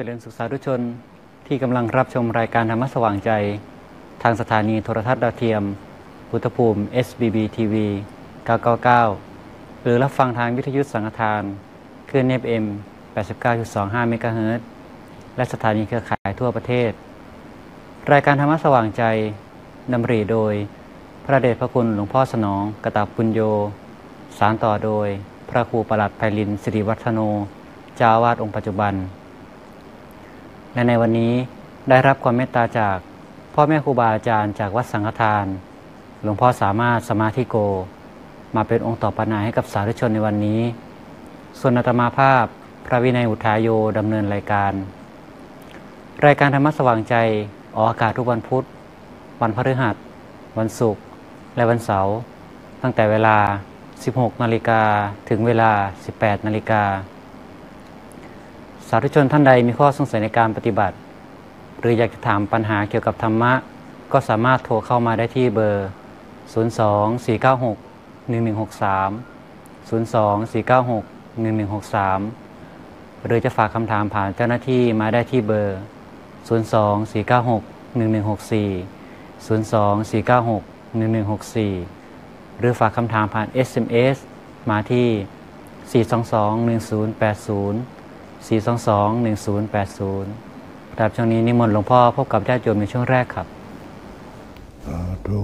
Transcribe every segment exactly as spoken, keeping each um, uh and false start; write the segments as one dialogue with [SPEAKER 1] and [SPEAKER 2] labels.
[SPEAKER 1] ริญสุขสาธุชนที่กำลังรับชมรายการธรรมะสว่างใจทางสถานีโทรทัศน์ดาวเทียมพุทธภูมิ เอส บี บี ที วี เก้า เก้า เก้า หรือรับฟังทางวิทยุสังฆทานคลื่น เอฟ เอ็ม แปดสิบเก้าจุดสองห้า เมกะเฮิรตซ์และสถานีเครือข่ายทั่วประเทศรายการธรรมะสว่างใจดำริโดยพระเดชพระคุณหลวงพ่อสนองกตปุญโญสานต่อโดยพระครูประหลัดไพลินสิริวัฒโนเจ้าอาวาสองค์ปัจจุบันและในวันนี้ได้รับความเมตตาจากพ่อแม่ครูบาอาจารย์จากวัดสังฆทานหลวงพ่อสามารถสมาธิโกมาเป็นองค์ต่อปนาให้กับสาธุชนในวันนี้ส่วนอาตมาภาพพระวินัยอุทายโยดำเนินรายการรายการธรรมะสว่างใจออกอากาศทุกวันพุธวันพฤหัสวันศุกร์และวันเสาร์ตั้งแต่เวลา สิบหกนาฬิกา ถึงเวลา สิบแปดนาฬิกาสาธุชนท่านใดมีข้อสงสัยในการปฏิบัติหรืออยากจะถามปัญหาเกี่ยวกับธรรมะก็สามารถโทรเข้ามาได้ที่เบอร์ ศูนย์ สอง สี่ เก้า หก หนึ่ง หนึ่ง หก สาม ศูนย์ สอง สี่ เก้า หก หนึ่ง หนึ่ง หก สาม หรือจะฝากคำถามผ่านเจ้าหน้าที่มาได้ที่เบอร์ ศูนย์ สอง สี่ เก้า หก หนึ่ง หนึ่ง หก สี่ ศูนย์ สอง สี่ เก้า หก หนึ่ง หนึ่ง หก สี่ หรือฝากคำถามผ่าน เอส เอ็ม เอส มาที่ สี่ สอง สอง หนึ่ง ศูนย์ แปด ศูนย์ สี่ สอง สอง หนึ่ง ศูนย์ แปด ศูนย์ครับช่วงนี้นิมนต์หลวงพ่อพบกับญาติโยมในช่วงแรกครับ
[SPEAKER 2] สาธุ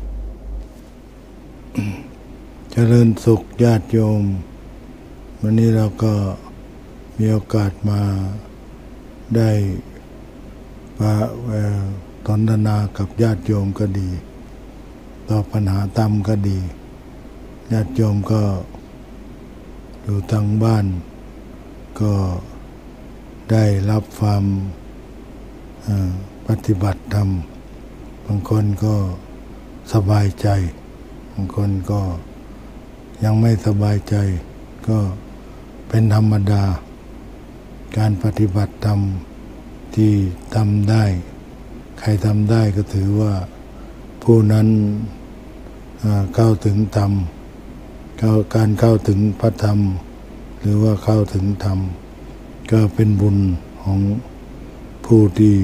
[SPEAKER 2] เจริญสุขญาติโยมวันนี้เราก็มีโอกาสมาได้มาสนทนากับญาติโยมก็ดีตอบปัญหาธรรมก็ดีญาติโยมก็อยู่ทางบ้านก็ได้รับความปฏิบัติธรรมบางคนก็สบายใจบางคนก็ยังไม่สบายใจก็เป็นธรรมดาการปฏิบัติธรรมที่ทำได้ใครทำได้ก็ถือว่าผู้นั้นเข้าถึงธรรมการเข้าถึงพระธรรมหรือว่าเข้าถึงธรรมก็เป็นบุญของผู้ที่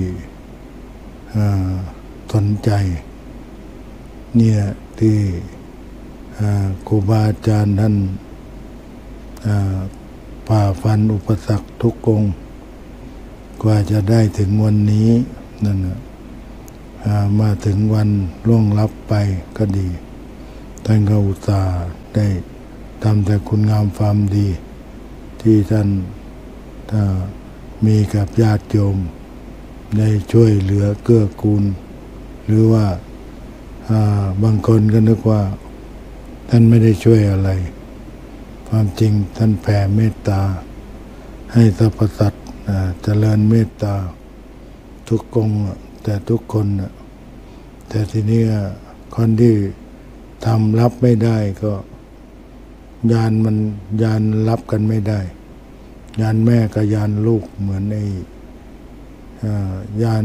[SPEAKER 2] สนใจเนี่ยที่ครูบาอาจารย์ท่านฝ่าฟันอุปสรรคทุกองค์กว่าจะได้ถึงวันนี้นั่นนะมาถึงวันล่วงลับไปก็ดีท่านก็อุตส่าห์ได้ทำแต่คุณงามความดีที่ท่านมีกับญาติโยมได้ช่วยเหลือเกื้อกูลหรือว่าบางคนก็นึกว่าท่านไม่ได้ช่วยอะไรความจริงท่านแผ่เมตตาให้สรรพสัตว์เจริญเมตตาทุกองค์แต่ทุกคนแต่ทีนี้คนที่ทำรับไม่ได้ก็ยานมันยานรับกันไม่ได้ยานแม่กับยานลูกเหมือนไอ้ยาน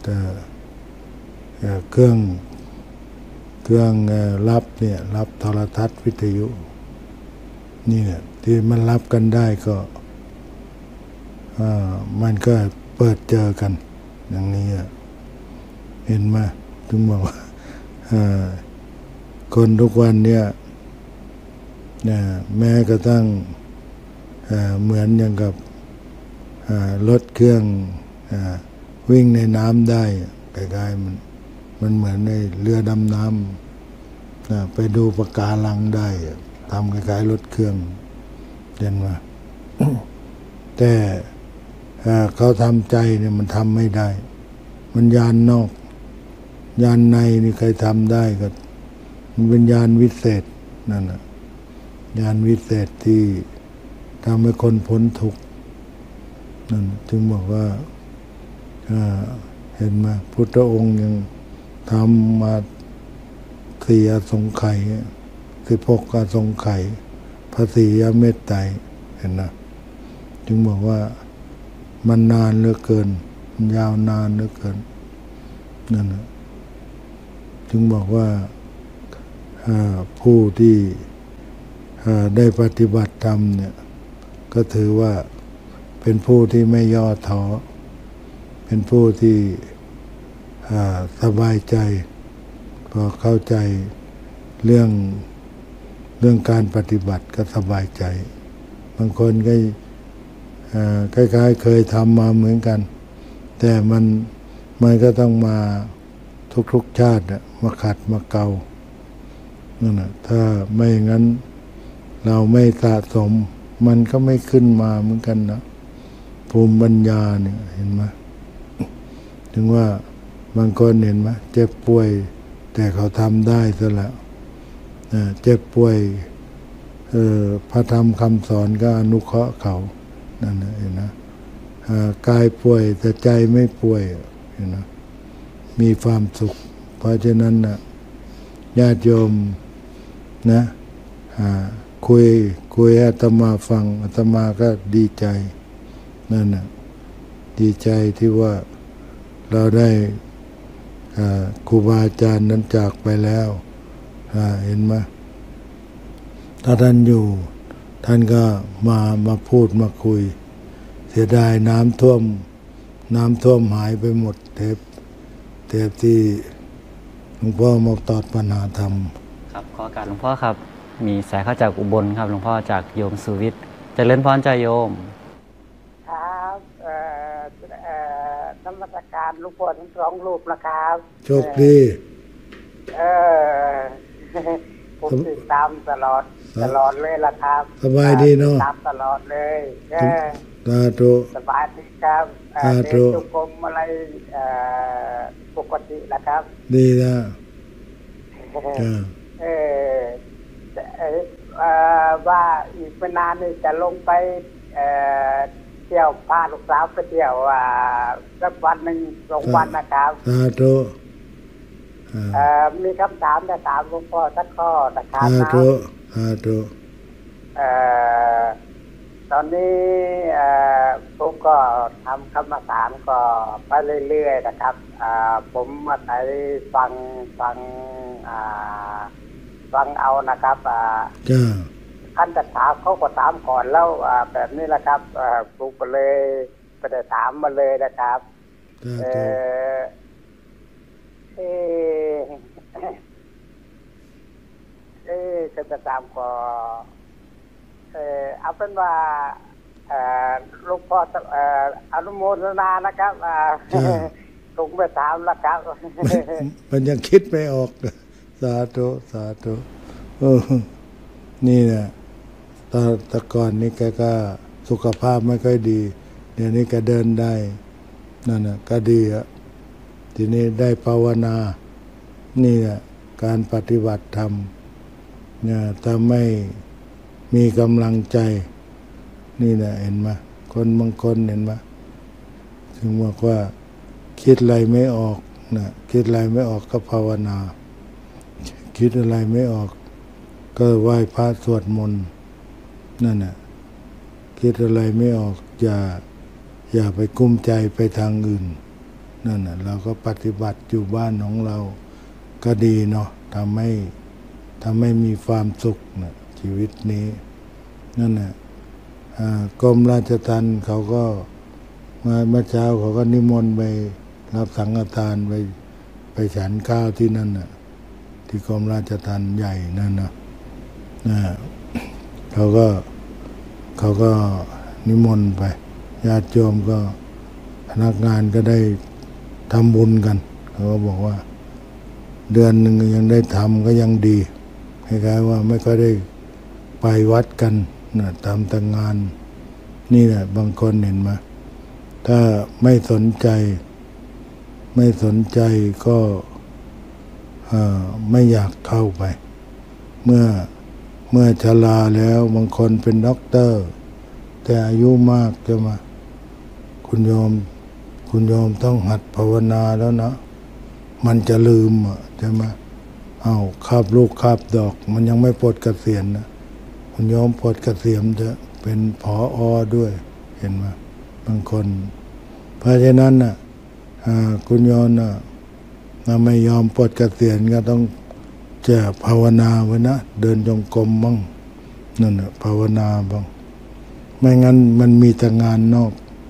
[SPEAKER 2] เครื่องเครื่องรับเนี่ยรับโทรทัศน์วิทยุนี่เนี่ยที่มันรับกันได้ก็มันก็เปิดเจอกันอย่างนี้เห็นไหมถึงบอกว่าคนทุกวันเนี่ยแม้กระทั่งเหมือนอย่างกับรถเครื่องวิ่งในน้ำได้คล้ายๆมันมันเหมือนในเรือดำน้ำไปดูปะการังได้ทำคล้ายๆรถเครื่องเห็นไหม แต่เขาทำใจเนี่ยมันทำไม่ได้มันยานนอกยานในนี่ใครทำได้ก็มันเป็นยานวิเศษนั่นแหละยานวิเศษที่ทำให้คนพ้นทุกข์นั่นจึงบอกว่าเห็นไหมพุทธองค์ยังทำมาสี่อสงไขยสิบหกอสงไขยพระศรีอเมตไตรเห็นนะจึงบอกว่ามันนานเหลือเกินมันยาวนานเหลือเกินนั่นนะจึงบอกว่าผู้ที่ได้ปฏิบัติธรรมเนี่ยก็ถือว่าเป็นผู้ที่ไม่ย่อท้อเป็นผู้ที่สบายใจพอเข้าใจเรื่องเรื่องการปฏิบัติก็สบายใจบางคนก็คล้ายๆเคยทำมาเหมือนกันแต่มันมันก็ต้องมาทุกๆชาติมาขัดมาเกานั่นนะถ้าไม่งั้นเราไม่สะสมมันก็ไม่ขึ้นมาเหมือนกันนะภูมิปัญญาเนี่ยเห็นไหมถึงว่าบางคนเห็นไหมเจ็บป่วยแต่เขาทำได้ซะแล้วเจ็บป่วยเออพระธรรมคำสอนก็อนุเคราะห์เขานั่นนะเห็นนะกายป่วยแต่ใจไม่ป่วยเห็นนะมีความสุขเพราะฉะนั้นนะญาติโยมนะคุยคุยอาตมาฟังอาตมาก็ดีใจนั่นนะดีใจที่ว่าเราได้ครูบาอาจารย์นั้นจากไปแล้วเห็นไหมถ้าท่านอยู่ท่านก็มามาพูดมาคุยเสียดายน้ำท่วมน้ำท่วมหายไปหมดเทปเทปที่หลวงพ่อมาตอบปัญหาธรรม
[SPEAKER 1] ครับขอการหลวงพ่อครับมีสายเข้าจากอุบลครับหลวงพ่อจากโยมสุวิทย์เจริญพรใจโยม
[SPEAKER 3] ครับเอ่อเอ่อนมัสการหลวงพ่อทั้งสองรูปนะครับ
[SPEAKER 2] โชคดี
[SPEAKER 3] เออผมติดตามตลอดตลอดเลยล่ะครับ
[SPEAKER 2] สบายดีเนาะ
[SPEAKER 3] ตามตลอดเลย
[SPEAKER 2] สาธุ
[SPEAKER 3] สบายดีครับ
[SPEAKER 2] สาธุ
[SPEAKER 3] จุกรมอะไรปกตินะครับ
[SPEAKER 2] ดีนะ
[SPEAKER 3] เออว่าอีกไม่นานนี่จะลงไปเที่ยวพาลูกสาวไปเที่ยวสักวันหนึ่งสองวันนะครับ
[SPEAKER 2] สาธุ
[SPEAKER 3] มีคำถามจะถามหลวงพ่อสักข้อนะครับ
[SPEAKER 2] สาธุสาธุ
[SPEAKER 3] ตอนนี้ผมก็ทำกรรมฐานก็ไปเรื่อยๆนะครับผมมาใช้ฟังฟังฟังเอานะครับ
[SPEAKER 2] จ้า
[SPEAKER 3] ขั้นจะถามเขาก็ถามก่อนแล้วแบบนี้แหละครับผมก็เลยไปได้ถามมาเลยนะครับเออเออเออก็จะตามก็เออเอาเป็นว่าหลวงพ่ออนุโมทนานะครับคงไปถามแล้วครับ
[SPEAKER 2] มันยังคิดไม่ออกสาธุสาธุนี่นะตอนตะก่อนนี่แกก็สุขภาพไม่ค่อยดีเดี๋ยวนี้แกเดินได้นั่นนะก็ดีอ่ะทีนี้ได้ภาวนานี่แหละการปฏิบัติธรรมเนี่ยถ้าไม่มีกำลังใจนี่แหละเห็นไหมคนบางคนเห็นไหมถึงบอกว่าคิดอะไรไม่ออกนะคิดอะไรไม่ออกก็ภาวนาคิดอะไรไม่ออกก็ไหว้พระสวดมนต์นั่นน่ะคิดอะไรไม่ออกอย่าอย่าไปกุ้มใจไปทางอื่นนั่นน่ะเราก็ปฏิบัติอยู่บ้านของเราก็ดีเนาะทำให้ทำให้มีความสุขนะชีวิตนี้นั่นน่ะกรมราชทัณฑ์เขาก็มาเมื่อเช้าเขาก็นิมนต์ไปรับสังฆทานไปไปฉันข้าวที่นั่นน่ะที่กรมราชทัณฑ์ใหญ่นั่นนะนะเขาก็เขาก็นิมนต์ไปญาติโยมก็พนักงานก็ได้ทำบุญกันเขาก็บอกว่าเดือนหนึ่งยังได้ทำก็ยังดีคล้ายๆว่าไม่ค่อยได้ไปวัดกันนะทำแต่งานนี่แหละบางคนเห็นไหมถ้าไม่สนใจไม่สนใจก็ไม่อยากเข้าไปเมื่อเมื่อชราแล้วบางคนเป็นด็อกเตอร์แต่อายุมากจะมาคุณโยมคุณโยมต้องหัดภาวนาแล้วนะมันจะลืมอ่ะใช่ไหมเอาคาบลูกคาบดอกมันยังไม่ปลดเกษียณนะคุณโยมปลดเกษียณจะเป็นผออด้วยเห็นไหมบางคนเพราะฉะนั้นน่ะคุณโยมน่ะถ้าไม่ยอมปลดเกษียณก็ต้องจะภาวนาไว้นะเดินจงกรมบ้างนั่นน่ะภาวนาบ้างไม่งั้นมันมีแต่งานนอก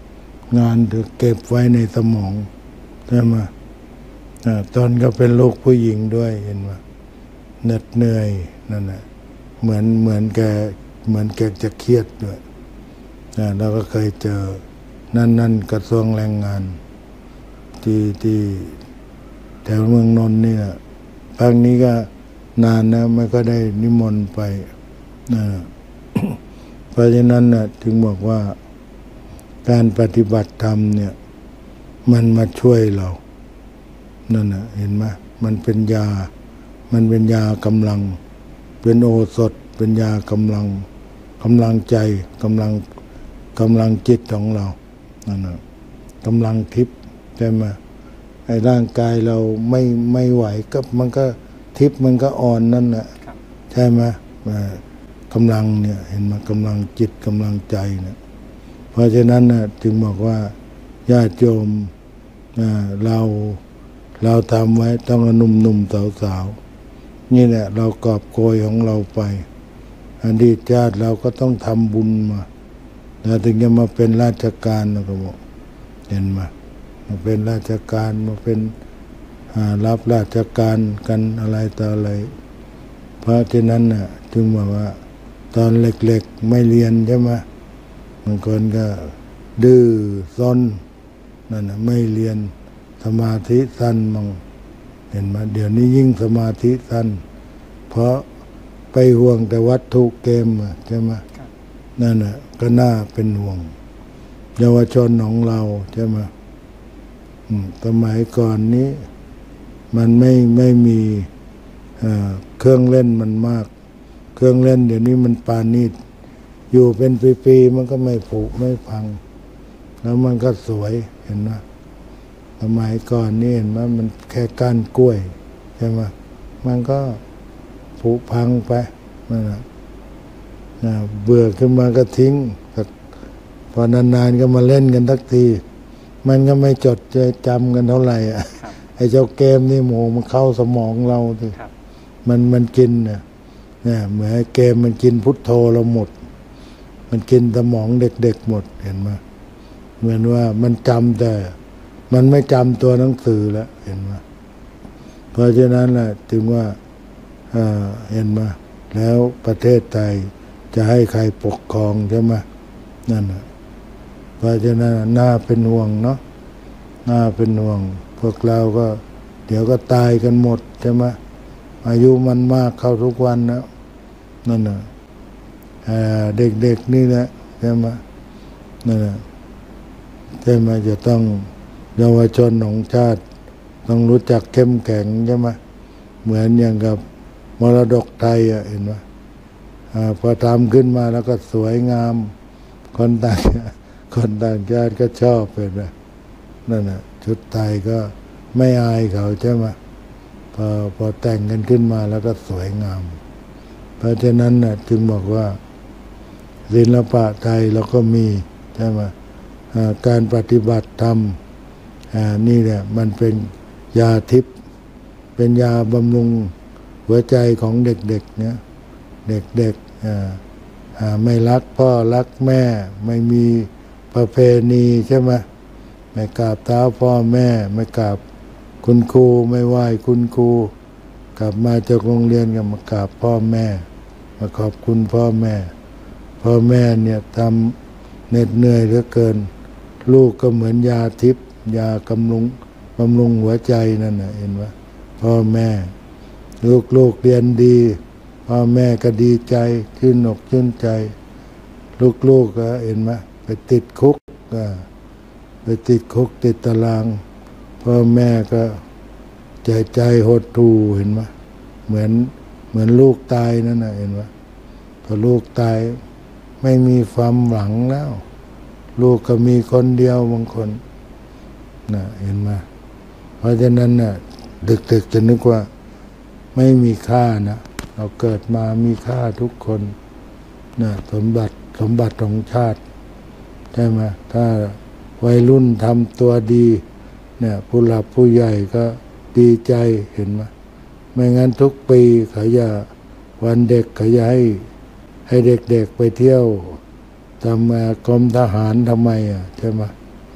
[SPEAKER 2] งานถือเก็บไว้ในสมองใช่ไหมอ่าตอนก็เป็นลูกผู้หญิงด้วยเห็นไหมเหน็ดเหนื่อยนั่นแหละเหมือนเหมือนแกเหมือนแกจะเครียดด้วยอ่าเราก็เคยเจอนั่นนั่นกระทรวงแรงงานที่ที่แถวเมืองนนท์นี่แหละภาคนี้ก็นานนะไม่ก็ได้นิมนต์ไปนะ เพราะฉะนั้นนะถึงบอกว่าการปฏิบัติธรรมเนี่ยมันมาช่วยเรานั่นนะเห็นไหมมันเป็นยามันเป็นยากำลังเป็นโอสถเป็นยากำลังกำลังใจกำลังกำลังจิตของเรานั่นนะกำลังทิพย์ใช่ไหมไอ้ร่างกายเราไม่ไม่ไหวก็มันก็ทิพย์มันก็อ่อนนั่นแหละใช่ไหมกำลังเนี่ยเห็นไหมกำลังจิตกำลังใจเนี่ยเพราะฉะนั้นนะจึงบอกว่าญาติโยมเราเราทำไว้ต้องหนุ่มหนุ่มสาวสาวนี่แหละเรากอบโกยของเราไปอดีตชาติเราก็ต้องทำบุญมาแล้วถึงจะมาเป็นราชการนะก็บอกเห็นไหมมาเป็นราชการมาเป็นรับราชการกันอะไรต่ออะไรเพราะฉะนั้นน่ะจึงบอกว่าตอนเล็กๆไม่เรียนใช่ไหมบางคนก็ดื้อซนนั่นนะไม่เรียนสมาธิสั้นมั่งเห็นไหมเดี๋ยวนี้ยิ่งสมาธิสั้นเพราะไปห่วงแต่วัตถุเกมใช่ไหมนั่นน่ะก็น่าเป็นห่วงเยาวชนของเราใช่ไหมสมัยก่อนนี้มันไม่ไม่มีเครื่องเล่นมันมากเครื่องเล่นเดี๋ยวนี้มันปานีตอยู่เป็นปีๆมันก็ไม่ผุไม่พังแล้วมันก็สวยเห็นไหมสมัยก่อนนี่เห็นไหมมันแค่ก้านกล้วยใช่ไหมมันก็ผุพังไปนั่นแหละเบื่อขึ้นมาก็ทิ้งพอนานๆก็มาเล่นกันทักทีมันก็ไม่จดจำกันเท่าไหร่อ่ะไอ้เจ้าเกมนี่โหมันเข้าสมองเราทีมันมันกินเนี่ยเนี่ยเหมือนเกมมันกินพุทโธเราหมดมันกินสมองเด็กๆหมดเห็นไหมเหมือนว่ามันจำแต่มันไม่จำตัวหนังสือแล้วเห็นไหมเพราะฉะนั้นแหละถึงว่าเห็นไหมแล้วประเทศไทยจะให้ใครปกครองใช่ไหมนั่นแหละเพราะฉะนั้นน่าเป็นห่วงเนาะน่าเป็นห่วงพวกเราก็เดี๋ยวก็ตายกันหมดใช่ไหมอายุมันมากเข้าทุกวันแล้วนั่นน่ะเด็กๆนี่แหละใช่ไหมนั่นน่ะใช่ไหมจะต้องเยาวชนของชาติต้องรู้จักเข้มแข็งใช่ไหมเหมือนอย่างกับมรดกไทยอ่ะเห็นไหมพอทำขึ้นมาแล้วก็สวยงามคนต่างคนต่างชาติก็ชอบเป็นนะนั่นน่ะชุดไทยก็ไม่อายเขาใช่ไหมพอพอแต่งกันขึ้นมาแล้วก็สวยงามเพราะฉะนั้นน่ะจึงบอกว่าศิลปะไทยเราก็มีใช่ไหมการปฏิบัติธรรมนี่แหละมันเป็นยาทิพย์เป็นยาบำรุงหัวใจของเด็กๆเนี่ยเด็กๆไม่รักพ่อรักแม่ไม่มีประเพณีใช่ไหมไม่กราบเท้าพ่อแม่ไม่กราบคุณครูไม่ไหว้คุณครูกลับมาจากโรงเรียนก็มากราบพ่อแม่มาขอบคุณพ่อแม่พ่อแม่เนี่ยทำเหน็ดเหนื่อยเหลือเกินลูกก็เหมือนยาทิพย์ยากำลุงบำรุงหัวใจนั่นน่ะเห็นไหมพ่อแม่ลูกลูกเรียนดีพ่อแม่ก็ดีใจชื่นอกชื่นใจลูกๆก็เห็นไหมไปติดคุกก็ไปติดคุกติดตารางพ่อแม่ก็ใจใจหดหู่เห็นไหมเหมือนเหมือนลูกตายนั่นน่ะเห็นไหมพอลูกตายไม่มีความหวังแล้วลูกก็มีคนเดียวบางคนน่ะเห็นไหมเพราะฉะนั้นน่ะดึกๆจะนึกว่าไม่มีค่านะเราเกิดมามีค่าทุกคนนะสมบัติสมบัติของชาติใช่ไหมถ้าวัยรุ่นทำตัวดีเนี่ยผู้หลักผู้ใหญ่ก็ดีใจเห็นไหมไม่งั้นทุกปีเขาจะวันเด็กเขาจะให้ให้เด็กๆไปเที่ยวทำกรมทหารทำไมอ่ะใช่ไหม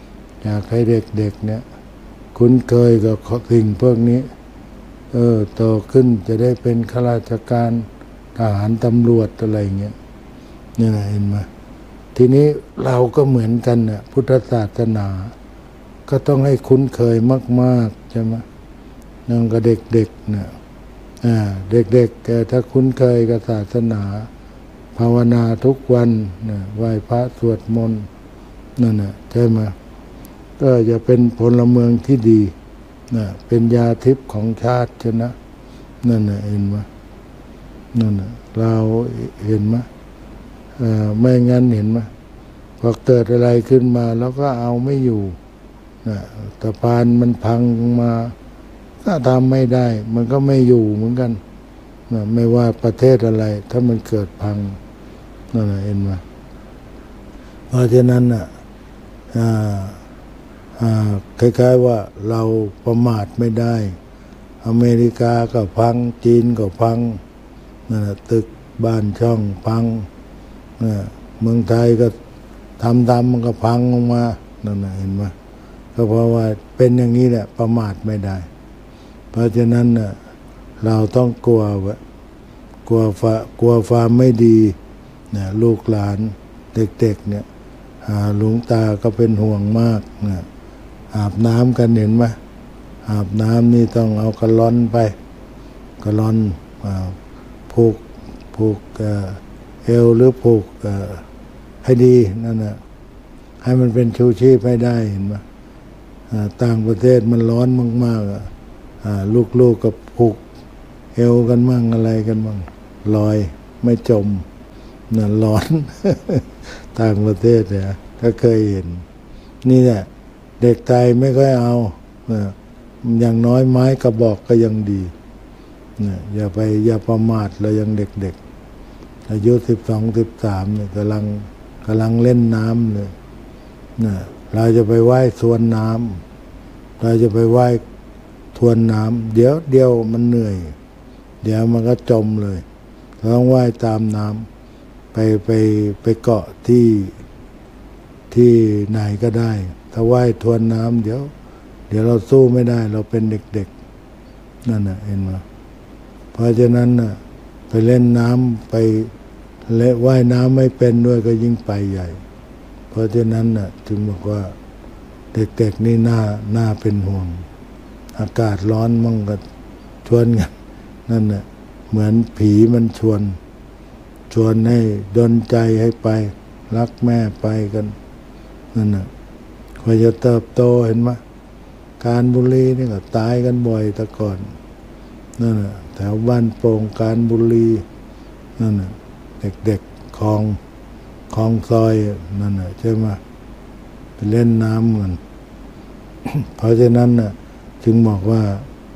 [SPEAKER 2] อยากให้เด็กๆเนี่ยคุ้นเคยกับสิ่งพวกนี้เออโตขึ้นจะได้เป็นข้าราชการทหารตำรวจอะไรเงี้ยนี่นะเห็นไหมทีนี้เราก็เหมือนกันน่ะพุทธศาสนาก็ต้องให้คุ้นเคยมากๆใช่ไหมนั่นก็เด็กๆเนี่ยอ่าเด็กๆแกถ้าคุ้นเคยกับศาสนาภาวนาทุกวันนะไหว้พระสวดมนต์นั่นน่ะใช่ไหมก็จะเป็นพลเมืองที่ดีนะเป็นยาทิพย์ของชาติชนะนั่นน่ะเห็นไหมนั่นน่ะเราเห็นไหมอ่าไม่งั้นเห็นไหมพอเกิดอะไรขึ้นมาแล้วก็เอาไม่อยู่นะสะพานมันพังมาถ้าทำไม่ได้มันก็ไม่อยู่เหมือนกันนะไม่ว่าประเทศอะไรถ้ามันเกิดพังนั่นแหละเห็นไหมเพราะฉะนั้นอ่ะอ่าอ่าคล้ายๆว่าเราประมาทไม่ได้อเมริกาก็พังจีนก็พังนั่นแหละตึกบ้านช่องพังนะเมืองไทยก็ทำทำมันก็พังลงมานั่นแหละเห็นไหมก็เพราะว่าเป็นอย่างนี้แหละประมาทไม่ได้เพราะฉะนั้นน่ะเราต้องกลัวว่ากลัวฟ้ากลัวความไม่ดีนะลูกหลานเด็กๆเนี่ยหลวงตาก็เป็นห่วงมากนะอาบน้ำกันเห็นไหมอาบน้ำนี่ต้องเอากระลอนไปกระลอนผูกผูกเอวหรือผูกให้ดีนั่นนะให้มันเป็นชูชีพให้ได้เห็นไหมต่างประเทศมันร้อนมากๆลูกๆ ก, กับผูกเอวกันมั่งอะไรกันมั่งลอยไม่จมน่ะร้อน ต่างประเทศเนี่ยถ้าเคยเห็นนี่แหละเด็กไทยไม่ค่อยเอาอย่างน้อยไม้กระบอกก็ยังดีนะอย่าไปอย่าประมาทเรายังเด็กๆอายุสิบสองสิบสามเนี่ยกำลังกำลังเล่นน้ำเลยนะเราจะไปว่ายสวนน้ำเราจะไปว่ายทวนน้ำเดี๋ยวเดียวมันเหนื่อยเดี๋ยวมันก็จมเลยเราต้องว่ายตามน้ำไปไปไปเกาะที่ที่ไหนก็ได้ถ้าว่ายทวนน้ำเดี๋ยวเดี๋ยวเราสู้ไม่ได้เราเป็นเด็กๆนั่นน่ะเห็นไหมเพราะฉะนั้นน่ะไปเล่นน้ำไปเล่นว่ายน้ำไม่เป็นด้วยก็ยิ่งไปใหญ่เพราะฉะนั้นน่ะจึงบอกว่าเด็กๆนี่น่าน่าเป็นห่วงอากาศร้อนมั่งก็ชวนกันนั่นน่ะเหมือนผีมันชวนชวนให้ดลใจให้ไปรักแม่ไปกันนั่นน่ะพอจะเติบโตเห็นไหมการบุรีนี่ก็ตายกันบ่อยแต่ก่อนนั่นน่ะแถวบ้านโป่งการบุรีนั่นน่ะเด็กๆคลองคลองซอยนั่นน่ะใช่ไหมไปเล่นน้ำกัน เพราะฉะนั้นน่ะจึงบอกว่า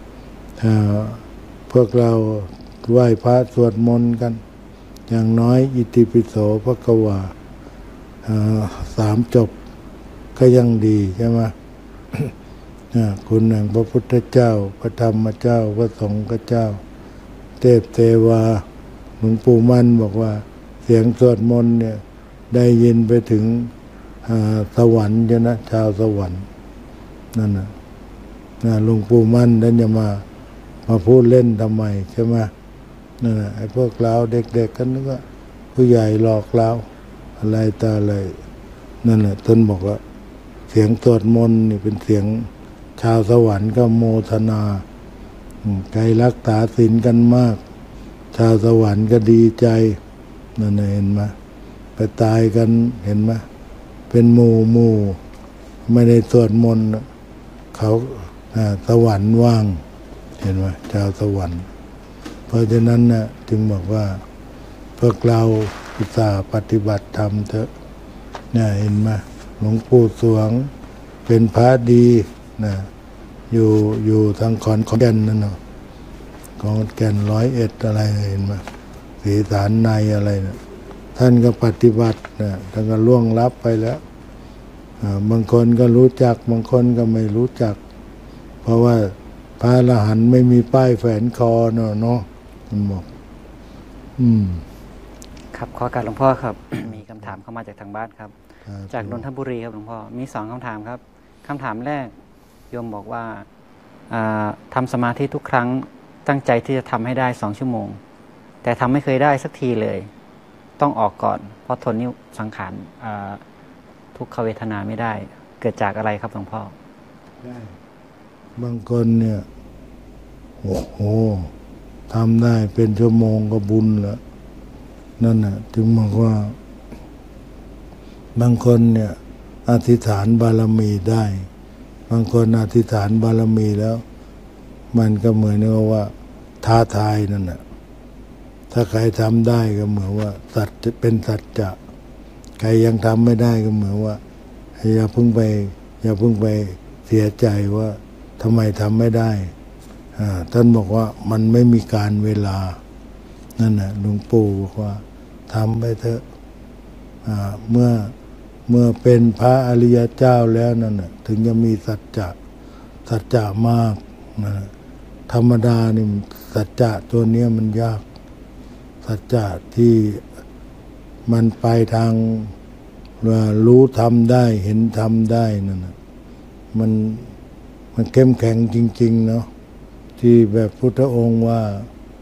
[SPEAKER 2] พวกเราไหว้พระสวดมนต์กันอย่างน้อยอิติปิโสภควาสามจบก็ยังดีใช่ไหม คุณแห่งพระพุทธเจ้าพระธรรมเจ้าพระสงฆ์เจ้าเทพเทวาหลวงปู่มั่นบอกว่าเสียงสวดมนต์เนี่ยได้ยินไปถึงสวรรค์ใช่นะชาวสวรรค์นั่นนะหลวงปู่มั่นท่านจะมามาพูดเล่นทำไมใช่ไหมนั่นนะไอ้พวกเราเด็กๆกันนึกว่าผู้ใหญ่หลอกเราอะไรตาอะไรนั่นแหละท่านบอกว่าเสียงสวดมนต์นี่เป็นเสียงชาวสวรรค์ก็โมทนาใจรักษาศีลกันมากชาวสวรรค์ก็ดีใจนั่นเห็นไหมไปตายกันเห็นไหมเป็นหมู่หมู่ไม่ได้สวดมนต์เขาสวรรค์ว่างเห็นไหมชาวสวรรค์เพราะฉะนั้นนะจึงบอกว่าพวกเราอุตส่าห์ปฏิบัติธรรมเถอะเนี่ยเห็นไหมหลวงปู่สวงเป็นพระดีนะอยู่อยู่ทางขอนแก่นนั่นเนาะขอนแก่นร้อยเอ็ดอะไรเห็นไหมศรีสารในอะไรนะท่านก็ปฏิบัตินะท่านก็ล่วงลับไปแล้วบางคนก็รู้จักบางคนก็ไม่รู้จักเพราะว่าพระอรหันต์ไม่มีป้ายแฝนคอเนาะเนาะมันบอกอืม
[SPEAKER 1] ครับขอการหลวงพ่อครับ มีคำถามเข้ามาจากทางบ้านครับจากนนทบุรีครับหลวงพ่อมีสองคำถามครับคคำถามแรกโยมบอกว่าทำสมาธิทุกครั้งตั้งใจที่จะทำให้ได้สองชั่วโมงแต่ทำไม่เคยได้สักทีเลยต้องออกก่อนเพราะทนนิ้วสังขารทุกขเวทนาไม่ได้เกิดจากอะไรครับหลวงพ่อได้
[SPEAKER 2] บางคนเนี่ยโอ้โหทำได้เป็นชั่วโมงก็บุญแล้วนั่นน่ะถึงบอกว่าบางคนเนี่ยอธิษฐานบารมีได้บางคนอธิษฐานบารมีแล้วมันก็เหมือนว่าท้าทายนั่นน่ะถ้าใครทำได้ก็เหมือนว่าสัจจะเป็นสัจจะใครยังทำไม่ได้ก็เหมือนว่าอย่าเพิ่งไปอย่าเพิ่งไปเสียใจว่าทำไมทำไม่ได้ท่านบอกว่ามันไม่มีการเวลานั่นน่ะหลวงปู่บอกว่าทำไปเถอะเมื่อเมื่อเป็นพระอริยเจ้าแล้วนั่นน่ะถึงจะมีสัจจะสัจจะมากนะธรรมดานี่สัจจะตัวเนี้ยมันยากสัจจะที่มันไปทางรู้ทำได้เห็นทำได้นั่นน่ะมันมันเข้มแข็งจริงๆเนาะที่แบบพุทธองค์ว่า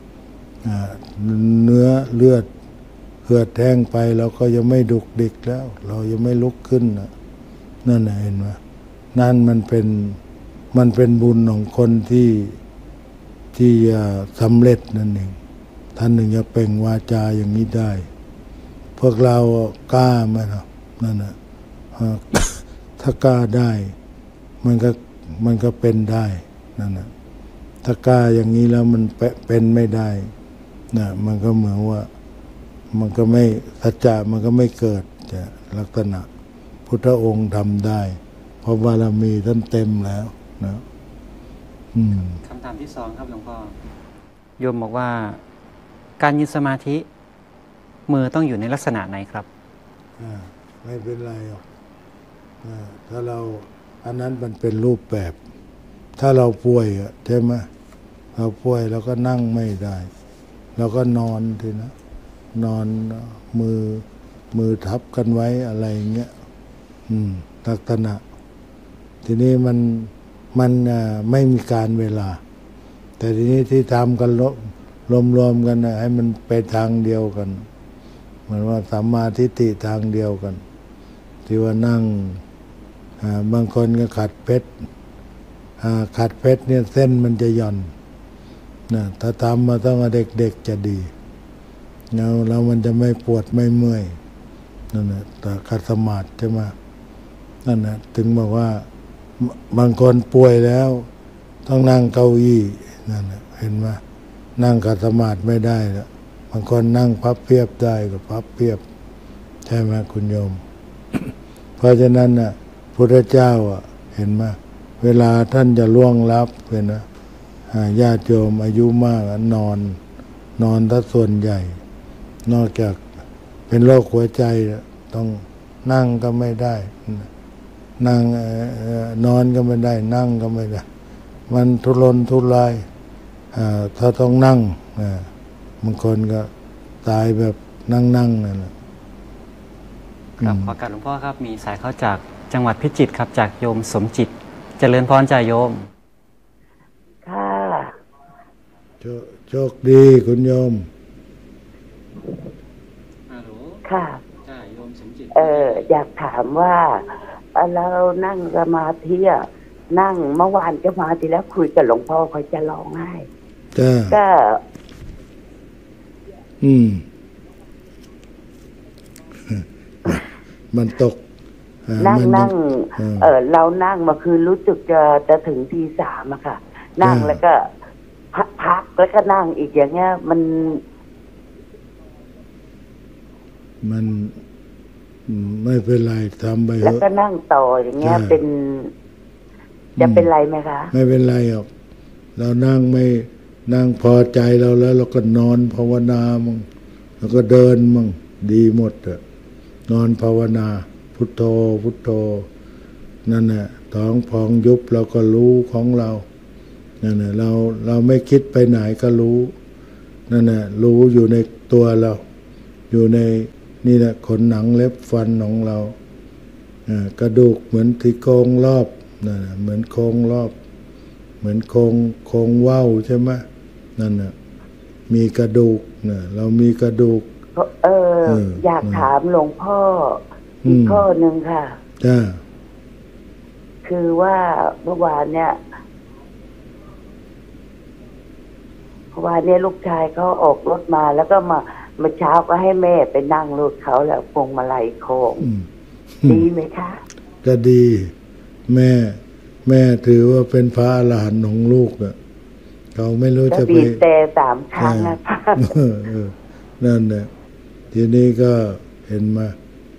[SPEAKER 2] เนื้อเลือดเหือดแห้งไปเราก็ยังไม่ดุกดิกแล้วเรายังไม่ลุกขึ้นนะนั่นเห็นไหมนั่นมันเป็นมันเป็นบุญของคนที่ที่สำเร็จนั่นเองท่านหนึ่งจะเปล่งวาจาอย่างนี้ได้พวกเรากล้าไหมนะนั่นนะถ้ากล้าได้มันก็มันก็เป็นได้นั่นนะถ้ากล้าอย่างนี้แล้วมันเป็นไม่ได้นะมันก็เหมือนว่ามันก็ไม่สัจจะมันก็ไม่เกิดจะลักษณะพุทธองค์ทำได้เพราะบารมีท่านเต็มแล้วนะ
[SPEAKER 1] คำถามที่สองครับหลวงพ่อโยมบอกว่าการยืนสมาธิมือต้องอยู่ในลักษณะไหนครับ
[SPEAKER 2] ไม่เป็นไรหรอกถ้าเราอันนั้นมันเป็นรูปแบบถ้าเราป่วยอะใช่ไหมเราป่วยเราก็นั่งไม่ได้เราก็นอนทีนะนอนมือมือทับกันไว้อะไรอย่างเงี้ยอืมลักษณะทีนี้มันมันไม่มีการเวลาแต่ทีนี้ที่ทำกันรวมรวมกันนะให้มันไปทางเดียวกันเหมือนว่าสัมมาทิฏฐิทางเดียวกันที่ว่านั่งบางคนก็ขัดเพชรขัดเพชรเนี่ยเส้นมันจะหย่อนนะถ้าทำมาต้องเด็กๆจะดีแล้วแล้วมันจะไม่ปวดไม่เมื่อยนั่นแหละแต่ขัดสมาธิใช่ไหมนั่นแหละถึงบอกว่าบางคนป่วยแล้วต้องนั่งเก้าอี้นั่นแหละเห็นไหมนั่งขัดสมาธิไม่ได้แล้วบางคนนั่งพับเพียบได้ก็พับเพียบใช่ไหมคุณโยม เพราะฉะนั้นน่ะพุทธเจ้าอ่ะเห็นไหมเวลาท่านจะล่วงลับเป็นนะญาติโยมอายุมากนอนนอนถ้าส่วนใหญ่นอกจากเป็นโรคหัวใจต้องนั่งก็ไม่ได้นั่งนอนก็ไม่ได้นั่งก็ไม่ได้มันทุรนทุรายถ้าต้องนั่งบางคนก็ตายแบบนั่งนั่งนั่นแหละ
[SPEAKER 1] ครับขอการหลวงพ่อครับมีสายเข้าจากจังหวัดพิจิตรครับจากโยมสมจิตเจริญพรจ่าโยม
[SPEAKER 3] ค่ะ
[SPEAKER 2] โชคดีคุณโยม
[SPEAKER 3] ค่ะเอออยากถามว่าเรานั่งสมาธิอ่ะนั่งเมื่อวานจะมาทีแล้วคุยกับหลวงพ่อเขาจะร้องไห้ก็
[SPEAKER 2] อืมมันตก
[SPEAKER 3] นั่งนั่งเออเรานั่งมาคือรู้สึกจะจะถึงทีสามอะค่ะนั่งแล้วก็พักพักแล้วก็นั่งอีกอย่างเงี้ยมัน
[SPEAKER 2] มันไม่เป็นไรทำไป
[SPEAKER 3] แล้วก็นั่งต่ออย่างเงี้ยเป็นจะเป็นไรไหมคะ
[SPEAKER 2] ไม่เป็นไรหรอกเรานั่งไม่นั่งพอใจเราแล้วเราก็นอนภาวนามั่งแล้วก็เดินมั่งดีหมดอะนอนภาวนาพุทโธพุทโธนั่นแหละท้องพองยุบเราก็รู้ของเรานั่นแหละเราเราไม่คิดไปไหนก็รู้นั่นแหละรู้อยู่ในตัวเราอยู่ในนี่แหละขนหนังเล็บฟันของเรากระดูกเหมือนที่โครงรอบนั่นน่ะเหมือนโค้งรอบ เหมือนโค้งโค้งว่าวใช่ไหมนั่นน่ะมีกระดูกนะเรามีกระดูก
[SPEAKER 4] เออเอออยากถามหลวงพ่ออีกข้อหนึ่งค่ะ
[SPEAKER 2] จ้า
[SPEAKER 4] คือว่าเมื่อวานเนี่ยเมื่อวานเนี่ยลูกชายเขาออกรถมาแล้วก็มาเมื่อเช้าก็ให้แม่ไปนั่งรถเขาแล้วพวงมาลัยโค้งดีไหมคะ
[SPEAKER 2] ก็ดี แม่แม่ถือว่าเป็นพระอรหันต์ของลูกอ่ะเขาไม่รู้จะไป
[SPEAKER 4] บีบแต่สามครั้งนะคะ
[SPEAKER 2] นั่นแหละทีนี้ก็เห็นมา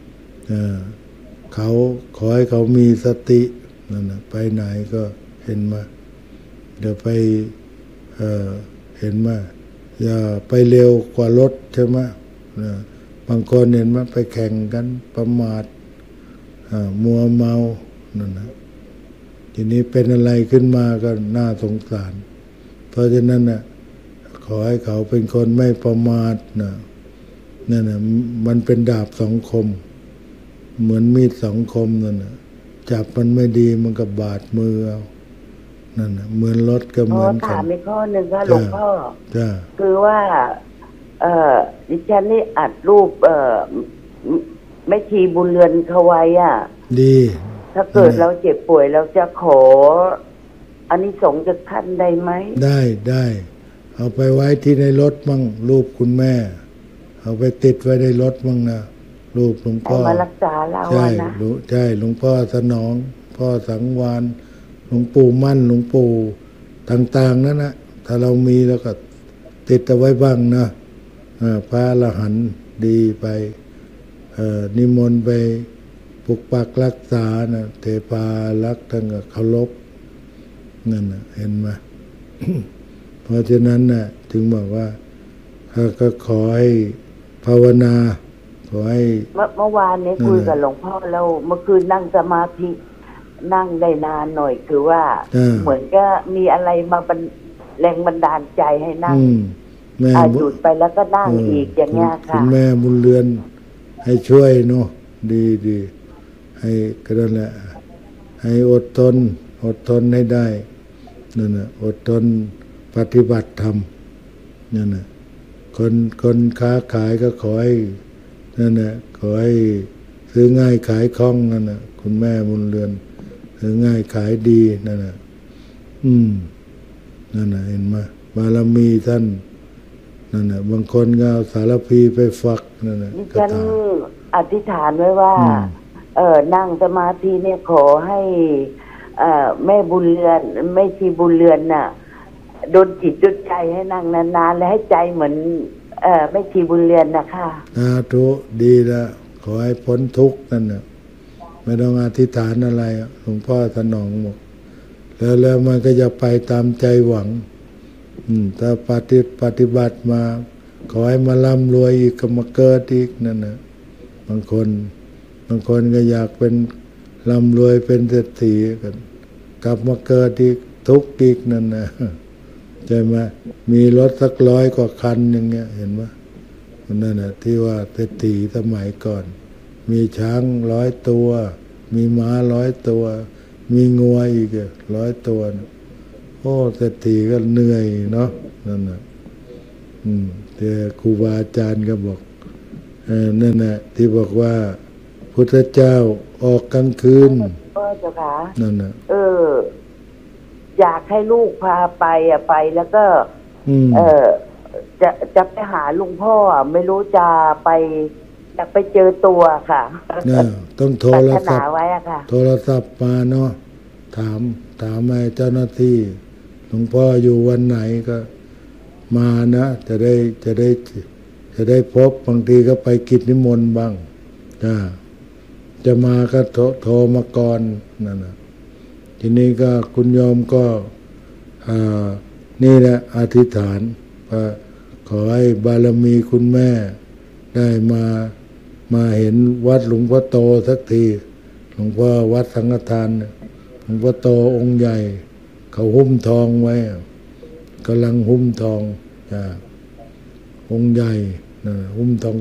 [SPEAKER 2] เขาขอให้เขามีสตินั่นนะไปไหนก็เห็นมาเดี๋ยวไปเเห็นมาอย่าไปเร็วกว่ารถใช่ไหมบางคนเห็นมาไปแข่งกันประมาทมัวเมานั่นนะทีนี้เป็นอะไรขึ้นมาก็น่าสงสารเพราะฉะนั้นน่ะขอให้เขาเป็นคนไม่ประมาทนะนั่นน่ะมันเป็นดาบสองคมเหมือนมีดสองคมนั่นน่ะจับมันไม่ดีมันก็บาดมือเอานั่นน่ะเหมือนรถก็เหมือนกัน
[SPEAKER 4] ถามอีกข้อหนึ่งค่ะหลวงพ่อ
[SPEAKER 2] จ้า
[SPEAKER 4] คือว่าเอ่อดิฉันนี่อัดรูปเอ่อแม่ชีบุญเรือนเขาไว้อ่ะ
[SPEAKER 2] ดี
[SPEAKER 4] ถ้าเกิดเราเจ็บป่วยเราจะขออานิสงส์จากท่านได้ไหม
[SPEAKER 2] ได้ได้เอาไปไว้ที่ในรถมั่งรูปคุณแม่เอาไปติดไว้ในรถมั่งนะรูปหลวงพ่อ
[SPEAKER 4] มารักษาเรา
[SPEAKER 2] ใช่
[SPEAKER 4] นะ
[SPEAKER 2] ใช่หลวงพ่อสนองพ่อสังวานหลวงปู่มั่นหลวงปู่ต่างๆนั่นนะถ้าเรามีแล้วก็ติดเอาไว้บ้างนะพระอรหันต์ดีไปนิมนต์ไปปกปักรักษานะเทพารักทั้งเคารพนั่นนะเห็นไหม เพราะฉะนั้นนะถึงบอกว่าก็ขอให้ภาวนาขอให้
[SPEAKER 4] เมื่อวานนี้คุยกับหลวงพ่อแล้วเมื่อคืนนั่งสมาธินั่งได้นานหน่อยคือว่าเหมือนก็มีอะไรมาเป็นแรงบันดาลใจให้นั่งหยุดไปแล้วก็นั่งอีกอย่างเงี้ยค่ะ
[SPEAKER 2] คุณแม่บุญเรือนให้ช่วยเนาะดีดีให้ก็นั่นแหละให้อดทนอดทนให้ได้นั่นน่ะอดทนปฏิบัติธรรมนั่นน่ะคนคนค้าขายก็ขอให้นั่นน่ะขอให้ซื้อง่ายขายคล่องนั่นน่ะคุณแม่บุญเรือนซื้อง่ายขายดีนั่นน่ะอืมนั่นน่ะเห็นไหมบารมีท่านนั่นน่ะบางคนก็เอาสารพีไปฝักนั่นน่ะ
[SPEAKER 4] ดิฉันอธิษฐานไว้ว่าเออนั่งสมาธิเนี่ยขอให้เอ่อแม่บุญเรือนแม่ชีบุญเรือนน่ะโดนจิตโดนใจให้นั่งนานๆและให้ใจเหมือนเอ่อแม่ชีบุญเรือนนะคะ
[SPEAKER 2] สาธุดีละขอให้พ้นทุกข์นั่นน่ะไม่ต้องอธิษฐานอะไรหลวงพ่อสนองบอกแล้วแล้วมันก็จะไปตามใจหวังอืมถ้าปฏิปฏิบัติมาขอให้มาร่ำรวยอีกก็มาเกิดอีกนั่นน่ะบางคนบางคนก็อยากเป็นร่ำรวยเป็นเศรษฐีกันกลับมาเกิดอีกทุกข์อีกนั่นนะใช่ไหมมีรถสักร้อยกว่าคันอย่างเงี้ยเห็นไหมนั่นน่ะที่ว่าเศรษฐีสมัยก่อนมีช้างร้อยตัวมีม้าร้อยตัวมีงัวอีกร้อยตัวโอ้เศรษฐีก็เหนื่อยเนาะนั่นน่ะอืมแต่ครูบาอาจารย์ก็บอกเออนั่นน่ะที่บอกว่าพุทธเจ้าออกกลางคืน
[SPEAKER 4] เออเจ้าค่ะ
[SPEAKER 2] นั่นน่ะ
[SPEAKER 4] เอออยากให้ลูกพาไปอ่ะไปแล้วก็เออจะจะไปหาลุงพ่อไม่รู้จะไปอยากไปเจอตัวค่ะ
[SPEAKER 2] เนี่ยต้องโทรศัพท์ไว้อะค่ะโทรศัพท์มาเนาะถามถามไอ้เจ้าหน้าที่หลวงพ่ออยู่วันไหนก็มานะจะได้จะได้จะได้พบบางทีก็ไปกิจนิมนต์บ้างจ้าจะมาก็โทรโทรมาก่อนนั่นนะทีนี้ก็คุณโยมก็นี่แหละอธิษฐานว่าขอให้บารมีคุณแม่ได้มามาเห็นวัดหลวงพ่อโตสักทีหลวงพ่อวัดสังฆทานหลวงพ่อโตองค์ใหญ่เขาหุ้มทองไว้กำลังหุ้มทองจ้าองค์ใหญ่นะหุ้มทอง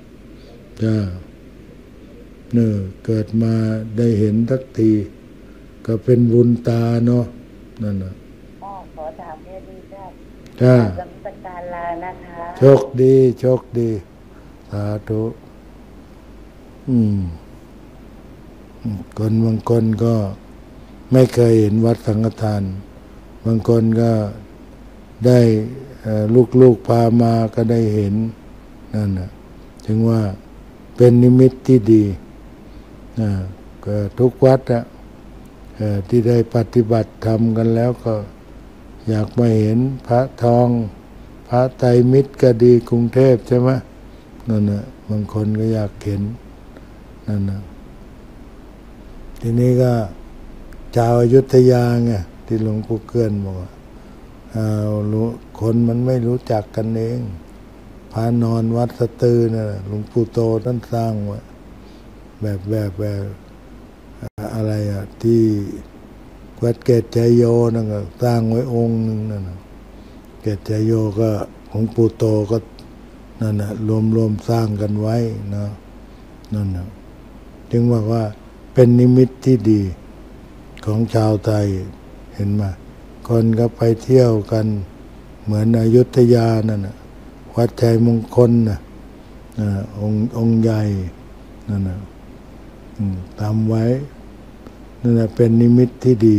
[SPEAKER 2] คำจ้าเนอเกิดมาได้เห็นสักทีก็เป็นบุญตาเนาะนั่นนะ
[SPEAKER 4] พ่อขอถามแค่นี้ครับ
[SPEAKER 2] จ้า
[SPEAKER 4] สัมปการลานะคะ
[SPEAKER 2] โชคดีโชคดีสาธุอืมคนบางคนก็ไม่เคยเห็นวัดสังฆทานบางคนก็ได้ลูกๆพามาก็ได้เห็นนั่นนะถึงว่าเป็นนิมิตที่ดีนะก็ทุกวัดอะที่ได้ปฏิบัติธรรมกันแล้วก็อยากมาเห็นพระทองพระไตรมิตรก็ดีกรุงเทพใช่ไหมนั่นนะบางคนก็อยากเห็นนั่นนะทีนี้ก็ชาวอยุธยาไงที่หลวงปู่เกื้อนบอกว่าคนมันไม่รู้จักกันเองพระนอนวัดสตือนะหลวงปู่โตท่านสร้างไว้แบบแบบแบบอะไรอ่ะที่วัดเกศชัยโยนั่นก็สร้างไว้องค์หนึ่งนั่นเกศชัยโยก็หลวงปู่โตก็นั่นนะรวมรวมสร้างกันไว้นะนั่นนะจึงบอกว่าเป็นนิมิตที่ดีของชาวไทยเห็นไหมคนก็ไปเที่ยวกันเหมือนอยุธยานั่นนะวัดชัยมงคลนะองค์องค์ใหญ่นั่นนะทำไว้นั่นแหละเป็นนิมิตที่ดี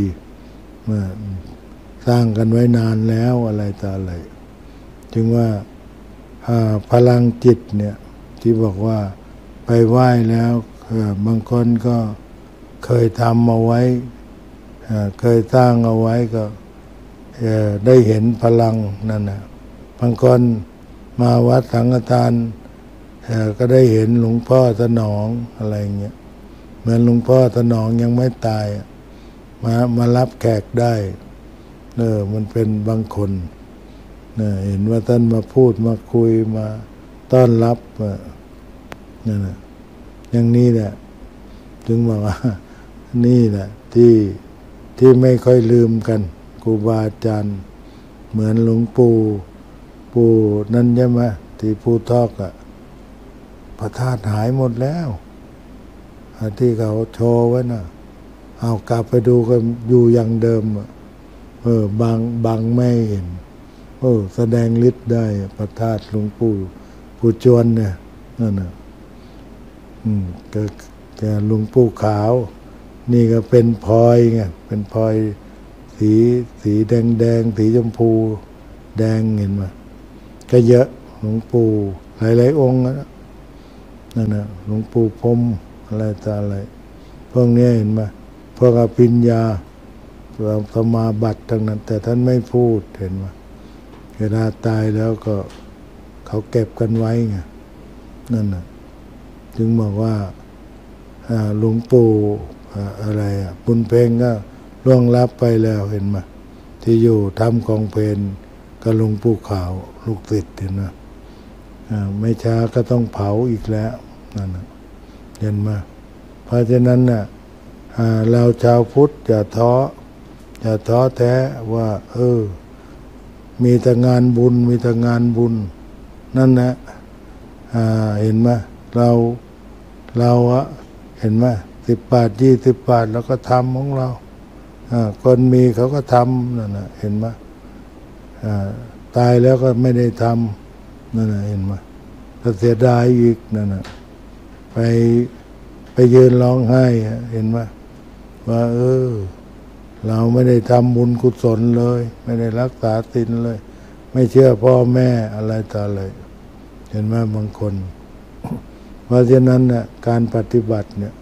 [SPEAKER 2] สร้างกันไว้นานแล้วอะไรต่ออะไรจึงว่าพลังจิตเนี่ยที่บอกว่าไปไหว้แล้วบางคนก็เคยทำเอาไว้เคยสร้างเอาไว้ก็ได้เห็นพลังนั่นนะบางคนมาวัดสังฆทานก็ได้เห็นหลวงพ่อสนองอะไรเงี้ยเหมือนหลวงพ่อสนองยังไม่ตายมามารับแขกได้เออมันเป็นบางคนเนี่ยเห็นว่าท่านมาพูดมาคุยมาต้อนรับนั่นแหละอย่างนี้แหละถึงบอกว่านี่แหละที่ที่ไม่ค่อยลืมกันครูบาอาจารย์เหมือนหลวงปู่ปู่นั่นใช่ไหมที่ผู้ทอกอะพระธาตุหายหมดแล้วที่เขาโชว์ไว้น่ะเอากลับไปดูก็อยู่อย่างเดิมเออบางบางไม่เห็นเออแสดงฤทธิ์ได้พระธาตุหลวงปู่ปู่จวนเนี่ยนั่นน่ะอืมก็แต่หลวงปู่ขาวนี่ก็เป็นพลอยไงเป็นพลอยสีสีแดงแดงสีชมพูแดงเห็นไหมก็เยอะหลวงปู่หลายๆองค์นะนั่นน่ะหลวงปู่พรหมอะไรต่ออะไรพวกนี้เห็นไหมพวกอภิญญาเราสมาบัติทั้งนั้นแต่ท่านไม่พูดเห็นไหมเวลาตายแล้วก็เขาเก็บกันไว้ไงนั่นน่ะจึงบอกว่าหลวงปู่อะไรอ่ะบุญเพ็งก็ล่วงลับไปแล้วเห็นไหมที่อยู่ถ้ำของเพนกับหลวงปู่ขาวลูกศิษย์เห็นไหมไม่ช้าก็ต้องเผาอีกแล้วนั่นน่ะเห็นไหมเพราะฉะนั้นน่ะเราชาวพุทธอย่าท้ออย่าท้อแท้ว่าเออมีแต่งานบุญมีแต่งานบุญนั่นนะเห็นไหมเราเราอะเห็นไหมสิบบาทยี่สิบบาทเราก็ทำของเราคนมีเขาก็ทำนั่นนะเห็นไหมตายแล้วก็ไม่ได้ทำนั่นนะเห็นไหมก็เสียดายอีกนั่นนะไปไปยืนร้องไห้เห็นไหมว่าเออเราไม่ได้ทำบุญกุศลเลยไม่ได้รักษาศีลเลยไม่เชื่อพ่อแม่อะไรต่ออะไรเห็นไหมบางคนเพราะฉะนั้นเนี่ยการปฏิบัติเนี่ย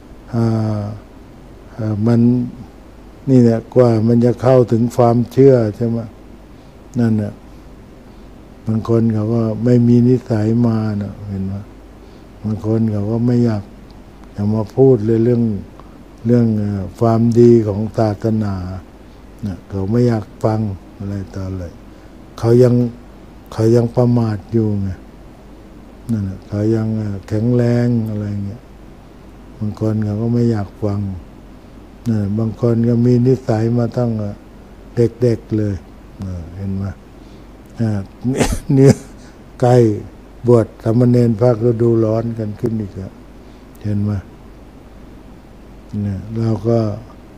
[SPEAKER 2] มันนี่เนี่ยกว่ามันจะเข้าถึงความเชื่อใช่ไหมนั่นเนี่ยบางคนเขาก็ไม่มีนิสัยมาเนาะเห็นไหมบางคนเขาก็ไม่อยากจะมาพูดเลยเรื่องเรื่องความดีของศาสนาเนี่ยเขาไม่อยากฟังอะไรต่ออะไรเขายังเขายังประมาทอยู่ไงนั่นแหละเขายังแข็งแรงอะไรเงี้ยบางคนเขาก็ไม่อยากฟังนะบางคนก็มีนิสัยมาตั้งเด็กๆเลยเห็นไหมเนี่ยใกล้บวชสามเณรภาคฤดูร้อนกันขึ้นอีกแล้วเห็นไหมเนี่ยเราก็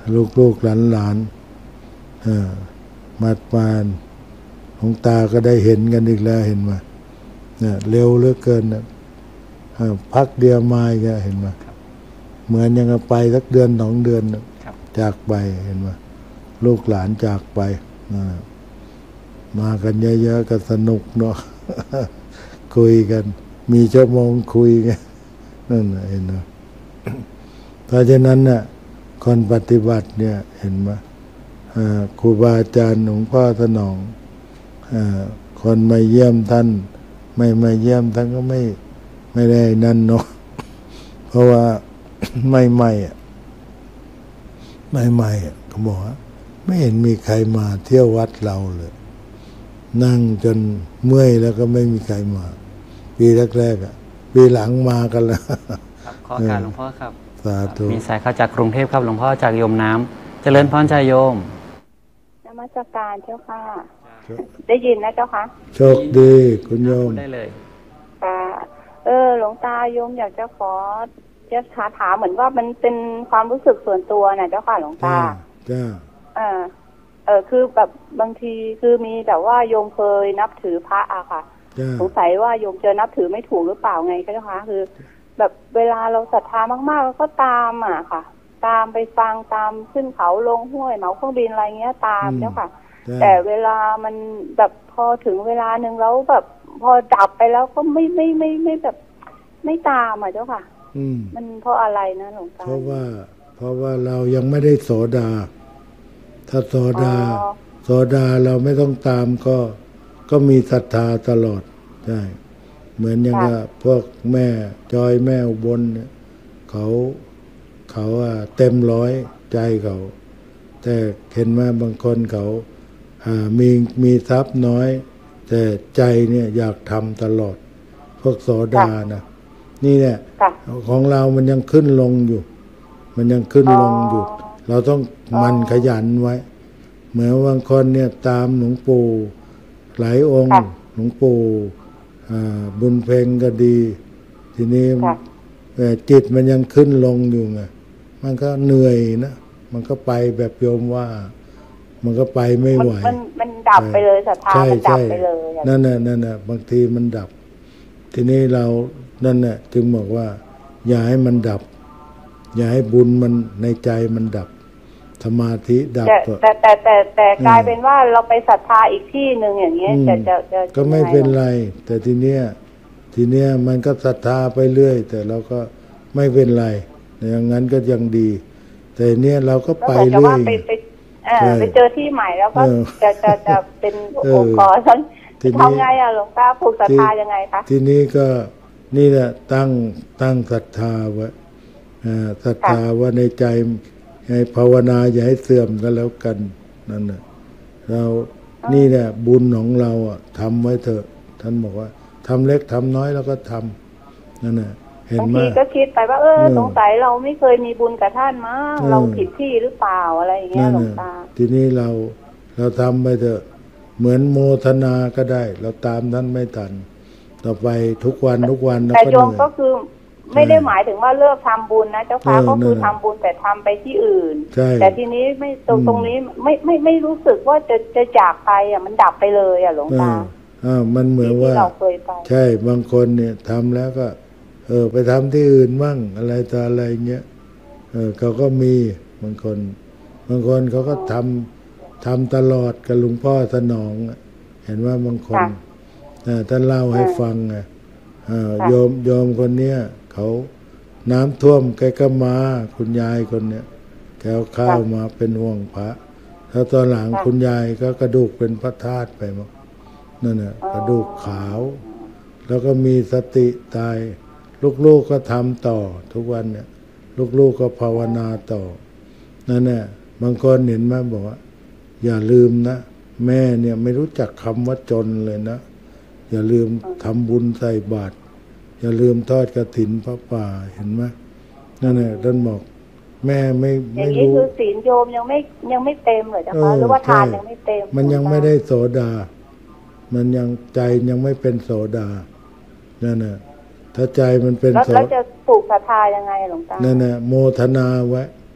[SPEAKER 2] ลูกลูกหลานหลานเออมาปานหลวงตาก็ได้เห็นกันอีกแล้วเห็นไหมเนี่ยเร็วเหลือเกินนะพักเดียวมาอีกเห็นไหมเหมือนยังไปสักเดือนสองเดือนนะจากไปเห็นไหมลูกหลานจากไปนะมากันเยอะๆก็สนุกเนาะ คุยกันมีชั่วโมงคุยไงนั่นเห็นไหม เพราะฉะนั้นน่ะคนปฏิบัติเนี่ยเห็นไหมครูบาอาจารย์หลวงพ่อสนองคนมาเยี่ยมท่านไม่มาเยี่ยมท่านก็ไม่ไม่ได้นั่นเนาะ เพราะว่า ไม่ไม่อะไม่ไม่อะเขาบอกว่าไม่เห็นมีใครมาเที่ยววัดเราเลยนั่งจนเมื่อยแล้วก็ไม่มีใครมาปีแรกๆอ่ะปีหลังมากันแล้ว
[SPEAKER 1] ครับขอการหลวงพ่อครับ
[SPEAKER 2] สาธุ
[SPEAKER 1] มีสายเข้าจากกรุงเทพครับหลวงพ่อจากโยมน้ำเจริญพรใจโยม
[SPEAKER 5] นมัสการเจ้าค่ะได้ยินนะเจ้าค่ะ
[SPEAKER 2] โชคดีคุณโยม
[SPEAKER 1] ได้เลย
[SPEAKER 5] ค่ะเออหลวงตาโยมอยากจะขอจะถามถามเหมือนว่ามันเป็นความรู้สึกส่วนตัวนะเจ้าค่ะหลวงตา
[SPEAKER 2] จ้า
[SPEAKER 5] เออเออคือแบบบางทีคือมีแบบว่าโยมเคยนับถือพระอะค่ะสงสัยว่าโยมจะนับถือไม่ถูกหรือเปล่าไงเจ้าค่ะคือแบบเวลาเราศรัทธามากๆแล้วก็ตามอ่ะค่ะตามไปฟังตามขึ้นเขาลงห้วยเหมาเครื่องบินอะไรเงี้ยตามเจ้าค่ะแต่เวลามันแบบพอถึงเวลาหนึ่งแล้วแบบพอดับไปแล้วก็ไม่ไม่ไม่ไม่แบบไม่ตามอ่ะเจ้าค่ะมันเพราะอะไรนะหลวงตา
[SPEAKER 2] เพราะว่าเพราะว่าเรายังไม่ได้โสดาถ้าโสดาโสดาเราไม่ต้องตามก็ก็มีศรัทธาตลอดใช่เหมือนอย่างกับพวกแม่จอยแม่อุบลเนี่ยเขาเขาเต็มร้อยใจเขาแต่เห็นว่าบางคนเขามีมีทรัพย์น้อยแต่ใจเนี่ยอยากทำตลอดพวกโสดานะนี่เนี่ยของเรามันยังขึ้นลงอยู่มันยังขึ้นลงอยู่เราต้องมันขยันไว้เหมือนบางคนเนี่ยตามหลวงปู่หลายองค์หลวงปู่บุญเพ็งก็ดีทีนี้จิตมันยังขึ้นลงอยู่ไงมันก็เหนื่อยนะมันก็ไปแบบโยมว่ามันก็ไปไม่ไหว
[SPEAKER 5] มันมันดับไปเลยศรัทธามันดับไปเลย
[SPEAKER 2] นั่นน่ะนั่นน่ะบางทีมันดับทีนี้เรานั่นน่ะจึงบอกว่าอย่าให้มันดับอย่าให้บุญมันในใจมันดับสมาธิดับ
[SPEAKER 5] แต่แต่แต่แต่กลายเป็นว่าเราไปศรัทธาอีกที่หนึ่งอย่างเงี้ยจะจะจะ
[SPEAKER 2] ก็ไม่เป็นไรแต่ทีเนี้ยทีเนี้ยมันก็ศรัทธาไปเรื่อยแต่เราก็ไม่เป็นไรอย่างนั้นก็ยังดีแต่เนี้ยเราก็ไปเรื่อย
[SPEAKER 5] ไปไปไปเจอที่ใหม่แล้วก็จะจะจะเป็นองค์กรทำไงอะหลวงตาผูกศรัทธายังไงคะ
[SPEAKER 2] ทีนี้ก็นี่แหละตั้งตั้งศรัทธาไว้ศรัทธาว่าในใจให้ภาวนาอย่าให้เสื่อมก็แล้วกันนั่นน่ะเรานี่แหละบุญของเราอ่ะทำไว้เถอะท่านบอกว่าทำเล็กทำน้อยแล้วก็ทำนั่นน่ะเห็นไหม
[SPEAKER 5] บางทีก็คิดไปว่าเออสงสัยเราไม่เคยมีบุญกับท่านมั้งเราผิดที่หรือเปล่าอะไรอย่างเงี้ยหลวงตา
[SPEAKER 2] ทีนี้เราเราทำไปเถอะเหมือนโมทนาก็ได้เราตามท่านไม่ทันต่อไปทุกวันทุกวัน
[SPEAKER 5] แต่โยมก็คือไม่ได้หมายถึงว่าเลิกทำบุญนะเจ้าค่ะก็คือทำบุญแต่ทำไปที่อื่นแต่ทีนี้ไม่ตรงตรงนี้ไม่ไม่ไม่รู้สึกว่าจะจะจากไปอ่ะมันดับไปเลยอ่ะหลวงตา
[SPEAKER 2] อ่ามันเหมือนว่าใช่บางคนเนี่ยทำแล้วก็เออไปทำที่อื่นบ้างอะไรต่ออะไรเงี้ยเออเขาก็มีบางคนบางคนเขาก็ทำทำตลอดกับหลวงพ่อสนองเห็นว่าบางคนท่านเล่าให้ฟังไงโยมโยมคนเนี้ยเขาน้ำท่วมแกก็มาคุณยายคนเนี้ยแกเอาข้าวมาเป็นห่วงพระแล้วตอนหลังคุณยายก็กระดูกเป็นพระธาตุไปมั้งนั่นน่ะกระดูกขาวแล้วก็มีสติตายลูกๆก็ทำต่อทุกวันเนี่ยลูกๆก็ภาวนาต่อนั่นแหละบางคนเห็นไหมบอกว่าอย่าลืมนะแม่เนี่ยไม่รู้จักคำว่าจนเลยนะอย่าลืมทำบุญใส่บาตรอย่าลืมทอดกฐินพระป่าเห็นไหมนั่นแหละท่านบอกแม่ไม่ไม่รู้
[SPEAKER 5] อย่างนี้คือศีลโยมยังไม่ยังไม่เต็มเลยจ้ะคะหรือว่าทานยังไม่เต็ม
[SPEAKER 2] มันยังไม่ได้โสดามันยังใจยังไม่เป็นโสดานั่นแหละถ้าใจมันเป็น
[SPEAKER 5] แล้วจะปลูกศรัทธายังไงหลวงตา
[SPEAKER 2] นั่นแหละโมทนาไว้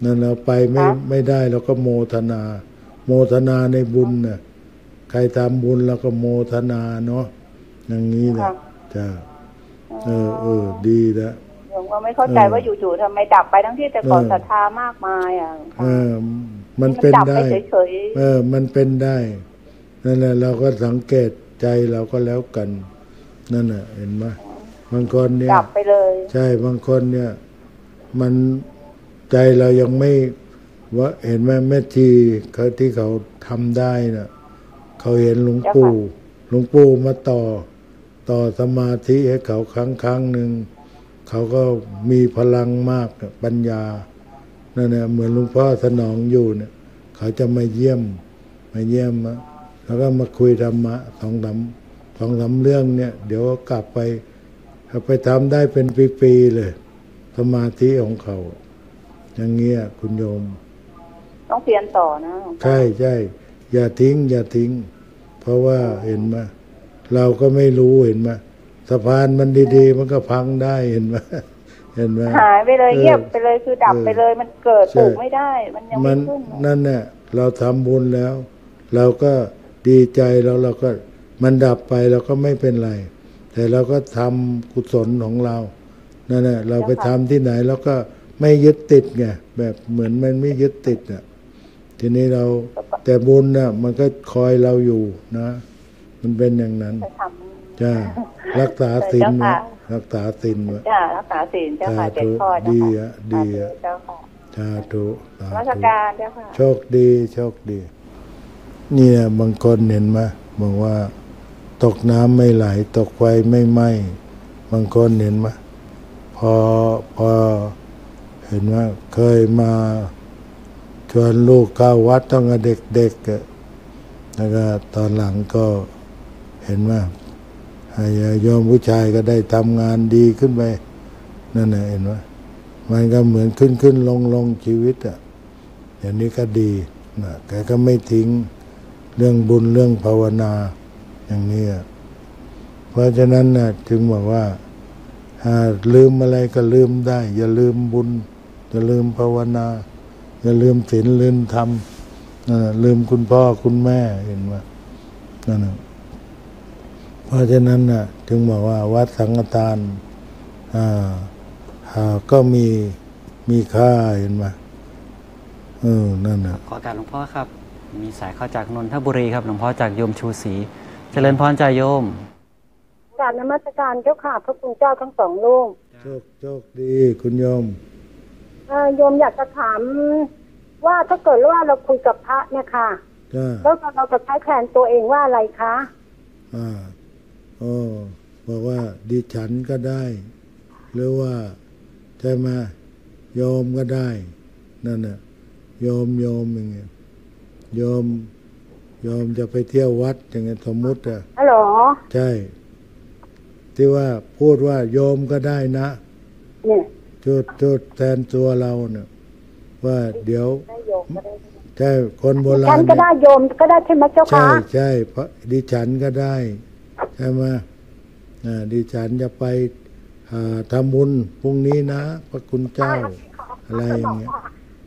[SPEAKER 2] นั่นเราไปไม่ไม่ได้เราก็โมทนา โมทนาในบุญน่ะใครทำบุญเราก็โมทนาเนาะอย่างนี้แหละจ้าเออเออดีแล้ว
[SPEAKER 5] ผมก็ไม่เข้าใจว่าอยู่ๆทำไมดับไปทั้งที่แต่ก่อนศรัทธามากมายอ่ะ
[SPEAKER 2] เออมันเป็นได้เออมันเป็นได้นั่นแหละเราก็สังเกตใจเราก็แล้วกันนั่นแหละเห็นไหมบางคนเนี่ย
[SPEAKER 5] ดับไปเลย
[SPEAKER 2] ใช่บางคนเนี่ยมันใจเรายังไม่ว่าเห็นไหมแม่ชีเขาที่เขาทำได้น่ะเขาเห็นหลวงปู่หลวงปู่มาต่อต่อสมาธิให้เขาครั้งครั้งหนึ่งเขาก็มีพลังมากปัญญานั่นแหละเหมือนหลวงพ่อสนองอยู่เนี่ยเขาจะมาเยี่ยมมาเยี่ยมแล้วก็มาคุยธรรมะสองสามสองสามเรื่องเนี่ยเดี๋ยวก็กลับไปไปทำได้เป็นปีๆเลยสมาธิของเขาอย่างเงี้ยคุณโยม
[SPEAKER 5] ต้องเพียรต่อนะ
[SPEAKER 2] ใช่ใช่อย่าทิ้งอย่าทิ้งเพราะว่าเห็นไหมเราก็ไม่รู้เห็นไหมสะพานมันดีๆมันก็พังได้เห็นไหมเห็นไหม
[SPEAKER 5] หายไปเลยเงียบไปเลยคือดับไปเลยมันเกิดปลูกไม่ได้มันยังไม่ขึ้น
[SPEAKER 2] นั่นเนี่ยเราทำบุญแล้ว เราก็ดีใจแล้วเราก็มันดับไปเราก็ไม่เป็นไรแต่เราก็ทำกุศลของเรานั่นแหละเราไปทำที่ไหนเราก็ไม่ยึดติดไงแบบเหมือนมันไม่ยึดติดอ่ะทีนี้เราแต่บุญน่ะมันก็คอยเราอยู่นะมันเป็นอย่างนั้นจ้ารักษาศีลไว้รักษาศีลไว้
[SPEAKER 5] จ้ารักษาศีลเจ้าค่ะเจ็ดข้อ
[SPEAKER 2] ดีอ่ะดีอ่ะ
[SPEAKER 5] เจ้าค่ะ
[SPEAKER 2] สาธุ
[SPEAKER 5] ราชการเจ้าค่ะ
[SPEAKER 2] โชคดีโชคดีเนี่ยบางคนเห็นไหมบอกว่าตกน้ำไม่ไหลตกไฟไม่ไหม้บางคนเห็นไหมพอพอเห็นว่าเคยมาชวนลูกเข้าวัดต้องกับเด็กๆแล้วก็ตอนหลังก็เห็นว่าโยมผู้ชายก็ได้ทำงานดีขึ้นไปนั่นแหละเห็นว่ามันก็เหมือนขึ้นขึ้นลงลงชีวิตอ่ะอย่างนี้ก็ดีนะแกก็ไม่ทิ้งเรื่องบุญเรื่องภาวนาอย่างนี้เพราะฉะนั้นนะจึงบอกว่าลืมอะไรก็ลืมได้อย่าลืมบุญอย่าลืมภาวนาอย่าลืมศีลลืมธรรมลืมคุณพ่อคุณแม่เห็นไหมนั่นนะเพราะฉะนั้นนะจึงบอกว่าวัดสังฆทานอ่าอ่าก็มีมีค่าเห็นไหมเออนั่นนะ
[SPEAKER 1] ขอการหลวงพ่อครับมีสายเข้าจากนนทบุรีครับหลวงพ่อจากโยมชูศรีเจริญพรใจโยม
[SPEAKER 6] กราบนมัสการเจ้าค่ะพระคุณเจ้าทั้งสองรูป
[SPEAKER 2] โชคโชคดีคุณโยม
[SPEAKER 6] โยมอยากจะถามว่าถ้าเกิดว่าเราคุยกับพระเนี่ยค่ะแล้วเราจะใช้แทนตัวเองว่าอะไรคะ
[SPEAKER 2] อ่าโอ้บอกว่าดิฉันก็ได้หรือว่าใช่ไหมโยมก็ได้นั่นน่ะโยมโยมอย่างเงี้ยโยมโยมจะไปเที่ยววัดอย่างเงี้ยสมมุติอ่ะ
[SPEAKER 6] อ๋อเหรอ
[SPEAKER 2] ใช่ที่ว่าพูดว่าโยมก็ได้นะ
[SPEAKER 6] เนี่ย
[SPEAKER 2] จุดจุดแทนตัวเราเนี่ยว่าเดี๋ยวใช่คนโบราณ
[SPEAKER 6] ฉันก็ได้โยมก็ได้ใช่ไหมเจ้าค่ะ
[SPEAKER 2] ใช่ใช่เพราะดิฉันก็ได้ใช่ไหมอ่าดิฉันจะไปทำบุญพรุ่งนี้นะพระคุณเจ้าอะไรอย่างเงี้ย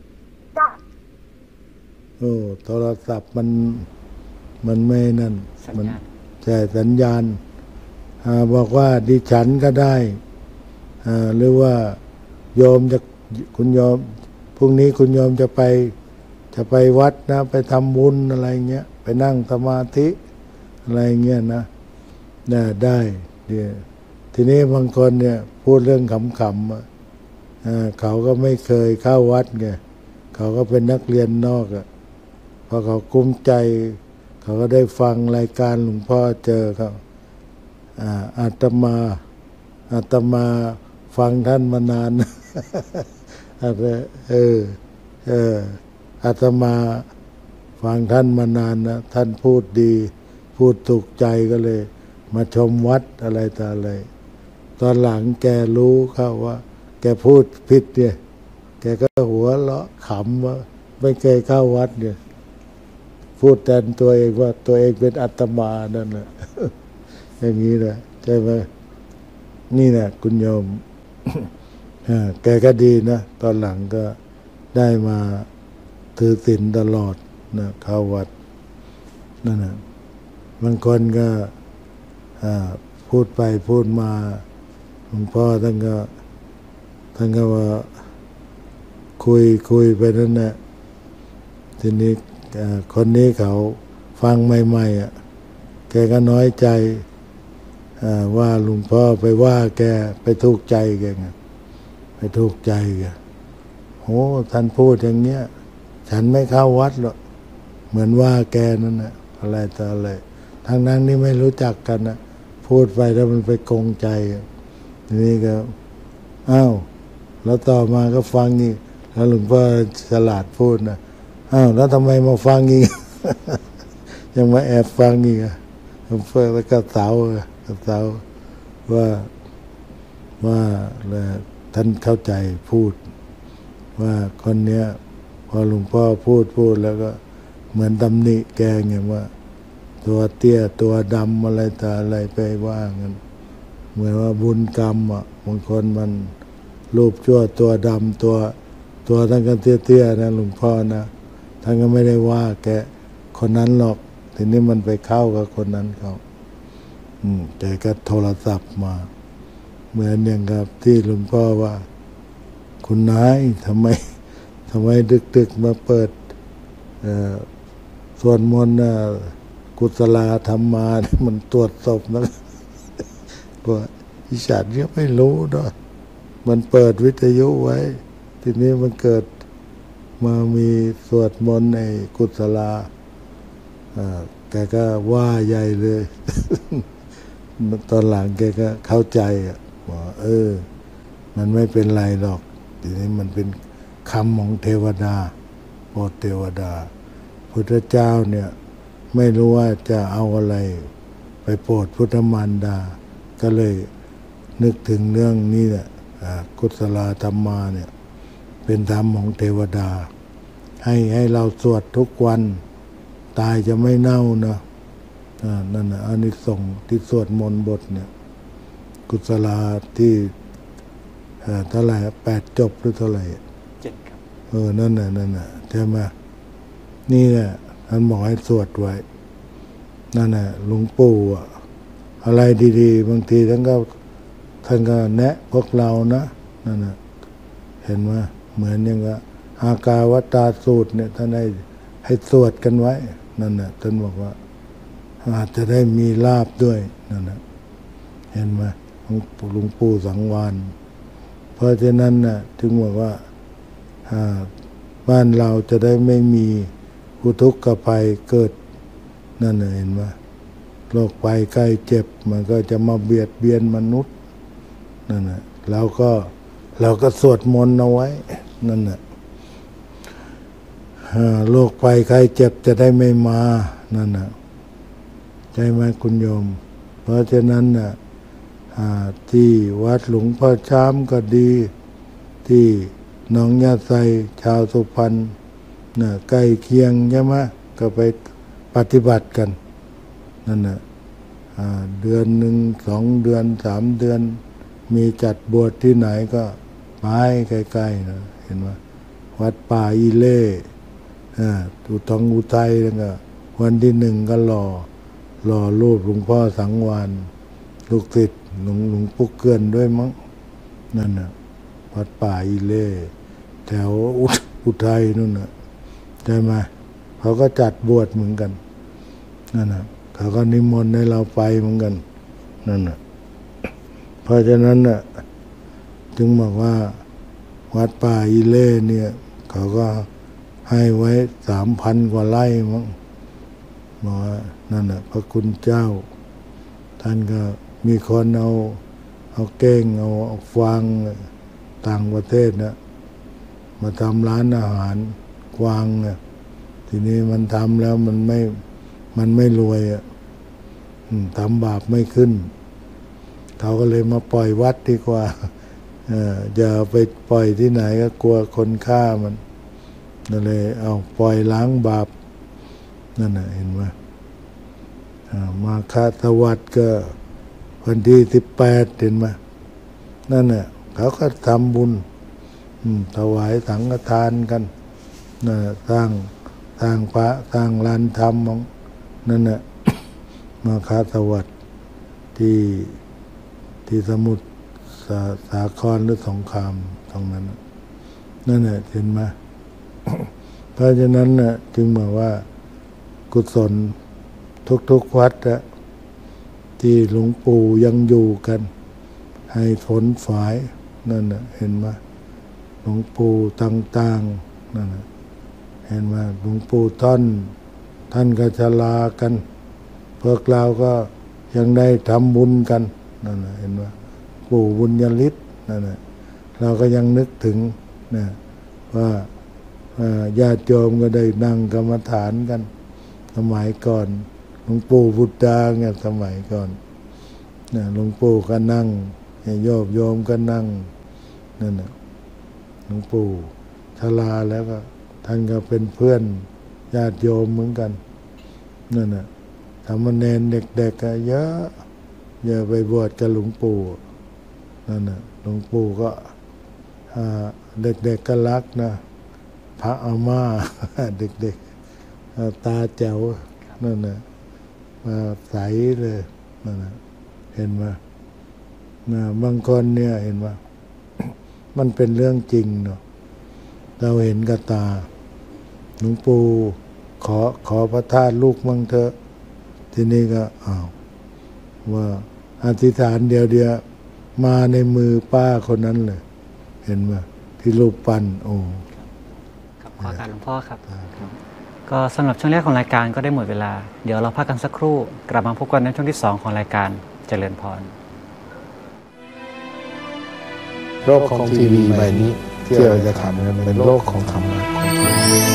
[SPEAKER 2] โอ้โทรศัพท์มันมันไม่นั่นมันใช่สัญญาณบอกว่าดิฉันก็ได้หรือว่าโยมจะคุณโยมพรุ่งนี้คุณโยมจะไปจะไปวัดนะไปทำบุญอะไรเงี้ยไปนั่งสมาธิอะไรเงี้ยนะได้ได้เดี๋ยวทีนี้บางคนเนี่ยพูดเรื่องขำๆเขาก็ไม่เคยเข้าวัดไงเขาก็เป็นนักเรียนนอกอ่ะพอเขากุ้มใจเขาก็ได้ฟังรายการหลวงพ่อเจอเขาอาตมาอาตมาฟังท่านมานานอะไรเออเอออาตมาฟังท่านมานานนะท่านพูดดีพูดถูกใจก็เลยมาชมวัดอะไรต่ออะไรตอนหลังแกรู้เข้าว่าแกพูดผิดเนี่ยแกก็หัวเราะขำว่าไม่เคยเข้าวัดเนี่ยพูดแทนตัวเองว่าตัวเองเป็นอาตมานั่นแหละอย่างนี้แหละใช่ไหมนี่แหละคุณโยมแกก็ดีนะตอนหลังก็ได้มาถือศีลตลอดนะเข้าวัดนั่นนะบางคนก็พูดไปพูดมาหลวงพ่อท่านก็ท่านก็ว่าคุยคุยไปนั่นแหละทีนี้คนนี้เขาฟังใหม่ๆอ่ะแกก็น้อยใจว่าหลวงพ่อไปว่าแกไปทุกข์ใจแกไงไปทุกข์ใจแกโอ้ท่านพูดอย่างเงี้ยฉันไม่เข้าวัดหรอกเหมือนว่าแกนั่นนะอะไรต่ออะไรทางนั้นนี่ไม่รู้จักกันนะพูดไปแล้วมันไปกงใจทีนี้ก็อ้าวแล้วต่อมาก็ฟังนี่แล้วหลวงพ่อฉลาดพูดนะอ้าวแล้วทำไมมาฟังอีก ยังมาแอบฟังอีกหลวงพ่อแล้วก็เสาก็เสาว่าว่าท่านเข้าใจพูดว่าคนเนี้ยพอหลวงพ่อพูดพูดแล้วก็เหมือนตำหนิแกไงว่าตัวเตี้ยตัวดำอะไรแต่อะไรไปว่างั้นเหมือนว่าบุญกรรมอ่ะบางคนมันรูปชั่วตัวดำตัวตัวท่านก็เตี้ยๆนะหลวงพ่อนะท่านก็ไม่ได้ว่าแกคนนั้นหรอกทีนี้มันไปเข้ากับคนนั้นเขาอืมแกก็โทรศัพท์มาเหมือนอย่างกับที่หลวงพ่อว่าคุณนายทำไมทำไมดึกๆมาเปิดสวดมนต์กุศลธรรมามันตรวจศพนะว่าอิฉันเนี่ยไม่รู้เนาะมันเปิดวิทยุไว้ทีนี้มันเกิดมามีสวดมนต์ในกุศลาแกก็ว่าใหญ่เลย ตอนหลังแกก็เข้าใจว่าเออมันไม่เป็นไรหรอกทีนี้มันเป็นคำของเทวดาโปรดเทวดาพุทธเจ้าเนี่ยไม่รู้ว่าจะเอาอะไรไปโปรดพุทธมารดาก็เลยนึกถึงเรื่องนี้แหละกุศลธรรมาเนี่ยเป็นธรรมของเทวดาให้ให้เราสวดทุกวันตายจะไม่เน่านะนั่นนะอานิสงส์ที่สวดมนต์บทเนี่ยกุศลาที่เท่าไหร่แปดจบหรือเท่าไหร่
[SPEAKER 1] เจ็ดครับ
[SPEAKER 2] เออนั่นน่ะนั่นน่ะใช่ไหมนี่แหละท่านบอกให้สวดไว้นั่นน่ะหลวงปู่อะอะไรดีๆบางทีท่านก็ท่านก็แนะพวกเรานะนั่นน่ะเห็นไหมเหมือนอย่างกับอากาวัตตาสูตรเนี่ยท่านให้ให้สวดกันไว้นั่นน่ะท่านบอกว่าอาจจะได้มีลาภด้วยนั่นน่ะเห็นไหมหลวงปู่สังวาลเพราะฉะนั้นน่ะถึงบอกว่าบ้านเราจะได้ไม่มีอุทกภัยเกิดนั่นน่ะเห็นไหมโรคภัยใกล้เจ็บมันก็จะมาเบียดเบียนมนุษย์นั่นน่ะเราก็เราก็สวดมนต์เอาไว้นั่นน่ะโรคภัยใกล้เจ็บจะได้ไม่มานั่นน่ะใช่ไหมคุณโยมเพราะฉะนั้นน่ะที่วัดหลวงพ่อช้ำก็ดีที่หนองยาไซชาวสุพรรณน่ะใกล้เคียงใช่ไหมก็ไปปฏิบัติกันนั่นน่ะเดือนหนึ่งสองเดือนสามเดือนมีจัดบวชที่ไหนก็ไปใกล้ๆนะเห็นไหมวัดป่าอีเล่ตุทองอุทัยแล้วก็วันที่หนึ่งก็รอรอรูปหลวงพ่อสังวาลลูกศิษย์หลวงหลวงปู่เกื้อนด้วยมั้งนั่นน่ะวัดป่าอีเล่แถวอุทัยนู่นน่ะใช่ไหมเขาก็จัดบวชเหมือนกันนั่นน่ะเขาก็นิมนต์ให้เราไปเหมือนกันนั่นน่ะเพราะฉะนั้นน่ะจึงบอกว่าวัดป่าอีเล่เนี่ยเขาก็ให้ไว้สามพันกว่าไร่มั้งบอกว่านั่นน่ะพระคุณเจ้าท่านก็มีคนเอาเอาเก้งเอาเอาฟางต่างประเทศนะมาทำร้านอาหารกวางเนี่ยทีนี้มันทำแล้วมันไม่มันไม่รวยอ่ะทำบาปไม่ขึ้นเขาก็เลยมาปล่อยวัดดีกว่าอย่าไปปล่อยที่ไหนก็กลัวคนฆ่ามันนั่นเลยเอาปล่อยล้างบาปนั่นน่ะเห็นไหมมาฆาตวัดก็วันที่สิบแปดเห็นไหมนั่นน่ะเขาก็ทำบุญถวายสังฆทานกันนะสร้างสร้างพระสร้างลานธรรมของนั่นแหละ มาคาสวัสดิ์ที่ที่สมุทรสาสาครหรือสงครามตรงนั้นนั่นแหละเห็นไหม เพราะฉะนั้นนะจึงบอกว่ากุศลทุกๆวัดนะที่หลวงปู่ยังอยู่กันให้ผลฝายนั่นนะเห็นไหมหลวงปู่ต่างๆนั่นนะเห็นไหมหลวงปู่ท่านท่านก็ชรากันพวกเราก็ยังได้ทำบุญกันนั่นนะเห็นไหมปู่บุญญาฤทธิ์นั่นนะเราก็ยังนึกถึงนะว่าญาติโยมก็ได้นั่งกรรมฐานกันสมัยก่อนหลวงปู่บุตรดาเนี่ยสมัยก่อนนะหลวงปู่ก็นั่งโยมโยมก็นั่งนั่นนะหลวงปู่ชราแล้วก็ท่านก็เป็นเพื่อนญาติโยมเหมือนกันนั่นนะสามเณรเด็กๆก็เยอะเยอะไปบวชกับหลวงปู่นั่นนะหลวงปู่ก็เด็กๆก็รักนะพระอาม่า เด็กๆตาแจ๋วนั่นนะมาใสเลยนั่นนะเห็นไหมนะบางคนเนี่ยเห็นไหม มันเป็นเรื่องจริงเนาะเราเห็นกับตาหลวงปู่ขอขอพระธาตุลูกมั่งเถอะทีนี้ก็อ้าวว่าอธิษฐานเดียวเดียวมาในมือป้าคนนั้นเลยเห็นไหมที่รูปปั้นโอ้
[SPEAKER 1] ครับขอการหลวงพ่อครับก็สำหรับช่วงแรกของรายการก็ได้หมดเวลาเดี๋ยวเราพักกันสักครู่กลับมาพบกันในช่วงที่สองของรายการเจริญพร
[SPEAKER 7] โลกของทีวีใบนี้ที่เราจะทำเป็นโลกของธรรมะของที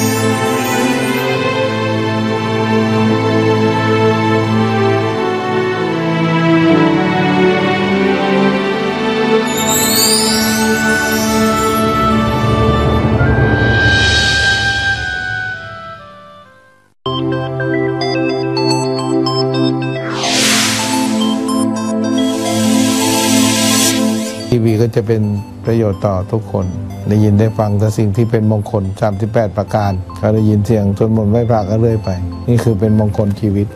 [SPEAKER 7] วีก็จะเป็นประโยชน์ต่อทุกคนได้ยินได้ฟังแต่สิ่งที่เป็นมงคลสามสิบแปดประการก็ได้ยินเสียงสวดมนต์ไหว้พระก็เรื่อยไปนี่คือเป็นมงคลชีวิต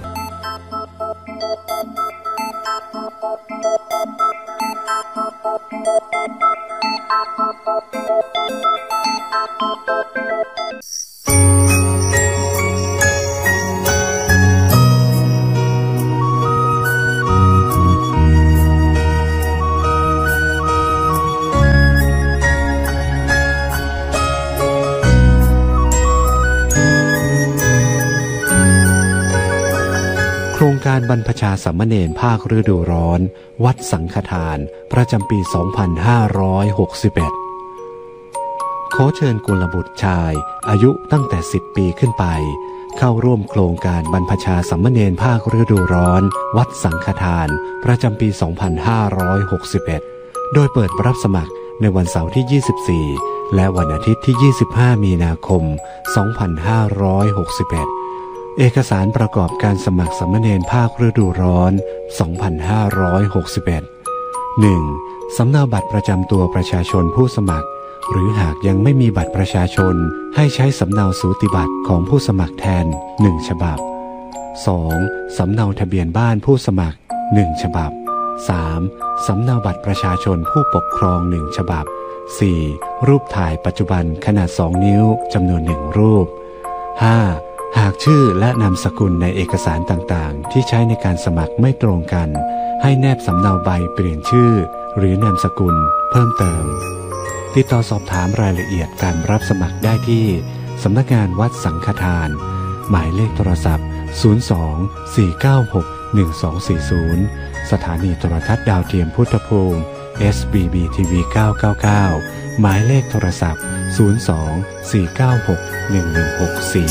[SPEAKER 8] โครงการบรรพชาสามเณรภาคฤดูร้อนวัดสังฆทานประจำปี สองพันห้าร้อยหกสิบเอ็ด ขอเชิญกุลบุตรชายอายุตั้งแต่สิบปีขึ้นไปเข้าร่วมโครงการบรรพชาสามเณรภาคฤดูร้อนวัดสังฆทานประจำปี สองพันห้าร้อยหกสิบเอ็ด โดยเปิดรับสมัครในวันเสาร์ที่ ยี่สิบสี่ และวันอาทิตย์ที่ ยี่สิบห้า มีนาคม สองพันห้าร้อยหกสิบเอ็ดเอกสารประกอบการสมัครสามเณรภาคฤดูร้อน สองพันห้าร้อยหกสิบเอ็ด หนึ่ง สำเนาบัตรประจำตัวประชาชนผู้สมัครหรือหากยังไม่มีบัตรประชาชนให้ใช้สำเนาสูติบัตรของผู้สมัครแทนหนึ่งฉบับ สอง สำเนาทะเบียนบ้านผู้สมัครหนึ่งฉบับ สาม สำเนาบัตรประชาชนผู้ปกครองหนึ่งฉบับ สี่ รูปถ่ายปัจจุบันขนาดสองนิ้วจำนวนหนึ่งรูป ห้าหากชื่อและนามสกุลในเอกสารต่างๆที่ใช้ในการสมัครไม่ตรงกันให้แนบสำเนาใบเปลี่ยนชื่อหรือนามสกุลเพิ่มเติมติดต่อสอบถามรายละเอียดการรับสมัครได้ที่สำนักงานวัดสังฆทานหมายเลขโทรศัพท์ศูนย์ สอง สี่ เก้า หก หนึ่ง สอง สี่ ศูนย์สถานีโทรทัศน์ดาวเทียมพุทธภูมิ เอส บี บี ที วี เก้า เก้า เก้าหมายเลขโทรศัพท์ศูนย์ สอง สี่ เก้า หก หนึ่ง หนึ่ง หก สี่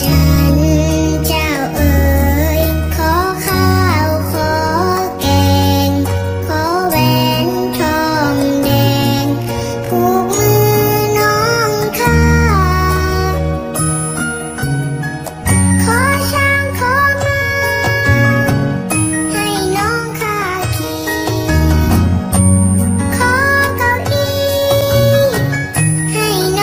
[SPEAKER 9] ให้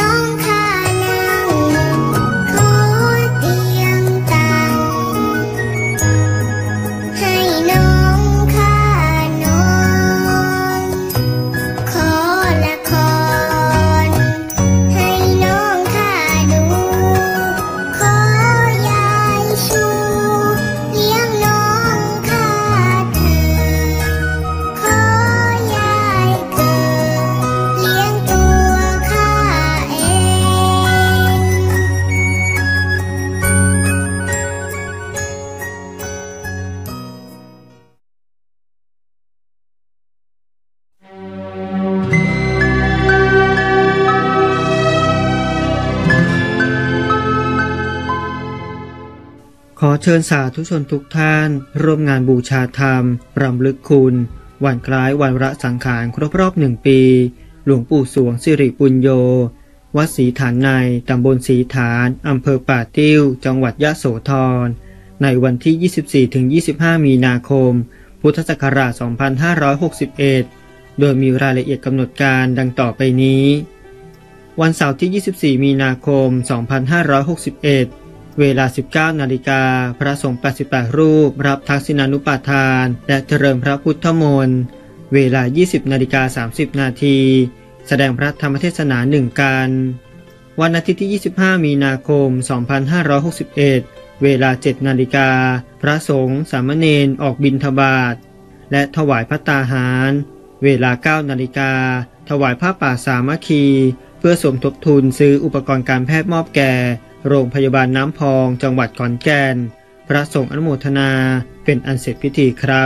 [SPEAKER 9] ขอเชิญสาธุชนทุกท่านร่วมงานบูชาธรรมรำลึกคุณวันคล้ายวันระสังขารครบรอบหนึ่งปีหลวงปู่สวงสิริปุญโญวัดศรีฐานในตำบลศรีฐานอำเภอป่าติ้วจังหวัดยะโสธรในวันที่ ยี่สิบสี่ถึงยี่สิบห้า มีนาคมพุทธศักราช สองพันห้าร้อยหกสิบเอ็ด โดยมีรายละเอียดกำหนดการดังต่อไปนี้วันเสาร์ที่ ยี่สิบสี่ มีนาคม สองพันห้าร้อยหกสิบเอ็ด เวลา สิบเก้า นาฬิกาพระสงฆ์ แปดสิบแปด รูปรับทักษิณานุปทานและเจริญพระพุทธมนต์เวลา ยี่สิบ นาฬิกา สามสิบ นาทีแสดงพระธรรมเทศนาหนึ่งกันวันอาทิตย์ที่ ยี่สิบห้า มีนาคม สองพันห้าร้อยหกสิบเอ็ด เวลา เจ็ด นาฬิกาพระสงฆ์สามเณรออกบิณฑบาตและถวายภัตตาหารเวลา เก้า นาฬิกาถวายผ้าป่าสามัคคีเพื่อสมทบทุนซื้ออุปกรณ์การแพทย์มอบแก่โรงพยาบาลน้ำพองจังหวัดขอนแก่นพระสงฆ์อนุโมทนาเป็นอันเสร็จพิธีครับ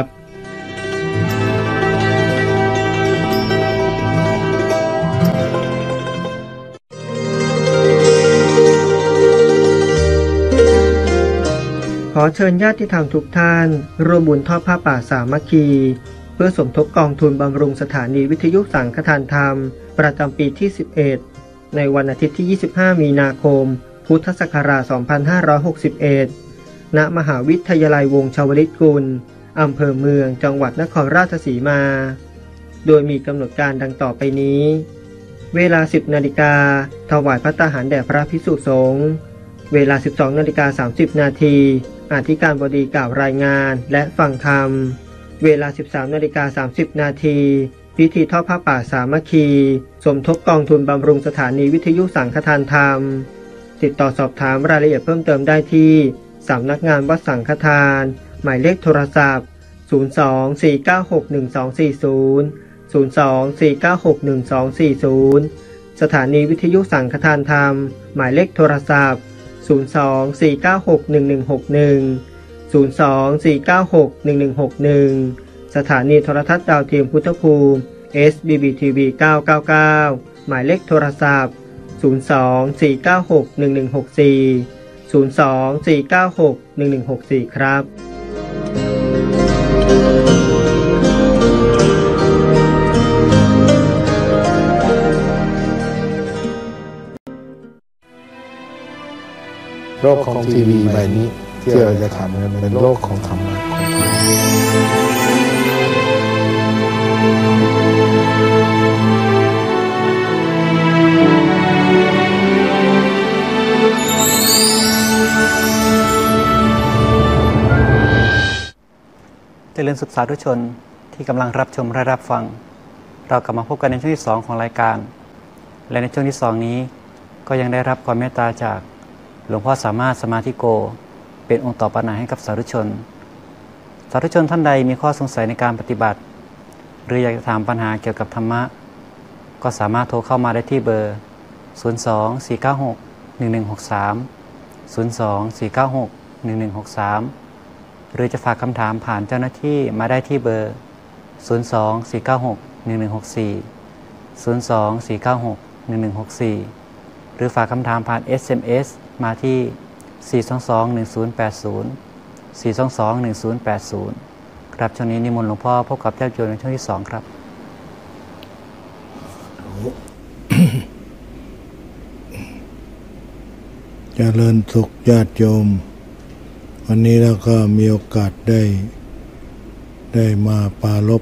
[SPEAKER 9] ขอเชิญญาติธรรมทุกท่านร่วมบุญทอดผ้าป่าสามัคคีเพื่อสมทบกองทุนบำรุงสถานีวิทยุสังฆทานธรรมประจำปีที่สิบเอ็ดในวันอาทิตย์ที่ ยี่สิบห้า มีนาคมพุทธศักราช สองพันห้าร้อยหกสิบเอ็ด ณ มหาวิทยาลัยวงศ์ชวลิตกุลอำเภอเมืองจังหวัดนครราชสีมาโดยมีกำหนดการดังต่อไปนี้เวลา สิบ นาฬิกาถวายภัตตาหารแด่พระภิกษุสงฆ์เวลา สิบสอง นาฬิกา สามสิบ นาทีอธิการบดีกล่าวรายงานและฟังธรรมเวลา สิบสาม นาฬิกา สามสิบ นาทีพิธีทอดผ้าป่าสามัคคีสมทบกองทุนบำรุงสถานีวิทยุสังฆทานธรรมติดต่อสอบถามรายละเอียดเพิ่มเติมได้ที่สำนักงานวัดสังฆทานหมายเลขโทรศัพท์ ศูนย์ สอง สี่ เก้า หก หนึ่ง สอง สี่ ศูนย์ ศูนย์ สอง สี่ เก้า หก หนึ่ง สอง สี่ ศูนย์ สถานีวิทยุสังฆทานธรรมหมายเลขโทรศัพท์ ศูนย์ สอง สี่ เก้า หก หนึ่ง หนึ่ง หก หนึ่ง ศูนย์ สอง สี่ เก้า หก หนึ่ง หนึ่ง หก หนึ่ง สถานีโทรทัศน์ดาวเทียมพุทธภูมิ เอส บี บี ที วี เก้า เก้า เก้า หมายเลขโทรศัพท์ ศูนย์ สอง สี่ เก้า หก หนึ่ง หนึ่ง หก สี่ ศูนย์ สอง สี่ เก้า หก หนึ่ง หนึ่ง หก สี่ ครับ
[SPEAKER 7] โลกของทีวีใบนี้ที่เราจะทำกันเป็นโลกของธรรมะ
[SPEAKER 1] เจริญสุขสาธุชนที่กำลังรับชมและรับฟังเรากลับมาพบกันในช่วงที่สองของรายการและในช่วงที่สองนี้ก็ยังได้รับความเมตตาจากหลวงพ่อสามารถสมาธิโกเป็นองค์ต่อปัญหาให้กับสาธุชนสาธุชนท่านใดมีข้อสงสัยในการปฏิบัติหรืออยากจะถามปัญหาเกี่ยวกับธรรมะก็สามารถโทรเข้ามาได้ที่เบอร์ ศูนย์ สอง สี่ เก้า หก หนึ่ง หนึ่ง หก สาม ศูนย์ สอง สี่ เก้า หก หนึ่ง หนึ่ง หก สามหรือจะฝากคำถามผ่านเจ้าหน้าที่มาได้ที่เบอร์ ศูนย์ สอง สี่ เก้า หก หนึ่ง หนึ่ง หก สี่ ศูนย์ สอง สี่ เก้า หก หนึ่ง หนึ่ง หก สี่หรือฝากคำถามผ่าน เอส เอ็ม เอส มาที่ สี่ สอง สอง หนึ่ง ศูนย์ แปด ศูนย์ สี่ สอง สอง หนึ่ง ศูนย์ แปด ศูนย์ครับช่วงนี้นิมนต์หลวงพ่อพบกับญาติโยมในช่วงที่สองครับ
[SPEAKER 2] เจริญสุขญาติโยมวันนี้เราก็มีโอกาสได้ได้มาปรารภ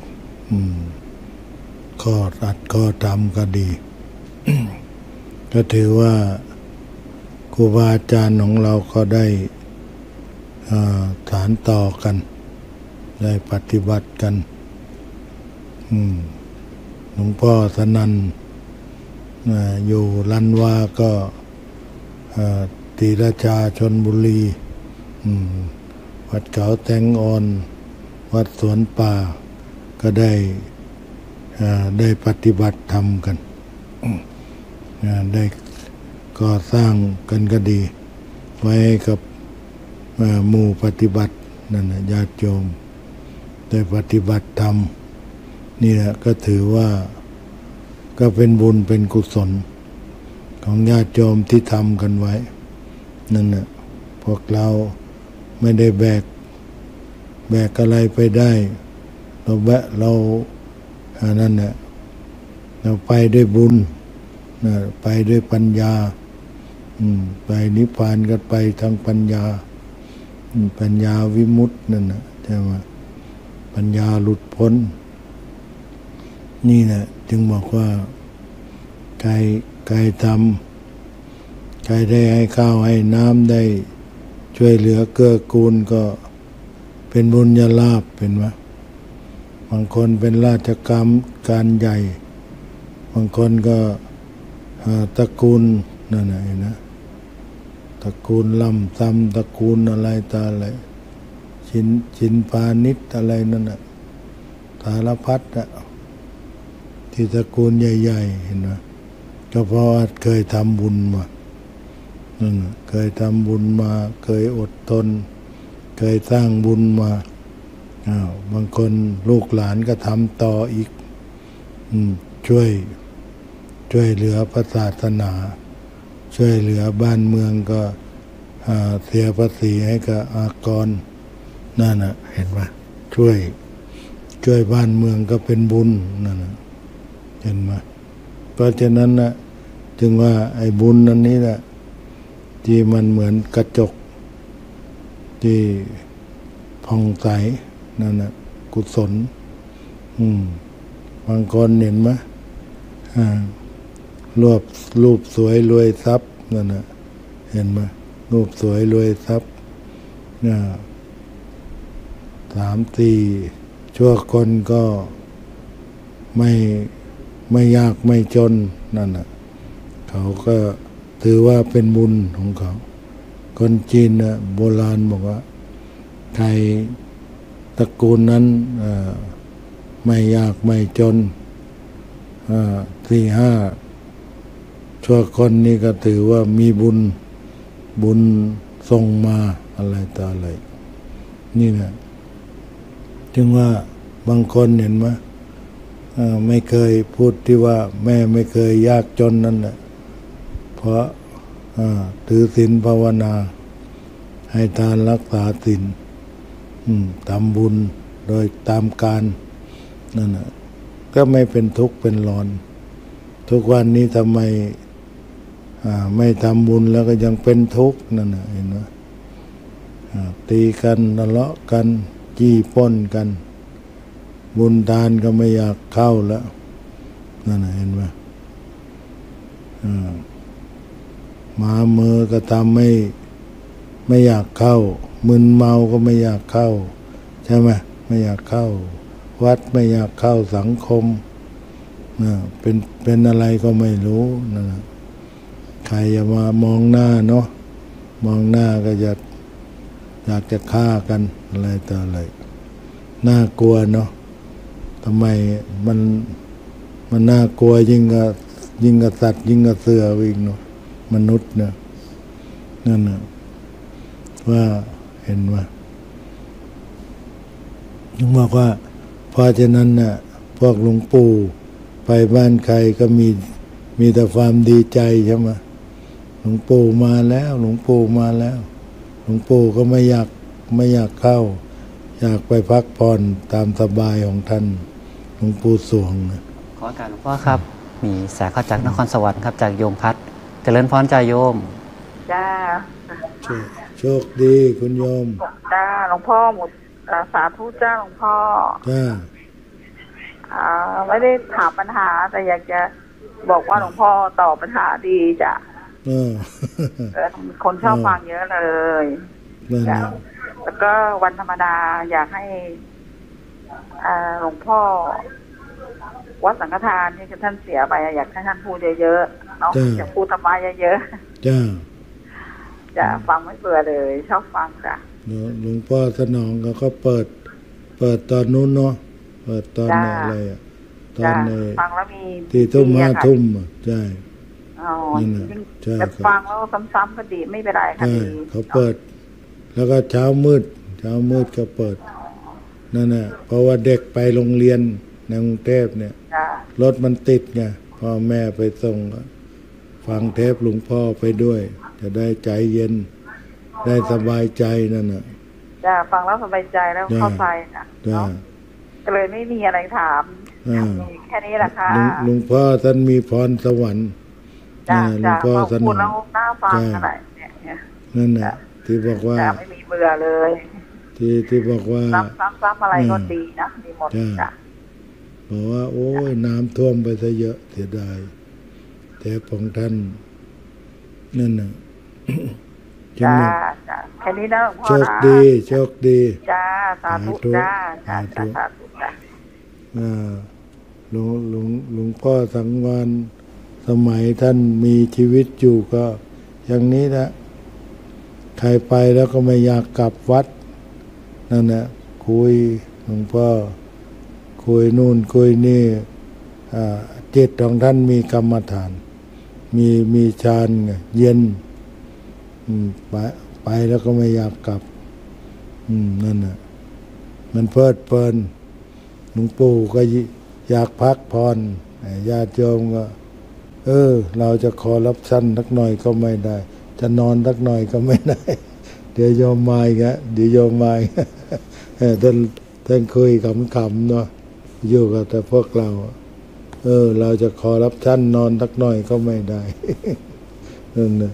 [SPEAKER 2] ข้ออัดข้อธรรมก็ดี ก็ถือว่าครูบาอาจารย์ของเราก็ได้สานต่อกันได้ปฏิบัติกันหลวงพ่อสนั่นอยู่ลันวาก็ศรีราชาชลบุรีวัดเขาแตงอ่อนวัดสวนป่าก็ได้ได้ปฏิบัติธรรมกันได้ก่อสร้างกันก็ดีไว้กับหมู่ปฏิบัตินั่นนะญาติโยมได้ปฏิบัติธรรมนี่แหละก็ถือว่าก็เป็นบุญเป็นกุศลของญาติโยมที่ทำกันไว้นั่นนะพวกเราไม่ได้แบกแบกอะไรไปได้เราแบะเราอันนั้นเนี่ยเราไปด้วยบุญนะไปด้วยปัญญาอืมไปนิพพานกันไปทางปัญญาอืมปัญญาวิมุตตินั่นนะใช่ไหมปัญญาหลุดพ้นนี่นะจึงบอกว่าใครใครทำใครได้ให้ข้าวให้น้ำได้ช่วยเหลือเกื้อกูลก็เป็นบุญญาลาภเป็นวะบางคนเป็นราชกรรมการใหญ่บางคนก็ตระกูลนั่นไงนะตระกูลล่ำซ้ำตระกูลอะไรตาอะไรชินชินพาณิชย์อะไรนั่นน่ะสารพัดอะที่ตระกูลใหญ่ๆเห็นไหมก็เพราะว่าเคยทำบุญมานั่นเคยทำบุญมาเคยอดทนเคยสร้างบุญมาอ้าวบางคนลูกหลานก็ทำต่ออีกอืมช่วยช่วยเหลือพระศาสนาช่วยเหลือบ้านเมืองก็เสียภาษีให้กับอากรนั่นน่ะเห็นไหมช่วยช่วยบ้านเมืองก็เป็นบุญนั่นน่ะเห็นไหมเพราะฉะนั้นนะจึงว่าไอ้บุญนั้นนี้แหละที่มันเหมือนกระจกที่ผ่องใสนั่นน่ะกุศลอืมบางคนเห็นไหมอ่ารูปรูปสวยรวยทรัพย์นั่นน่ะเห็นไหมรูปสวยรวยทรัพย์อ่าสามสี่ชั่วคนก็ไม่ไม่ยากไม่จนนั่นน่ะเขาก็ถือว่าเป็นบุญของเขาคนจีนน่ะโบราณบอกว่าใครตระกูลนั้นไม่ยากไม่จนสี่ห้าชั่วคนนี้ก็ถือว่ามีบุญบุญส่งมาอะไรต่ออะไรนี่นะจึงว่าบางคนเห็นไหมไม่เคยพูดที่ว่าแม่ไม่เคยยากจนนั่นแหละเพราะถือศีลภาวนาให้ทานรักษาศีลทำบุญโดยตามการนั่นแหละก็ไม่เป็นทุกข์เป็นร้อนทุกวันนี้ทำไมไม่ทำบุญแล้วก็ยังเป็นทุกข์นั่นนะเห็นไหมตีกันทะเลาะกันจี้ป้นกันบุญทานก็ไม่อยากเข้าแล้วนั่นนะเห็นไหมหมาเมือก็ทำไม่ไม่อยากเข้ามึนเมาก็ไม่อยากเข้าใช่ไหมไม่อยากเข้าวัดไม่อยากเข้าสังคมนะเป็นเป็นอะไรก็ไม่รู้นะใครจะมามองหน้าเนาะมองหน้าก็อยากอยากจะฆ่ากันอะไรต่ออะไรน่ากลัวเนาะทำไมมันมันน่ากลัวยิ่งกับยิ่งกับสัตว์ยิ่งกับเสือวิ่งเนาะมนุษย์เนี่ยนั่นนะว่าเห็นว่ายังบอกว่าเพราะฉะนั้นน่ะพวกหลวงปู่ไปบ้านใครก็มีมีแต่ความดีใจใช่ไหมหลวงปู่มาแล้วหลวงปู่มาแล้วหลวงปู่ก็ไม่อยากไม่อยากเข้าอยากไปพักผ่อนตามสบายของท่านหลวงปู่สวงนะ
[SPEAKER 1] ขอการหลวงพ่อครับมีสายเข้าจากนครสวรรค์ครับจากโยมพัฒน์เจริญพรจ่าโยม
[SPEAKER 5] จ้า
[SPEAKER 2] โชคดีคุณโยม
[SPEAKER 5] จ้าหลวงพ่อหมดสาธุจ้าหลวงพ่อ
[SPEAKER 2] จ้า
[SPEAKER 5] ไม่ได้ถามปัญหาแต่อยากจะบอกว่าหลวงพ่อตอบปัญหาดีจ้ะเออคนชอบฟังเยอะเลยจ้ะแล้วก็วันธรรมดาอยากให้หลวงพ่อวัดสังฆทานที่ท่านเสียไปอยากให้ท่านพูดเยอะๆเนาะอยากพูดธรรมะเยอะ
[SPEAKER 2] ๆจ้า
[SPEAKER 5] จะฟังไม่เบื่อเลยชอบฟังจ้ะ
[SPEAKER 2] หลวงพ่อสนองก็เปิดเปิดตอนนู้นเนาะเปิดตอนอะไรอ่ะตอนใน
[SPEAKER 5] ฟังแล้วมี
[SPEAKER 2] ที่ทุ่มห้าทุ่มใช่
[SPEAKER 5] อ๋อใช่ฟังแล้วซ้ำๆก็ดีไม่เป็นไรค่ะดี
[SPEAKER 2] เขาเปิดแล้วก็เช้ามืดเช้ามืดก็เปิดนั่นน่ะเพราะว่าเด็กไปโรงเรียนในกรุงเทพเนี่ยรถมันติดไงพ่อแม่ไปส่งฟังเทปหลวงพ่อไปด้วยจะได้ใจเย็นได้สบายใจนั่นน่ะ
[SPEAKER 10] จ้าฟังแล้วสบายใจแล้วเข้าใจนะเนาะก็เลยไม่มีอะไรถามมีแค่นี้แหละค่ะ
[SPEAKER 2] หลวงพ่อท่านมีพรสวรรค์
[SPEAKER 10] จ้าจ้าพูดแล้วน่าฟังอะไรเนี่ย
[SPEAKER 2] นั่นแหละที่บอกว่า
[SPEAKER 10] ไม่มีเบื่อเลย
[SPEAKER 2] ที่ที่บอกว่า
[SPEAKER 10] ซ้ำๆอะไรก็ดีนะมีหมดจ้ะ
[SPEAKER 2] บอกว่าโอ้ยน้ำท่วมไปซะเยอะเสียดายแต่ของท่านนั่นน่ะ
[SPEAKER 10] จ้าจ้าแค่นี้นะหลวงพ่อนะ
[SPEAKER 2] โชคดีโชคดี
[SPEAKER 10] จ้าสาธุจ้าจ้าสาธุจ้า
[SPEAKER 2] อ่าหลวงหลวงหลวงพ่อสังวานสมัยท่านมีชีวิตอยู่ก็อย่างนี้นะใครไปแล้วก็ไม่อยากกลับวัดนั่นแหละคุยหลวงพ่อคุยนู่นคุยนี่จิตของท่านมีกรรมฐานมีมีฌานเย็นไปไปแล้วก็ไม่อยากกลับนั่นน่ะมันเพลิดเพลินหลวงปู่ก็อยากพักผ่อนญาติโยมก็เออเราจะขอรับสั้นสักหน่อยก็ไม่ได้จะนอนสักหน่อยก็ไม่ได้เดี๋ยวโยมมาอีกฮะเดี๋ยวโยมมาอีกท่านท่านคุยขำๆเนาะอยู่กับแต่พวกเราเออเราจะขอรับชั้นนอนสักหน่อยก็ไม่ได้นั่นนะ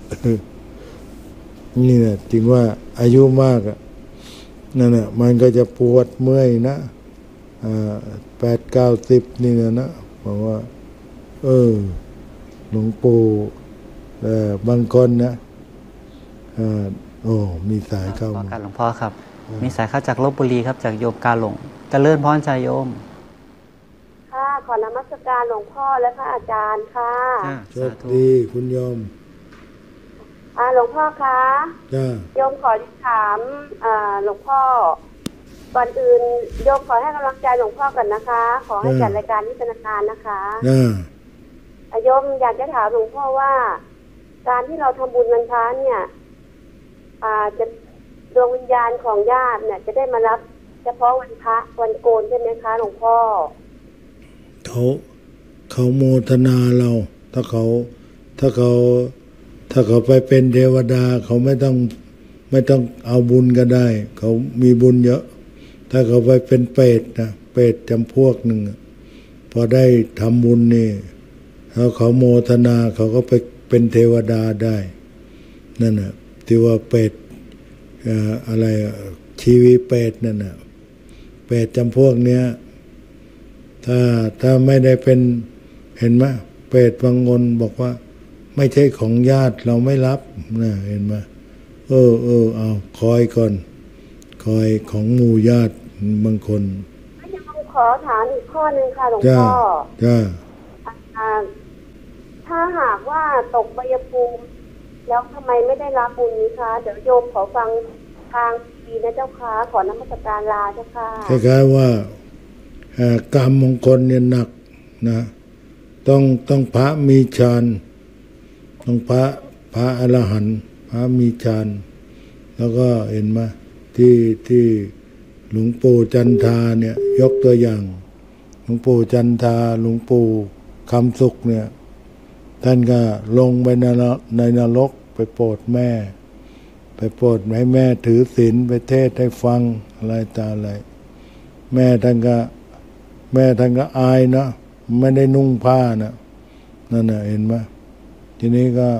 [SPEAKER 2] นี่แหละจริงว่าอายุมากอ่ะนั่นน่ะมันก็จะปวดเมื่อยนะอ่าแปดเก้าสิบนี่นะนะเพราะว่าเออหลวงปู่เออบางคนนะอ่าโอ้มีสายเข้ามา
[SPEAKER 1] หลวงพ่อครับมีสายเข้าจากลพบุรีครับจากโยมกาหลงเจริญพรใจโยม
[SPEAKER 6] ค่ะขอนมัสการหลวงพ่อและพระอาจารย์ค่ะ
[SPEAKER 2] โชคดีคุณโยม
[SPEAKER 6] อ่าหลวงพ่อคะ
[SPEAKER 2] จ้า
[SPEAKER 6] โยมขอถามอ่าหลวงพ่อก่อนอื่นโยมขอให้กำลังใจหลวงพ่อก่อนนะคะขอให้จัดรายการนี้เป็นนานๆนะคะโยมอยากจะถามหลวงพ่อว่าการที่เราทำบุญวันพระเนี่ยอ่าจะดวงวิญญาณของญาติเนี่ยจะได้มารับเฉพาะวันพระวันโกนใช่ไหมคะหลวงพ่อ
[SPEAKER 2] เขาเขาโมทนาเราถ้าเขาถ้าเขาถ้าเขาไปเป็นเทวดาเขาไม่ต้องไม่ต้องเอาบุญก็ได้เขามีบุญเยอะถ้าเขาไปเป็นเปรตนะเปรตจำพวกหนึ่งพอได้ทำบุญนี่เขาเขาโมทนาเขาก็ไปเป็นเทวดาได้นั่นน่ะที่ว่าเปรตอะไรชีวิตเปรตนั่นน่ะเปรตจำพวกเนี้ยถ้าถ้าไม่ได้เป็นเห็นไหมเปรตบางคนบอกว่าไม่ใช่ของญาติเราไม่รับนะเห็นไหมเออเออเอาคอยก่อนคอยของหมู่ญาติบางคน
[SPEAKER 6] ยังขอถามอีกข้อนึงค่ะหลวงพ่อ
[SPEAKER 2] จ้า
[SPEAKER 6] ถ้าหากว่าตกไบยภูมิแล้วทำไมไม่ได้รับบุญนี้คะเดี๋ยวโยมขอฟังทางดีนะเจ้าค่ะขอนมัสการลาเจ้าค่ะ
[SPEAKER 2] คล้ายๆว่ากรรมของคนเนี่ยหนักนะต้องต้องพระมีฌานต้องพระพระอรหันต์พระมีฌานแล้วก็เห็นไหมที่ที่หลวงปู่จันทาเนี่ยยกตัวอย่างหลวงปู่จันทาหลวงปู่คำสุขเนี่ยท่านก็ลงไปในในนรกไปโปรดแม่ไปโปรดให้แม่ถือศีลไปเทศให้ฟังอะไรตาอะไรแม่ท่านก็แม่ท่านก็อายนะไม่ได้นุ่งผ้านะนั่นน่ะเห็นไหมทีนี้ก็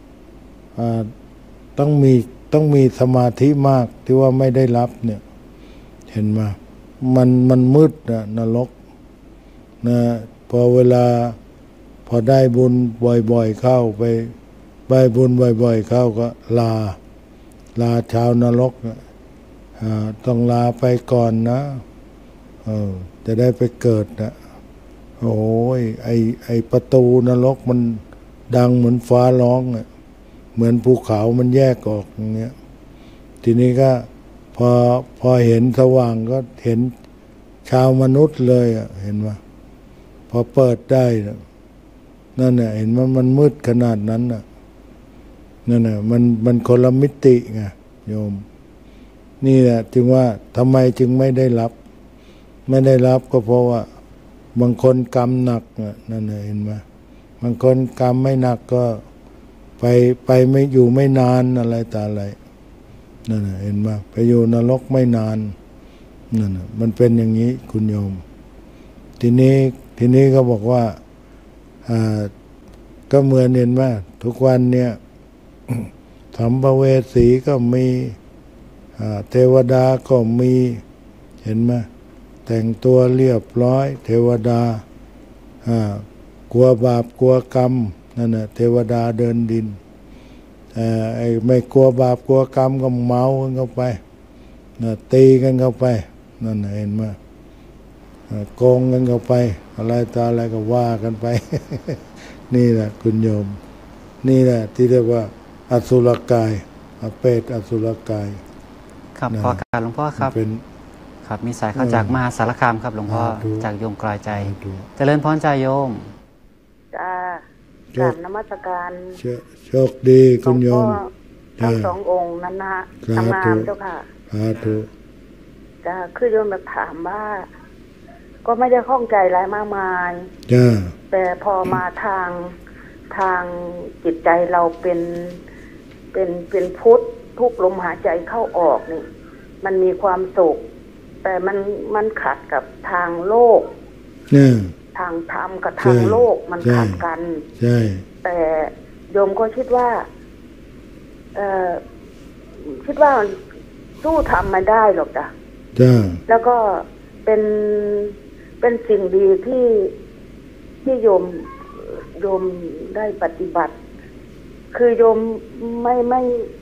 [SPEAKER 2] ต้องมีต้องมีสมาธิมากที่ว่าไม่ได้รับเนี่ยเห็นไหมมันมันมืดนะนรกนะพอเวลาพอได้บุญบ่อยๆเข้าไปได้บุญบ่อยๆเข้าก็ลาลาชาวนรกนะต้องลาไปก่อนนะเออจะได้ไปเกิดนะโอ้ยไอไอประตูนรกมันดังเหมือนฟ้าร้องอ่ะเหมือนภูเขามันแยกออกอย่างเงี้ยทีนี้ก็พอพอเห็นสว่างก็เห็นชาวมนุษย์เลยอ่ะเห็นไหมพอเปิดได้นั่นน่ะเห็นว่ามันมืดขนาดนั้นน่ะนั่นน่ะมันมันคนละมิติไงโยมนี่แหละจึงว่าทำไมจึงไม่ได้รับไม่ได้รับก็เพราะว่าบางคนกรรมหนักนั่นเห็นไหมบางคนกรรมไม่หนักก็ไปไปไม่อยู่ไม่นานอะไรต่ออะไรนั่นน่ะเห็นไหมไปอยู่นรกไม่นานนั่นน่ะมันเป็นอย่างนี้คุณโยมทีนี้ทีนี้ก็บอกว่าอ่าก็เหมือนเห็นไหมทุกวันเนี่ยสัมภเวสีก็มีเทวดาก็มีเห็นไหมแต่งตัวเรียบร้อยเทวดากลัวบาปกลัวกรรมนั่นน่ะเทวดาเดินดินไอ้ไม่กลัวบาปกลัวกรรมก็เมากันเข้าไปนะตีกันเข้าไปนั่นน่ะเห็นไหมโกงกันเข้าไปอะไรต่ออะไรก็ว่ากันไป นี่แหละคุณโยมนี่แหละที่เรียกว่าอสุรกายอเปรตอสุรกาย
[SPEAKER 1] ครับขอการหลวงพ่อครับครับมีสายเข้าจากมหาสารคามครับหลวงพ่อจากโยมกลายใจเจริญพรใจโยม
[SPEAKER 11] จ้าการนมัสการ
[SPEAKER 2] โชคดีคุณโยม
[SPEAKER 11] ทั้งสององค์นั้นนะทำงานเจ้าค่ะ
[SPEAKER 2] สาธุ
[SPEAKER 11] จ้าคือโยมแบบถามว่าก็ไม่ได้ข้องใจอะไรมากมาย
[SPEAKER 2] จ้า
[SPEAKER 11] แต่พอมาทางทางจิตใจเราเป็นเป็นเป็นพุทธทุกลมหายใจเข้าออกนี่มันมีความสุขแต่มันมันขัดกับทางโลกทางธรรมกับทางโลกมันขัดกัน
[SPEAKER 2] ใช่
[SPEAKER 11] แต่โยมก็คิดว่าเอ่อคิดว่าสู้ทำมาได้หรอกจ้ะแล้วก็เป็นเป็นสิ่งดีที่ที่โยมโยมได้ปฏิบัติคือโยมไม่ไม่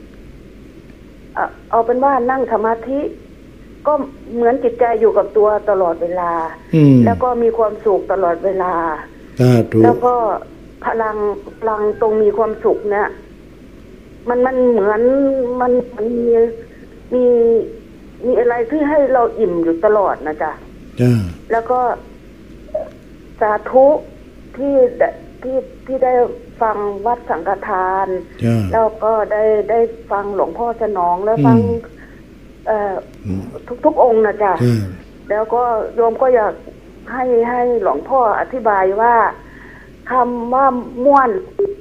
[SPEAKER 11] เอาเป็นว่านั่งสมาธิก็เหมือนจิตใจอยู่กับตัวตลอดเวลาแล้วก็มีความสุขตลอดเวลาแล้วก็พลังพลังตรงมีความสุขเนี่ยมันมันเหมือนมันมันมีมีมีอะไรที่ให้เราอิ่มอยู่ตลอดนะจ๊ะแล้วก็สาธุที่ที่ที่ได้ฟังวัดสังฆทานแล้วก็ได้ได้ฟังหลวงพ่อสนองแล้วฟังเอ่อทุกทุกองค์นะจ๊ะแล้วก็โยมก็อยากให้ให้หลวงพ่ออธิบายว่าคำว่าม่วน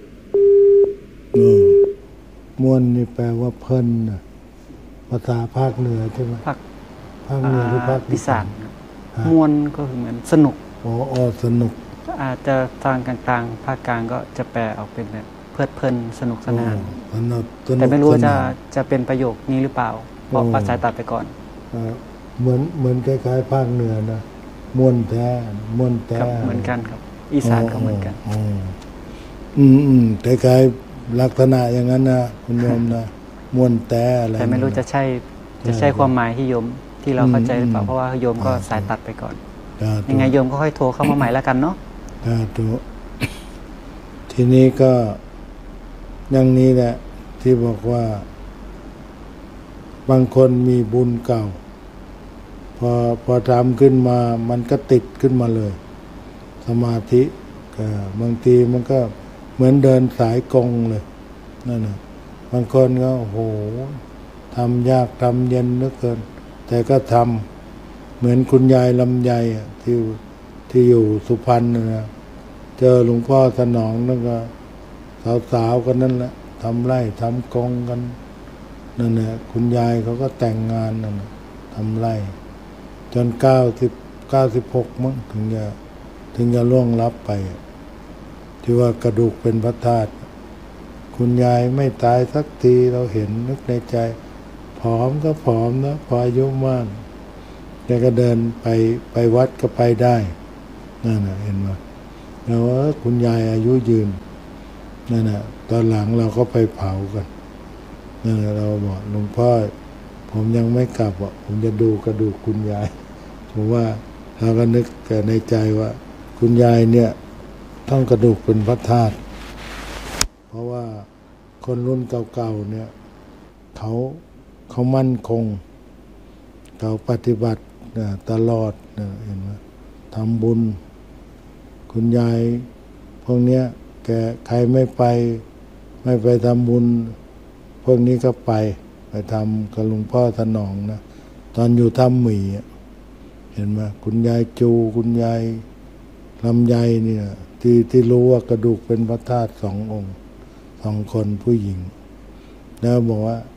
[SPEAKER 2] ม่วนนี่แปลว่าเพลินนะภาษาภาคเหนือใช่ไหม
[SPEAKER 1] ภาค
[SPEAKER 2] ภาคเหนือหรือภาค
[SPEAKER 1] อีสานม่วนก็คือเหมือนสนุก
[SPEAKER 2] อ๋ออ๋อสนุก
[SPEAKER 1] อาจจะทางกลางๆภาคกลางก็จะแปลออกเป็นแบบเพลิดเพลินสนุกสนานแต่ไม่รู้จะจะเป็นประโยคนี้หรือเปล่าเพราะภาษาตัดไปก่อน
[SPEAKER 2] เหมือนเหมือนคล้ายๆภาคเหนือนะม่วนแท้ม่วนแท้
[SPEAKER 1] เหมือนกันครับอีสานก็เหมือนกัน
[SPEAKER 2] อืมอืมคล้ายๆลักษณะอย่างนั้นนะคุณโยมนะม่วนแท้อะไร
[SPEAKER 1] แต่ไม่รู้จะใช่จะใช่ความหมายที่โยมที่เราเข้าใจหรือเปล่าเพราะว่าโยมก็สายตัดไปก่อนยังไงโยมก็ค่อยโทรเข้ามาใหม่แล้วกันเนาะ
[SPEAKER 2] ถูกทีนี้ก็อย่างนี้แหละที่บอกว่าบางคนมีบุญเก่าพอพอทำขึ้นมามันก็ติดขึ้นมาเลยสมาธิก็บางทีมันก็เหมือนเดินสายกงเลยนั่นน่ะบางคนก็โอ้โหทำยากทำเย็นเหลือเกินแต่ก็ทำเหมือนคุณยายลำไยที่ที่อยู่สุพรรณนะเจอหลวงพ่อสนองนั่นก็สาวๆกันนั่นแหละทำไร่ทำกงกันนั่นแหละคุณยายเขาก็แต่งงานนั่นทำไร่จนเก้าสิบเก้าสิบหกมั้งถึงจะถึงจะล่วงลับไปที่ว่ากระดูกเป็นพระธาตุคุณยายไม่ตายสักทีเราเห็นนึกในใจผอมก็ผอมนะพออายุมากแกก็เดินไปไปวัดก็ไปได้นั่นน่ะเห็นไหมแล้วว่าคุณยายอายุยืนนั่นน่ะตอนหลังเราก็ไปเผากันนั่นเราบอกหลวงพ่อผมยังไม่กลับอ่ะผมจะดูกระดูกคุณยายผมว่าเราก็นึกแต่ในใจว่าคุณยายเนี่ยต้องกระดูกเป็นพระธาตุเพราะว่าคนรุ่นเก่าๆเนี่ยเขาเขามั่นคงเขาปฏิบัติตลอดเห็นไหมทำบุญคุณยายพวกเนี้ยแกใครไม่ไปไม่ไปทำบุญพวกนี้ก็ไปไปทำกับหลวงพ่อสนองนะตอนอยู่ถ้ำหมีเห็นไหมคุณยายจูคุณยายลำไยเนี่ยที่ที่รู้ว่ากระดูกเป็นพระธาตุสององค์สองคนผู้หญิงแล้วบอกว่าค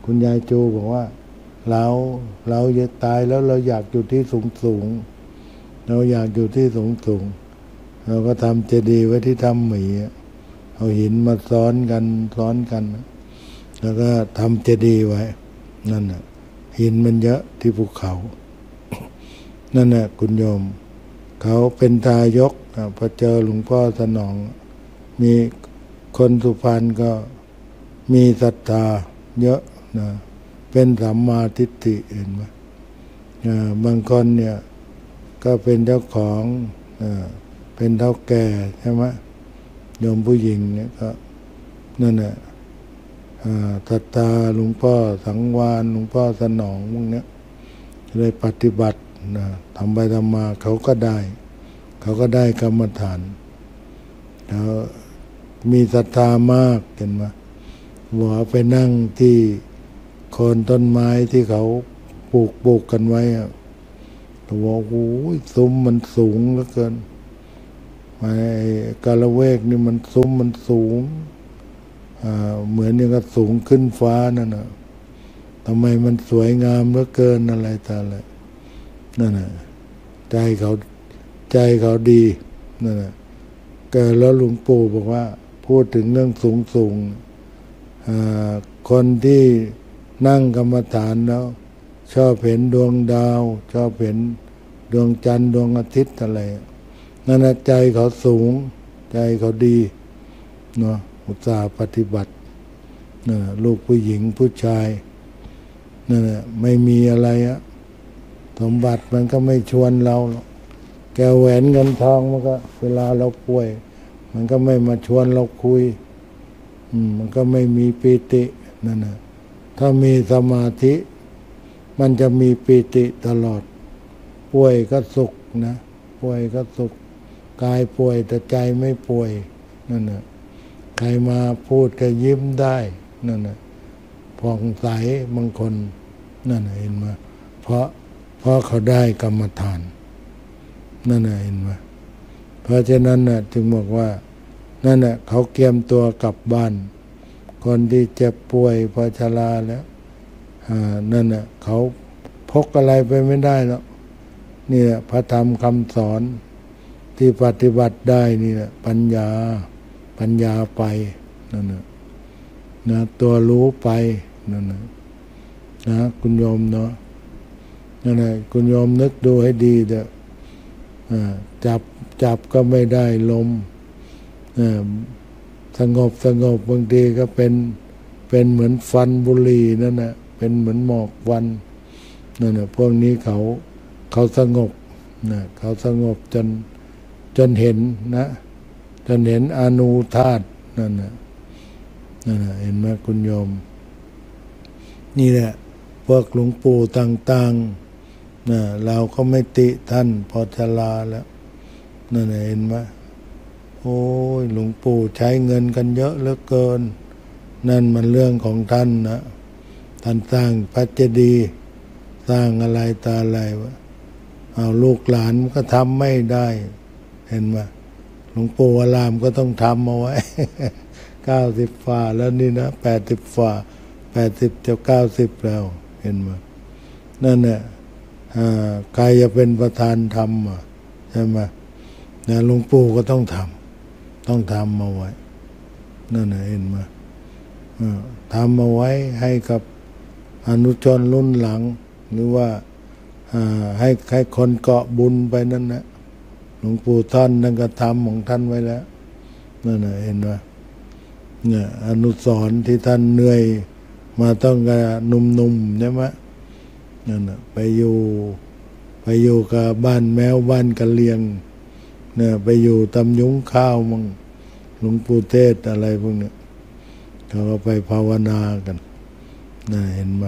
[SPEAKER 2] คุณยายจูบอกว่าเราเราจะตายแล้วเราอยากอยู่ที่สูงสูงเราอยากอยู่ที่สูงสูงเราก็ทำเจดีย์ไว้ที่ถ้ำหมีเอาหินมาซ้อนกันซ้อนกันแล้วก็ทำเจดีย์ไว้นั่นน่ะหินมันเยอะที่ภูเขานั่นน่ะคุณโยมเขาเป็นทายกพอเจอหลวงพ่อสนองมีคนสุพรรณก็มีศรัทธาเยอะนะเป็นสัมมาทิฏฐิเห็นไหมบางคนเนี่ยก็เป็นเจ้าของเป็นเฒ่าแก่ใช่ไหมโยมผู้หญิงเนี่ยก็นั่นแหละศรัทธาหลวงพ่อสังวานหลวงพ่อสนองพวกนี้เลยปฏิบัตินะทำไปทำมาเขาก็ได้เขาก็ได้กรรมฐานแล้วมีศรัทธามากเห็นไหมหัวไปนั่งที่โคนต้นไม้ที่เขาปลูกปลูกกันไว้อะเขาบอกโอ้ยซุ้มมันสูงเหลือเกินไอ้กาละเวกนี่มันซุ้มมันสูงอ่าเหมือนอย่างกับสูงขึ้นฟ้านั่นน่ะทำไมมันสวยงามเหลือเกินอะไรต่างๆนั่นน่ะใจเขาใจเขาดีนั่นน่ะเกิดแล้วหลวงปู่บอกว่าพูดถึงเรื่องสูงสูงคนที่นั่งกรรมฐานแล้วชอบเห็นดวงดาวชอบเห็นดวงจันทร์ดวงอาทิตย์อะไรนั่นนะใจเขาสูงใจเขาดีเนาะอุตส่าห์ปฏิบัตินะลูกผู้หญิงผู้ชายนั่นแหละไม่มีอะไรอะสมบัติมันก็ไม่ชวนเราหรอกแก้วแหวนเงินทองมันก็เวลาเราป่วยมันก็ไม่มาชวนเราคุยมันก็ไม่มีปีตินั่นนะถ้ามีสมาธิมันจะมีปีติตลอดป่วยก็สุขนะป่วยก็สุขกายป่วยแต่ใจไม่ป่วยนั่นนะใครมาพูดก็ยิ้มได้นั่นนะผ่องใสบางคนนั่นนะเห็นไหมเพราะเพราะเขาได้กรรมฐานนั่นนะเห็นไหมเพราะฉะนั้นนะจึงบอกว่านั่นแหละเขาเตรียมตัวกลับบ้านคนที่เจ็บป่วยพอชราแล้วนั่นแหละเขาพกอะไรไปไม่ได้หรอกนี่แหละพระธรรมคำสอนที่ปฏิบัติได้นี่แหละปัญญาปัญญาไปนั่นแหละนะตัวรู้ไปนั่นแหละนะคุณโยมเนาะนั่นแหละคุณโยมนึกดูให้ดีเด้อจับจับก็ไม่ได้ลมสงบสงบบางทีก็เป็นเป็นเหมือนฟันบุหรี่นั่นนะเป็นเหมือนหมอกควันนั่นนะพวกนี้เขาเขาสงบนะเขาสงบจนจนเห็นนะจนเห็นอนูธาตุนั่นนะนั่นนะเห็นไหมคุณโยมนี่แหละพวกหลวงปู่ต่างๆนะเราก็ไม่ติท่านพอชราแล้วนั่นนะเห็นไหมโอ้ยหลวงปู่ใช้เงินกันเยอะเหลือเกินนั่นมันเรื่องของท่านนะท่านสร้างพระเจดีย์สร้างอะไรตาอะไรวะเอาลูกหลานก็ทำไม่ได้เห็นไหมหลวงปู่อารามก็ต้องทำเอาไว้ เก้าสิบฝ่าแล้วนี่นะแปดสิบฝ่าแปดสิบจะเก้าสิบแล้วเห็นไหมนั่นเนี่ยใครจะเป็นประธานทำใช่ไหมนะหลวงปู่ก็ต้องทำต้องทำเอาไว้นั่นนะเห็นไหมทำเอาไว้ให้กับอนุชนรุ่นหลังหรือว่าให้ให้คนเกาะบุญไปนั่นนะหลวงปู่ท่านนั่นก็ทำของท่านไว้แล้วนั่นนะเห็นไหมเนี่ยอนุสรณ์ที่ท่านเหนื่อยมาต้องกับหนุ่มๆใช่ไหมนั่นนะไปอยู่ไปอยู่กับบ้านแมวบ้านกะเลียงเนี่ยไปอยู่ตำยุ้งข้าวมั่งหลวงปู่เทศอะไรพวกนี้เขาก็ไปภาวนากันน่าเห็นไหม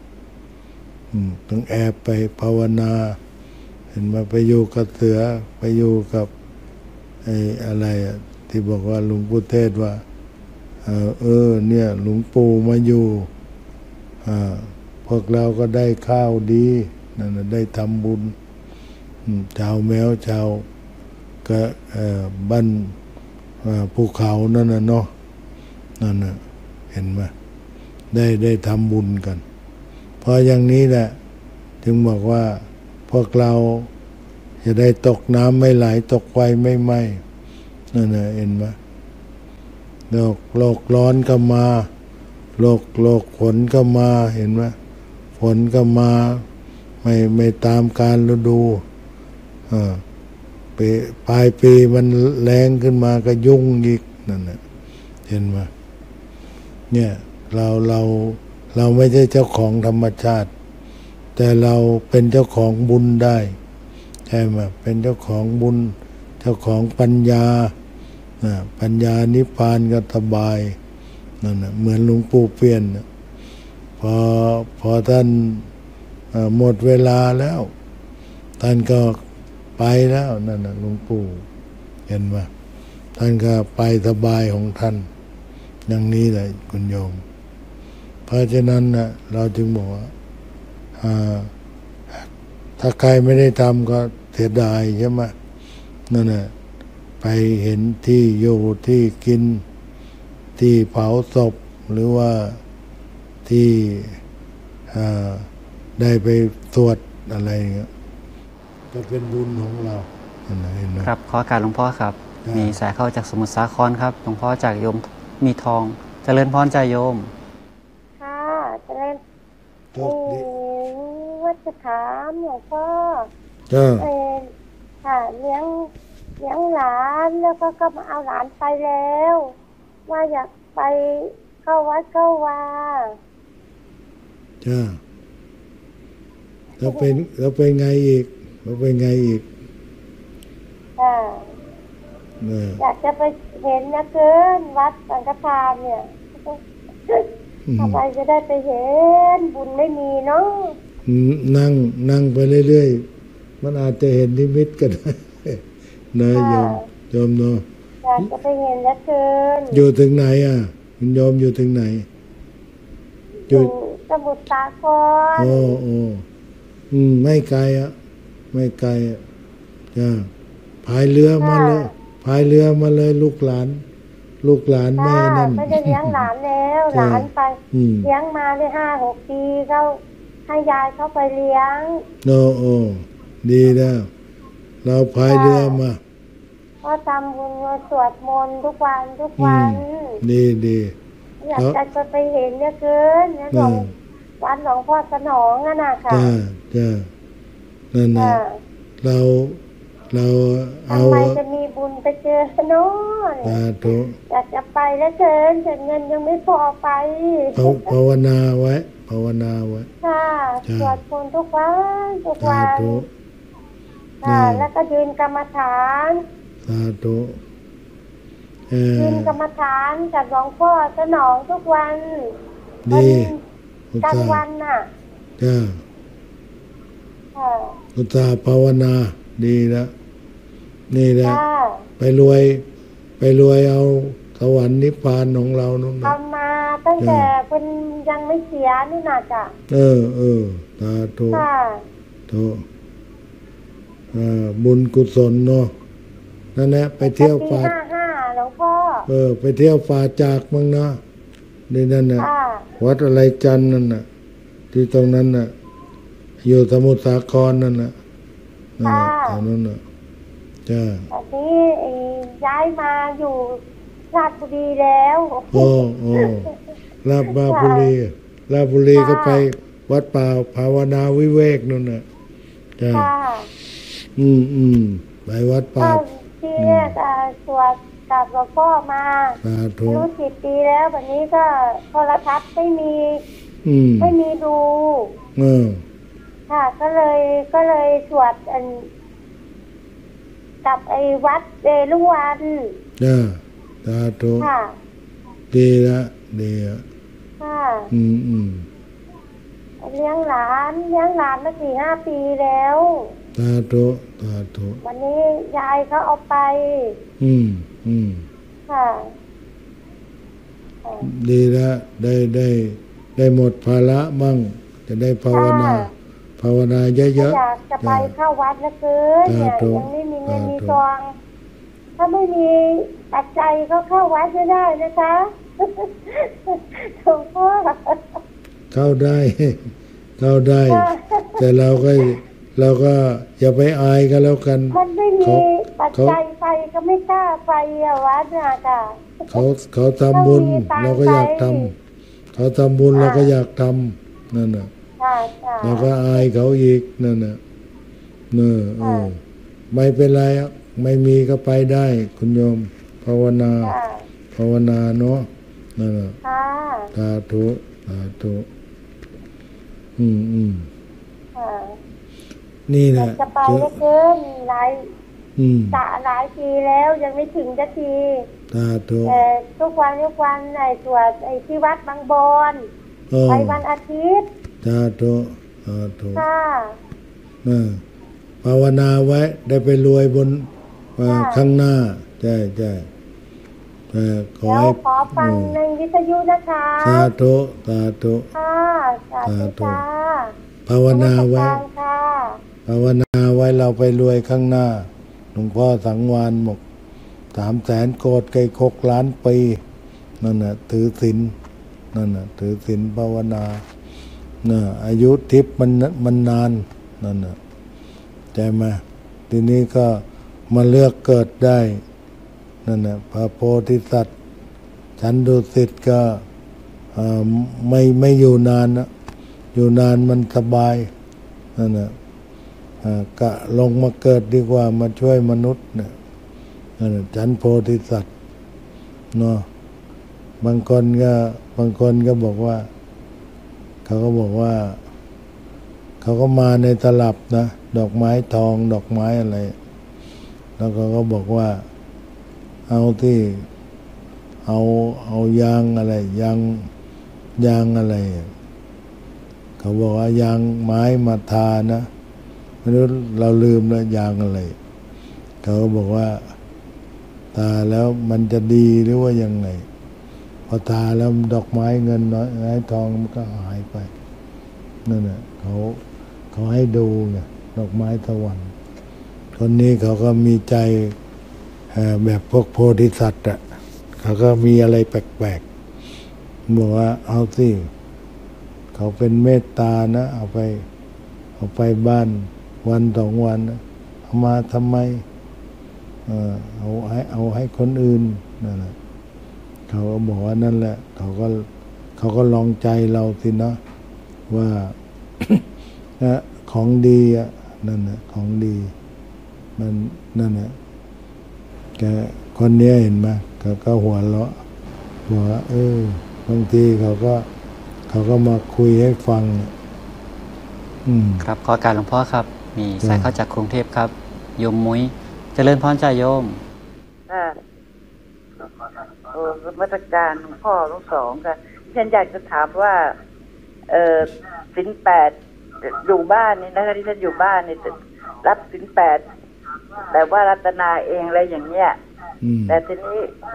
[SPEAKER 2] ต้องแอบไปภาวนาเห็นไหมไปอยู่กับเสือไปอยู่กับไอ้อะไรที่บอกว่าหลวงปู่เทศว่าเออเนี่ยหลวงปู่มาอยู่พวกเราก็ได้ข้าวดีนั่นได้ทำบุญชาวแมวชาวก็บ้านภูเขานั่นน่ะเนาะนั่นน่ะเห็นไหมได้ได้ทำบุญกันเพราะอย่างนี้แหละจึงบอกว่าพวกเราจะได้ตกน้ำไม่ไหลตกไฟไม่ไหม้นั่นนะเห็นไหมโลกโลกร้อนก็มาโลกโลกฝนก็มาเห็นไหมฝนก็มาไม่ไม่ตามกาลฤดูอ่าปลายปีมันแรงขึ้นมาก็ยุ่งอีกนั่นนะเห็นไหมเนี่ยเราเราเราไม่ใช่เจ้าของธรรมชาติแต่เราเป็นเจ้าของบุญได้ใช่ไหมเป็นเจ้าของบุญเจ้าของปัญญาปัญญานิพพานก็สบายนั่นนะเหมือนหลวงปู่เปี่ยนพอพอท่านหมดเวลาแล้วท่านก็ไปแล้วนั่นนะหลวงปู่เห็นไหมท่านก็ไปสบายของท่านอย่างนี้เลยคุณโยมเพราะฉะนั้นนะเราจึงบอกว่าถ้าใครไม่ได้ทำก็เสียดายใช่ไหมนั่นแหละไปเห็นที่อยู่ที่กินที่เผาศพหรือว่าที่ได้ไปสวดอะไรเงี้ยก็เป็นบุญของเรา
[SPEAKER 1] ครับขอการหลวงพ่อครับมีสายเข้าจากสมุทรสาครครับหลวงพ่อจากโยมมีทองเจริญพรใจโยม
[SPEAKER 6] ค่ะเจริญเออว่าจะถามหลวงพ่อเออค่ะเลี้ยงเลี้ยงหลานแล้วก็ก็มาเอาหลานไปแล้วว่าอยากไปเข้าวัดเข้าวา
[SPEAKER 2] จ้าแล้วเป็นแล้วเป็นไงอีกแล้วเป็นไงอีก
[SPEAKER 6] ค่ะอยากจะไปเห็นนะเกินวัดสังฆทานเนี่ยทำไมจะได้ไปเห็นบุญไม่มีเนาะ
[SPEAKER 2] นั่งนั่งไปเรื่อยๆมันอาจจะเห็นนิมิตก็ได้นะโยมโยมเนาะ
[SPEAKER 6] อยากจะไปเห็นนะเกิน
[SPEAKER 2] อยู่ถึงไหนอ่ะคุณโยมอยู่ถึงไหน
[SPEAKER 6] อยู่สมุทรสาคร
[SPEAKER 2] โอ้โอ้อืมไม่ไกลอ่ะไม่ไกลอ่ะจ้าพายเรือมาเลยพายเรือมาเลยลูกหลานลูกหลานแม่นั่น
[SPEAKER 6] ไม่ได้เลี้ยงหลานแล้วหลานไปเลี้ยงมาได้ห้าหกปีเขาให้ยายเขาไปเลี้ยง
[SPEAKER 2] โอ้โอ้ดีแล้วเราพายเรือมา
[SPEAKER 6] ก็ทำบุญสวดมนต์ทุกวันทุกวัน
[SPEAKER 2] ดีดี
[SPEAKER 6] อยากจะไปเห็นเนี่ยเกินเนี่ยหลวงวัดหลวงพ่อสนองนั่นน่ะค่ะ
[SPEAKER 2] จ้าจ้านั่นน่ะเราเราเอา
[SPEAKER 6] ทำไมจะมีบุญไปเจอโน่น
[SPEAKER 2] สาธุ
[SPEAKER 6] อยากจะไปแล้วเกินแต่เงินยังไม่พอไป
[SPEAKER 2] ภาวนาไว้ภาวนาไว้
[SPEAKER 6] ค่ะสวดมนต์ทุกวันทุกวันค่ะแล้วก็ยืนกรรมฐาน
[SPEAKER 2] สาธุ
[SPEAKER 6] ยืนกรรมฐานกับหลวงพ่อสนองทุกวัน
[SPEAKER 2] ดี
[SPEAKER 6] กลางวันน่ะ
[SPEAKER 2] จ้าอุตส่าห์ภาวนาดีแล้วนี่แหละไปรวยไปรวยเอาสวรรค์นิพพานของเรานู่น
[SPEAKER 6] ทำมาตั้งแต่เป็นยังไม่เสียนี่น่าจะ
[SPEAKER 2] เออเออสาธุสาธุบุญกุศลเนาะนั่นแหละไปเที่ยวป่า
[SPEAKER 6] หลวงพ่อ
[SPEAKER 2] เออไปเที่ยวป่าจากมั้งนะนี่นั่นน่ะวัดอะไรจันนั่นน่ะที่ตรงนั้นน่ะอยู่สมุทรสาครนั่นน่ะ
[SPEAKER 6] อ่า
[SPEAKER 2] ตรงนั้นน่ะจ้า
[SPEAKER 6] ตอนนี้ย้ายมาอยู่ราชบุรีแล้ว
[SPEAKER 2] โอ้โอ้ราชบุรีราชบุรีก็ไปวัดป่าภาวนาวิเวกนั่นน่ะจ้าอืมอืมไปวัดป่า
[SPEAKER 6] ที่เนี่ยสวดกับหลวงพ่อมารู้สิบปีแล้ววันนี้ก็โทรทัศน์ไม่มีไม่มีดูค่ะก็เลยก็เลยสวดอันกับไอ้วัดเอรุวัน
[SPEAKER 2] จ้าสาธุดีละดีอ่ะ
[SPEAKER 6] ค่ะ
[SPEAKER 2] อืมอืม
[SPEAKER 6] เลี้ยงหลานเลี้ยงหลานมาสี่ห้าปีแล้ว
[SPEAKER 2] สาธุสาธุ
[SPEAKER 6] วันนี้ยายเขาเอาไป
[SPEAKER 2] อืมอืม
[SPEAKER 6] ค่ะ
[SPEAKER 2] ดีแล้วได้ได้ได้หมดภาระมั่งจะได้ภาวนาภาวนาเยอะๆ
[SPEAKER 6] อยากจะไปเข้าวัดนะเกินเนี่ยยังไม่มีเงินมีทองถ้าไม่มีปัจจัยก็เข้าวัดไม่ได้นะคะหลวงพ่อ
[SPEAKER 2] เข้าได้เข้าได้ แต่เราก็เราก็อย่าไปอายกันแล้วกัน
[SPEAKER 6] มันไม่มีปัจจัยไปก็ไม่กล้าไปอะวัดน่ะค่ะ
[SPEAKER 2] เขาเขาทำบุญเราก็อยากทำเขาทำบุญเราก็อยากทำนั่นน่ะเราก็อายเขาอีกนั่นน่ะเนอเออไม่เป็นไรไม่มีก็ไปได้คุณโยมภาวนาภาวนาเนาะนั่นน่ะสาธุสาธุอืมอืมนี่แหละ
[SPEAKER 6] จะไปก็เกินหลายสะหลายทีแล้วยังไม่ถึงสักที
[SPEAKER 2] สาธุ
[SPEAKER 6] แต่ทุกวันทุกวันไอ้ตัวไอ้ที่วัดบางบอนไปวันอาทิตย์
[SPEAKER 2] สาธุสาธุค่ะน่ะภาวนาไว้ได้ไปรวยบนข้างหน้าใช่ใช่
[SPEAKER 6] ขอให้ขอฟังในวิทยุนะคะ
[SPEAKER 2] สาธุสาธุ
[SPEAKER 6] ค่ะสาธุ
[SPEAKER 2] ภาวนาไว้ภาวนาไว้เราไปรวยข้างหน้าหลวงพ่อสังวานบอกสามแสนโกดไก่คกล้านปีนั่นน่ะถือศีลนั่นน่ะถือศีลภาวนาน่ะอายุทิพย์มันมันนานนั่นน่ะใช่ไหมทีนี้ก็มาเลือกเกิดได้นั่นน่ะพระโพธิสัตว์ฉันดุสิตก็ไม่ไม่อยู่นานนะอยู่นานมันสบายนั่นน่ะกะลงมาเกิดดีกว่ามาช่วยมนุษย์เนี่ยนั่นฉันโพธิสัตว์เนาะบางคนก็บางคนก็บอกว่าเขาก็บอกว่าเขาก็มาในตลับนะดอกไม้ทองดอกไม้อะไรแล้วเขาก็บอกว่าเอาที่เอาเอายางอะไรยางยางอะไรเขาบอกว่ายางไม้มาทานะไม่รู้เราลืมแล้วยางอะไรเขาก็บอกว่าทาแล้วมันจะดีหรือว่ายังไงพอทาแล้วดอกไม้เงินน้อยไม้ทองมันก็หายไปนั่นแหละเขาเขาให้ดูไงดอกไม้สวรรค์คนนี้เขาก็มีใจแบบพวกโพธิสัตว์อ่ะเขาก็มีอะไรแปลกๆบอกว่าเอาสิเขาเป็นเมตตานะเอาไปเอาไปบ้านวันสองวันเอามาทำไมเอาให้เอาให้คนอื่นนั่นแหละเขาก็บอกว่านั่นแหละเขาก็เขาก็ลองใจเราสินะว่า ของดีอ่ะนั่นแหละของดีมันนั่นแหละแกคนนี้เห็นไหมเขาก็หัวเราะหัวเออบางทีเขาก็เขาก็มาคุยให้ฟังอืม
[SPEAKER 1] ครับขอการหลวงพ่อครับมีสายเข้าจากกรุงเทพครับโยมมุ้ยเจริญพรใจโยม
[SPEAKER 10] ค่ะโอ้มาตรการหลวงพ่อทั้งสองค่ะฉันอยากจะถามว่าเออศีลแปดอยู่บ้านนี่นะคะที่ฉันอยู่บ้านนี่รับศีลแปดแต่ว่ารัตนาเองอะไรอย่างเงี้ยแต่ทีนี้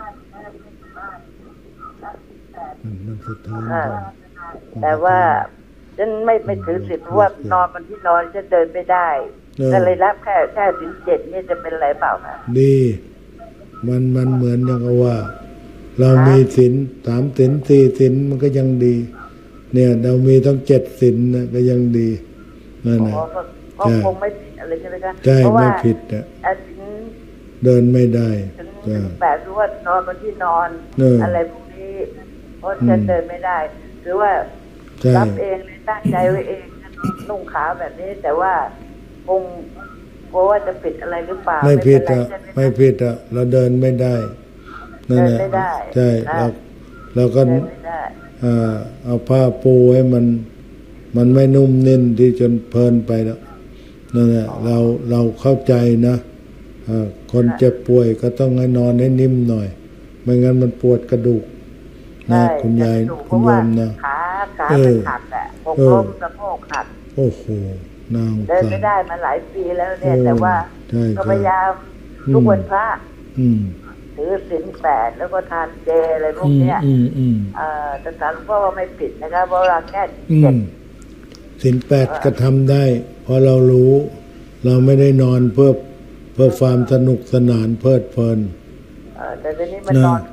[SPEAKER 2] มันสุดท้าย
[SPEAKER 10] แต่ว่าฉันไม่ไม่ถือศีลเพราะว่านอนบนที่นอนฉันเดินไม่ได้ก็เลยรับแค่แค่ศีลเจ็ดนี่จะเป็นไรเปล่าคะ
[SPEAKER 2] ดีมันมันเหมือนอย่างว่า เรามีศีลสามศีลสี่ศีลมันก็ยังดีเนี่ยเรามีต้องเจ็ดศีลนะก็ยังดีนั่นแหละ
[SPEAKER 10] ก็คงไม่ผิดอะไรใช่ไหมคะ
[SPEAKER 2] ใช่ไม่ผิดอ่ะเดินไม่ได้
[SPEAKER 10] แต่รู้ว่านอนบนที่นอนอะไรพวกนี้เพราะฉันเดินไม่ได้คือว่ารับเองเลยตั้งใจไว้เองนุ่งขาวแบบนี้แต่ว่าคงกลัวว่าจะผิดอะไรหรือเปล่า
[SPEAKER 2] ไม่ผิดอ่ะไม่ผิดอ่ะเราเดินไม่ได้นั่นแหละใช่เราเราก็เอาผ้าปูให้มันมันไม่นุ่มนิ่มที่จนเพลินไปแล้วนั่นแหละเราเราเข้าใจนะคนเจ็บป่วยก็ต้องให้นอนให้นิ่มหน่อยไม่งั้นมันปวดกระดูกนะคุณยายคุณโยมนะ
[SPEAKER 10] ขาขาเป็นหักอ่ะปกล้มสะโพกหัก
[SPEAKER 2] โอ้โหน่า
[SPEAKER 10] เดินไม่ได้มาหลายปีแล้วเนี่ยแต่ว่าก็พยายามทุกวันพระถือศีลแปดแล้วก็ทานเจอะไรพวกเนี้ยแต่สารหลวงพ่อว่าไม่ผิดนะคะเพราะเราแค่เจ็ด
[SPEAKER 2] ศีลแปดก็ทำได้เพราะเรารู้เราไม่ได้นอนเพื่อเพื่อความสนุกสนานเพลิดเพลิน
[SPEAKER 10] แต่ทีนี้มันนอนคู่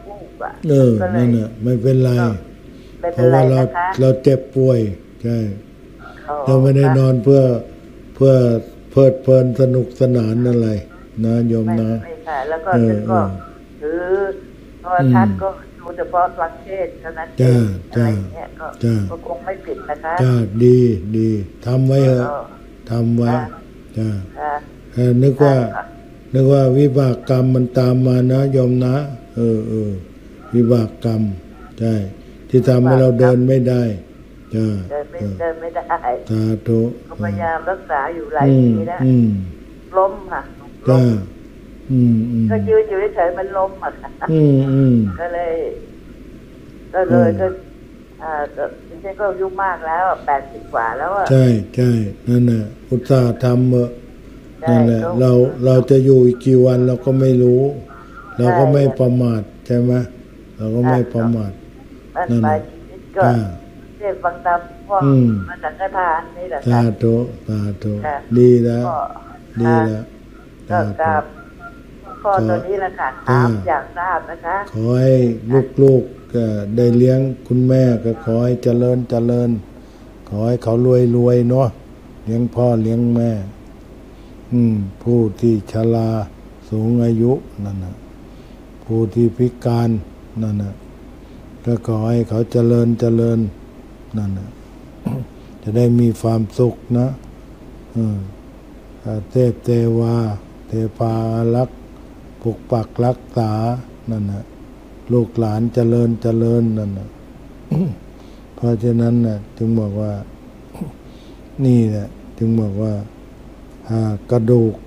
[SPEAKER 10] ว่า
[SPEAKER 2] เออนั่นน่ะไม่เป็นไรเพราะว่าเราเราเจ็บป่วยใช่เราไม่ได้นอนเพื่อเพื่อเพลิดเพลินสนุกสนานอะไรนะโยมนะ
[SPEAKER 10] ไม่ค่ะแล้วก็ฉันก็ถือโทรทัศน์ก็ดูเฉพาะฟังเทศเท่านั้นเองอะไรเงี้ยก็คงไม่ผิดนะคะ
[SPEAKER 2] จ้าดีดีทำไว้เถอะทำไว้จ้านึกว่านึกว่าวิบากกรรมมันตามมานะโยมนะเออเออวิบากกรรมใช่ที่ทำให้เราเดินไม่ได้จ้า
[SPEAKER 10] เดินไม่เดินไม่ได้
[SPEAKER 2] สาธุ
[SPEAKER 10] พยายามรักษาอยู่หลายปีแล้วล้มค่ะ
[SPEAKER 2] จ้า
[SPEAKER 10] ก็ยืนอยู่เฉยๆมันล้มอ่ะก็เลยก็เลยก็อ่าก็จริงๆก็อายุมากแล้วแปดสิบกว่าแล้วอ่ะ
[SPEAKER 2] ใช่ใช่นั่นแหละอุตส่าห์ทำเมื่อนั่นแหละเราเราจะอยู่อีกกี่วันเราก็ไม่รู้เราก็ไม่ประมาทใช่ไหมเราก็ไม่ประมาท
[SPEAKER 10] นั่นไปก็เรียกฟังตามพ่อมาสังฆทานนี่แหละ
[SPEAKER 2] สาธุสาธุดีแล้วดีแล้ว
[SPEAKER 10] ก็กราบข้อตัวนี้แหละค่ะถามอยากทราบนะคะ
[SPEAKER 2] ขอให้ลูกๆก็ได้เลี้ยงคุณแม่ก็ขอให้เจริญเจริญขอให้เขารวยรวยเนาะเลี้ยงพ่อเลี้ยงแม่อืมผู้ที่ชราสูงอายุนั่นนะผู้ที่พิการนั่นนะก็ขอให้เขาเจริญเจริญนั่นนะจะได้มีความสุขนะอืมเทพเทวาเทพารักษ์ปกปักรักษานั่นนะลูกหลานเจริญเจริญนั่นนะเพราะฉะนั้นนะจึงบอกว่านี่แหละจึงบอกว่ากระดูก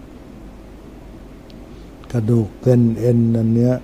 [SPEAKER 2] กระดูกเส้นเอ็นอันเนี้ย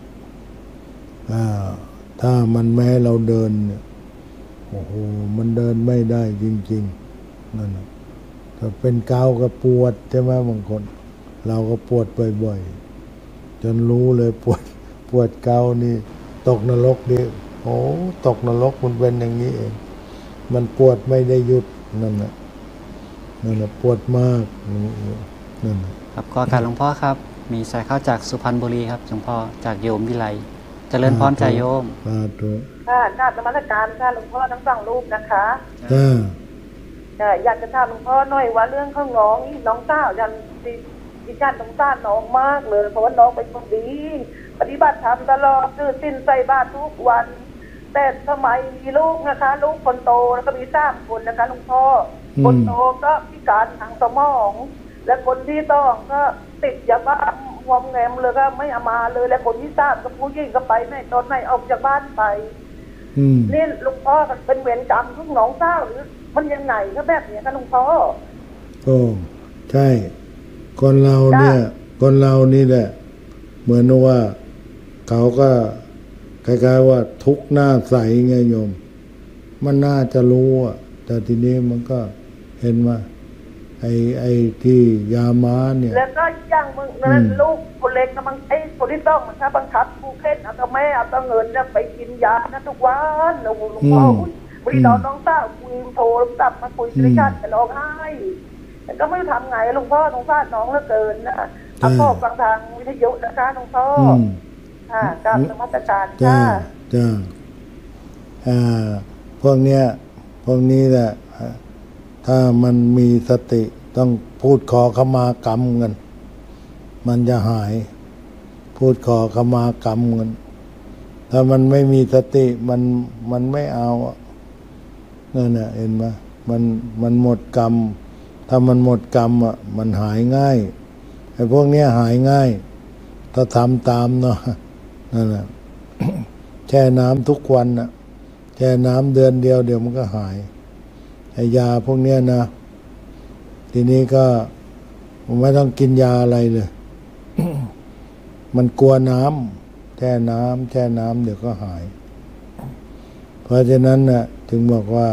[SPEAKER 2] ถ้ามันแม้เราเดินเนี่ยโอ้โหมันเดินไม่ได้จริงๆนั่นนะถ้าเป็นเกาก็ปวดใช่ไหมบางคนเราก็ปวดบ่อยๆจนรู้เลยปวดปวดเกานี่ตกนรกดิโอ้ตกนรกมันเป็นอย่างนี้เองมันปวดไม่ได้หยุดนั่นนะนั่นนะปวดมากนั่น
[SPEAKER 1] ครับขอการหลวงพ่อครับมีสายเข้าจากสุพรรณบุรีครับหลวงพ่อจากโยมวิไลเจริญพรใจโยม
[SPEAKER 5] ค่ะนาฏนมัสการค่ะหลวงพ่อทั้งสองรูปนะคะ
[SPEAKER 2] จ้า
[SPEAKER 5] อยากจะถามหลวงพ่อหน่อยว่าเรื่องข้างน้องนี่น้องสาวยันดิดิฉันสงสารน้องมากเลยเพราะว่าน้องเป็นคนดีปฏิบัติธรรมตลอดคือสิ้นใส่บาตรทุกวันแต่สมัยมีลูกนะคะลูกคนโตแล้วก็มีสามคนนะคะหลวงพ่อคนโตก็พิการทางสมองและคนที่ต้องก็ติดยาบ้างวงแงมเลยก็ไม่เอามาเลยและคนที่สามก็ผู้หญิงก็ไปไหนตอนไหนออกจากบ้านไปนี่หลวงพ่อเป็นเวรกรรมทุกน้องเศร้าหรือมันยังไงก็แบบนี้คะหลวงพ่อ
[SPEAKER 2] โอ้ใช่คนเราเนี่ยคนเรานี่แหละเหมือนว่าเขาก็คล้ายๆว่าทุกหน้าใสไงโยมมันน่าจะรู้อ่ะแต่ทีนี้มันก็เห็นว่าไอ้ไอ้ที่ยาม้าเนี่ย
[SPEAKER 5] แล้วก็อย่างมึงนั้นลูกคนเล็กนะมันไอ้คนที่ต้องมันถ้าบังคับกูเข็นเอาแต่แม่เอาแต่เงินเนี่ยไปกินยานะทุกวันหลวงพ่อวันนี้น้องน้องสาวคุยโทรศัพท์มาคุยด้วยกันแต่ร้องไห้แต่ก็ไม่ทำไงหลวงพ่อสงสารน้องเหลือเกินนะเอาพ่อฟังทางวิทยุนะคะหลวงพ่อค่ะการสมัติการ
[SPEAKER 2] จ้าจ้าอ่าพวกเนี้ยพวกนี้แหละถ้ามันมีสติต้องพูดขอขมากรรมกันมันจะหายพูดขอขมากรรมกันถ้ามันไม่มีสติมันมันไม่เอานั่นน่ะเห็นไหมมันมันหมดกรรมถ้ามันหมดกรรมอ่ะมันหายง่ายไอ้พวกเนี้ยหายง่ายถ้าทำตามเนาะนั่นแหละแช่น้ำทุกวันน่ะแช่น้ำเดือนเดียวเดี๋ยวมันก็หายไอ้ยาพวกเนี้ยนะทีนี้ก็ไม่ต้องกินยาอะไรเลย มันกลัวน้ำแช่น้ำแช่น้ำเดี๋ยวก็หายเพราะฉะนั้นน่ะถึงบอกว่า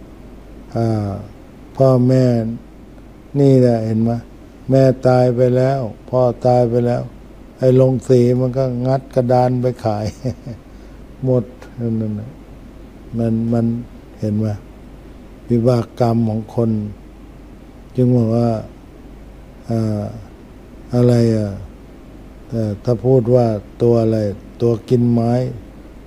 [SPEAKER 2] พ่อแม่นี่แหละเห็นไหมแม่ตายไปแล้วพ่อตายไปแล้วไอ้ลงสีมันก็งัดกระดานไปขาย หมดนั่นน่ะมันมันเห็นไหมวิบากกรรมของคนจึงบอกว่าอ่าอะไรอ่ะแต่ถ้าพูดว่าตัวอะไรตัวกินไม้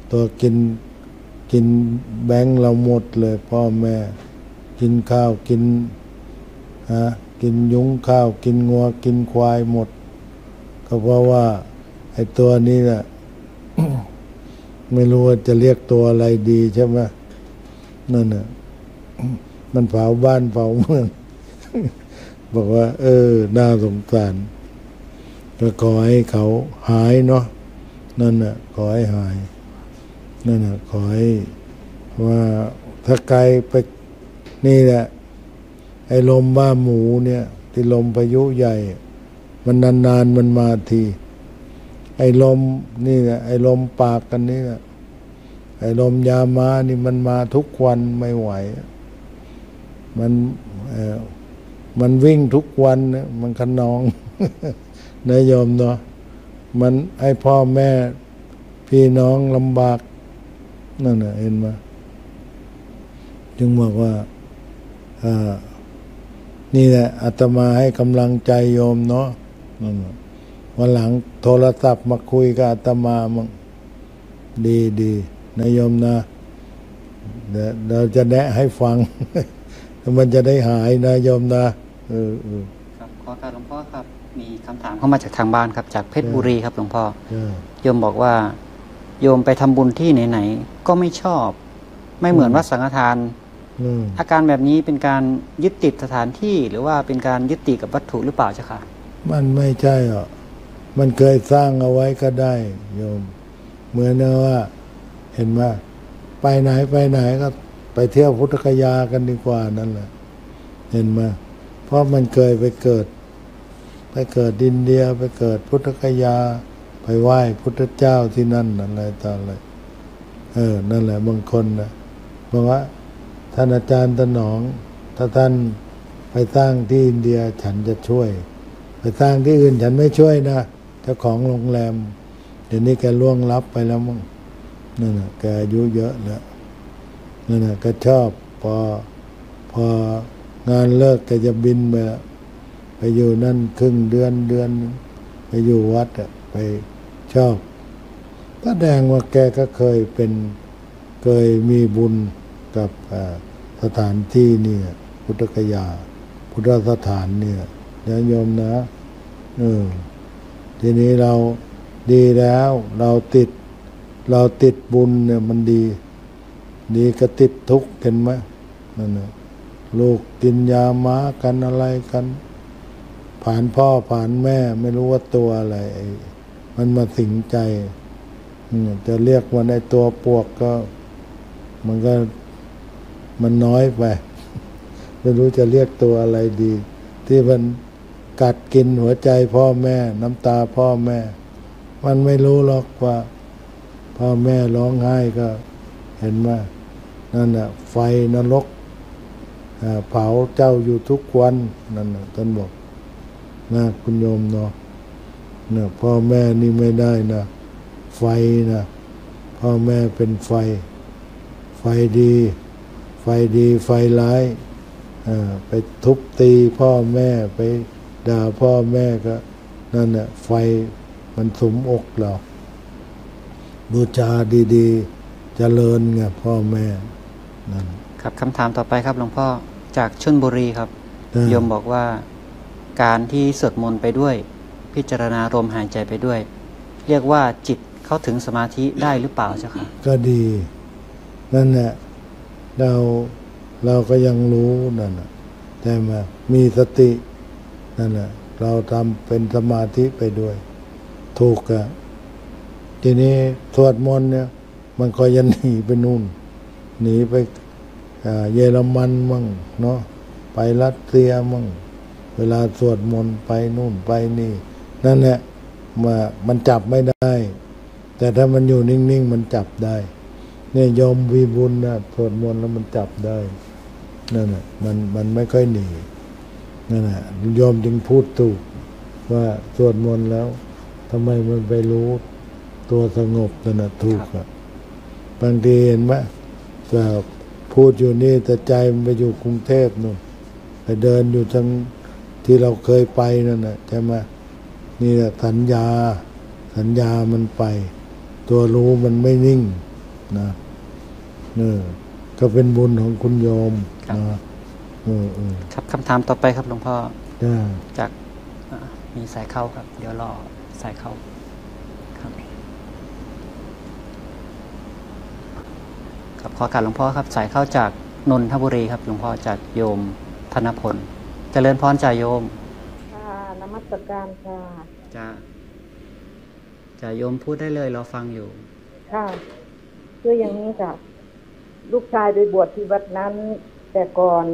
[SPEAKER 2] ตัวกินกินแบงค์เราหมดเลยพ่อแม่กินข้าวกินฮะกินยุ้งข้าวกินงัวกินควายหมดก็เพราะว่าไอ้ตัวนี้แหละ ไม่รู้ว่าจะเรียกตัวอะไรดีใช่ไหมนั่นน่ะมันเผาบ้านเผาเมือง บอกว่าเออน่าสงสารก็ขอให้เขาหายเนาะนั่นน่ะขอให้หายนั่นน่ะขอให้ว่าถ้าไกลไปนี่แหละไอ้ลมบ้าหมูเนี่ยที่ลมพายุใหญ่มันนานๆมันมาทีไอ้ลมนี่แหละไอ้ลมปากกันนี่แหละไอ้ลมยามานี่มันมาทุกวันไม่ไหวมันเอ่อมันวิ่งทุกวันนะมันขนอง นะโยมเนาะมันให้พ่อแม่พี่น้องลำบากนั่นน่ะเห็นไหมจึงบอกว่าอ่านี่แหละอาตมาให้กำลังใจโยมเนาะนั่นน่ะวันหลังโทรศัพท์มาคุยกับอาตมามั่งดีดีนะโยมนะเดี๋ยวเราจะแนะให้ฟัง มันจะได้หายนะโยมนะเออเออ
[SPEAKER 1] ครับขอการหลวงพ่อครับมีคำถามเข้ามาจากทางบ้านครับจากเพชรบุรีครับหลวงพ่อโยมบอกว่าโยมไปทำบุญที่ไหนๆก็ไม่ชอบไม่เหมือนวัดสังฆทานอาการแบบนี้เป็นการยึดติดสถานที่หรือว่าเป็นการยึดติดกับวัตถุหรือเปล่าเจ้าค่ะ
[SPEAKER 2] มันไม่ใช่หรอกมันเคยสร้างเอาไว้ก็ได้โยมเหมือนว่าเห็นไหมไปไหนไปไหนก็ไปเที่ยวพุทธคยากันดีกว่านั่นแหละเห็นไหมเพราะมันเคยไปเกิดไปเกิดอินเดียไปเกิดพุทธคยาไปไหว้พุทธเจ้าที่นั่นอะไรต่ออะไรเออนั่นแหละบางคนนะบอกว่าท่านอาจารย์ถนอมถ้าท่านไปสร้างที่อินเดียฉันจะช่วยไปสร้างที่อื่นฉันไม่ช่วยนะเจ้าของโรงแรมเดี๋ยวนี้แกล่วงลับไปแล้วมั้งนั่นน่ะแกอายุเยอะแล้วนั่นน่ะก็ชอบพอพองานเลิกแกจะบินไปไปอยู่นั่นครึ่งเดือนเดือนไปอยู่วัดอะไปชอบแสดงว่าแกก็เคยเป็นเคยมีบุญกับสถานที่นี่พุทธคยาพุทธสถานเนี่ยนะโยมนะเออทีนี้เราดีแล้วเราติดเราติดบุญเนี่ยมันดีดีก็ติดทุกข์เห็นไหมนั่นน่ะลูกกินยาม้ากันอะไรกันผ่านพ่อผ่านแม่ไม่รู้ว่าตัวอะไรมันมาสิงใจจะเรียกว่าในตัวปวกก็มันก็มันน้อยไปไม่รู้จะเรียกตัวอะไรดีที่มันกัดกินหัวใจพ่อแม่น้ำตาพ่อแม่มันไม่รู้หรอกว่าพ่อแม่ร้องไห้ก็เห็นไหมนั่นน่ะไฟนรกเผาเจ้าอยู่ทุกวันนั่นน่ะท่านบอกนะคุณโยมเนาะเนี่ยพ่อแม่นี่ไม่ได้นะไฟนะพ่อแม่เป็นไฟไฟดีไฟดีไฟร้ายไปทุบตีพ่อแม่ไปด่าพ่อแม่ก็นั่นน่ะไฟมันสุมอกเราบูชาดีๆเจริญไงพ่อแม่นั่น
[SPEAKER 1] ครับคำถามต่อไปครับหลวงพ่อจากชลบุรีครับโยมบอกว่าการที่สวดมนต์ไปด้วยพิจารณาลมหายใจไปด้วยเรียกว่าจิตเข้าถึงสมาธิได้หรือเปล่าเจ้าค่ะ
[SPEAKER 2] ก็ดีนั่นแหละเราเราก็ยังรู้นั่นน่ะแต่มามีสตินั่นน่ะเราทำเป็นสมาธิไปด้วยถูกอะทีนี้สวดมนต์เนี่ยมันก็ยันหนีไปนู่นหนีไปเยอรมันมั่งเนาะไปรัสเซียมั่งเวลาสวดมนต์ไปนู่นไปนี่นั่นแหละมามันจับไม่ได้แต่ถ้ามันอยู่นิ่งๆมันจับได้เนี่ยยอมวีบุญนะสวดมนต์แล้วมันจับได้นั่นแหละมันมันไม่ค่อยหนีนั่นแหละยอมจึงพูดถูกว่าสวดมนต์แล้วทำไมมันไปรู้ตัวสงบนั่นแหละถูกอ่ะบางทีเห็นไหมแต่พูดอยู่นี่แต่ใจมันไปอยู่กรุงเทพนู่นไปเดินอยู่ทางที่เราเคยไปนั่นแหละใช่ไหมนี่แหละสัญญาสัญญามันไปตัวรู้มันไม่นิ่งนะนี่ก็เป็นบุญของคุณโยมนะเออเออ
[SPEAKER 1] ครับคำถามต่อไปครับหลวงพ่อจากมีสายเข้าครับเดี๋ยวรอสายเข้าครับครับขอการหลวงพ่อครับสายเข้าจากนนทบุรีครับหลวงพ่อจากโยมธนพลเจริญพรจ่าโยม
[SPEAKER 11] ค่ะนมัสการค่ะ
[SPEAKER 1] จ้าจ่าโยมพูดได้เลยเราฟังอยู่
[SPEAKER 11] ค่ะคืออย่างนี้ค่ะลูกชายไปบวชที่วัดนั้นแต่ก่อน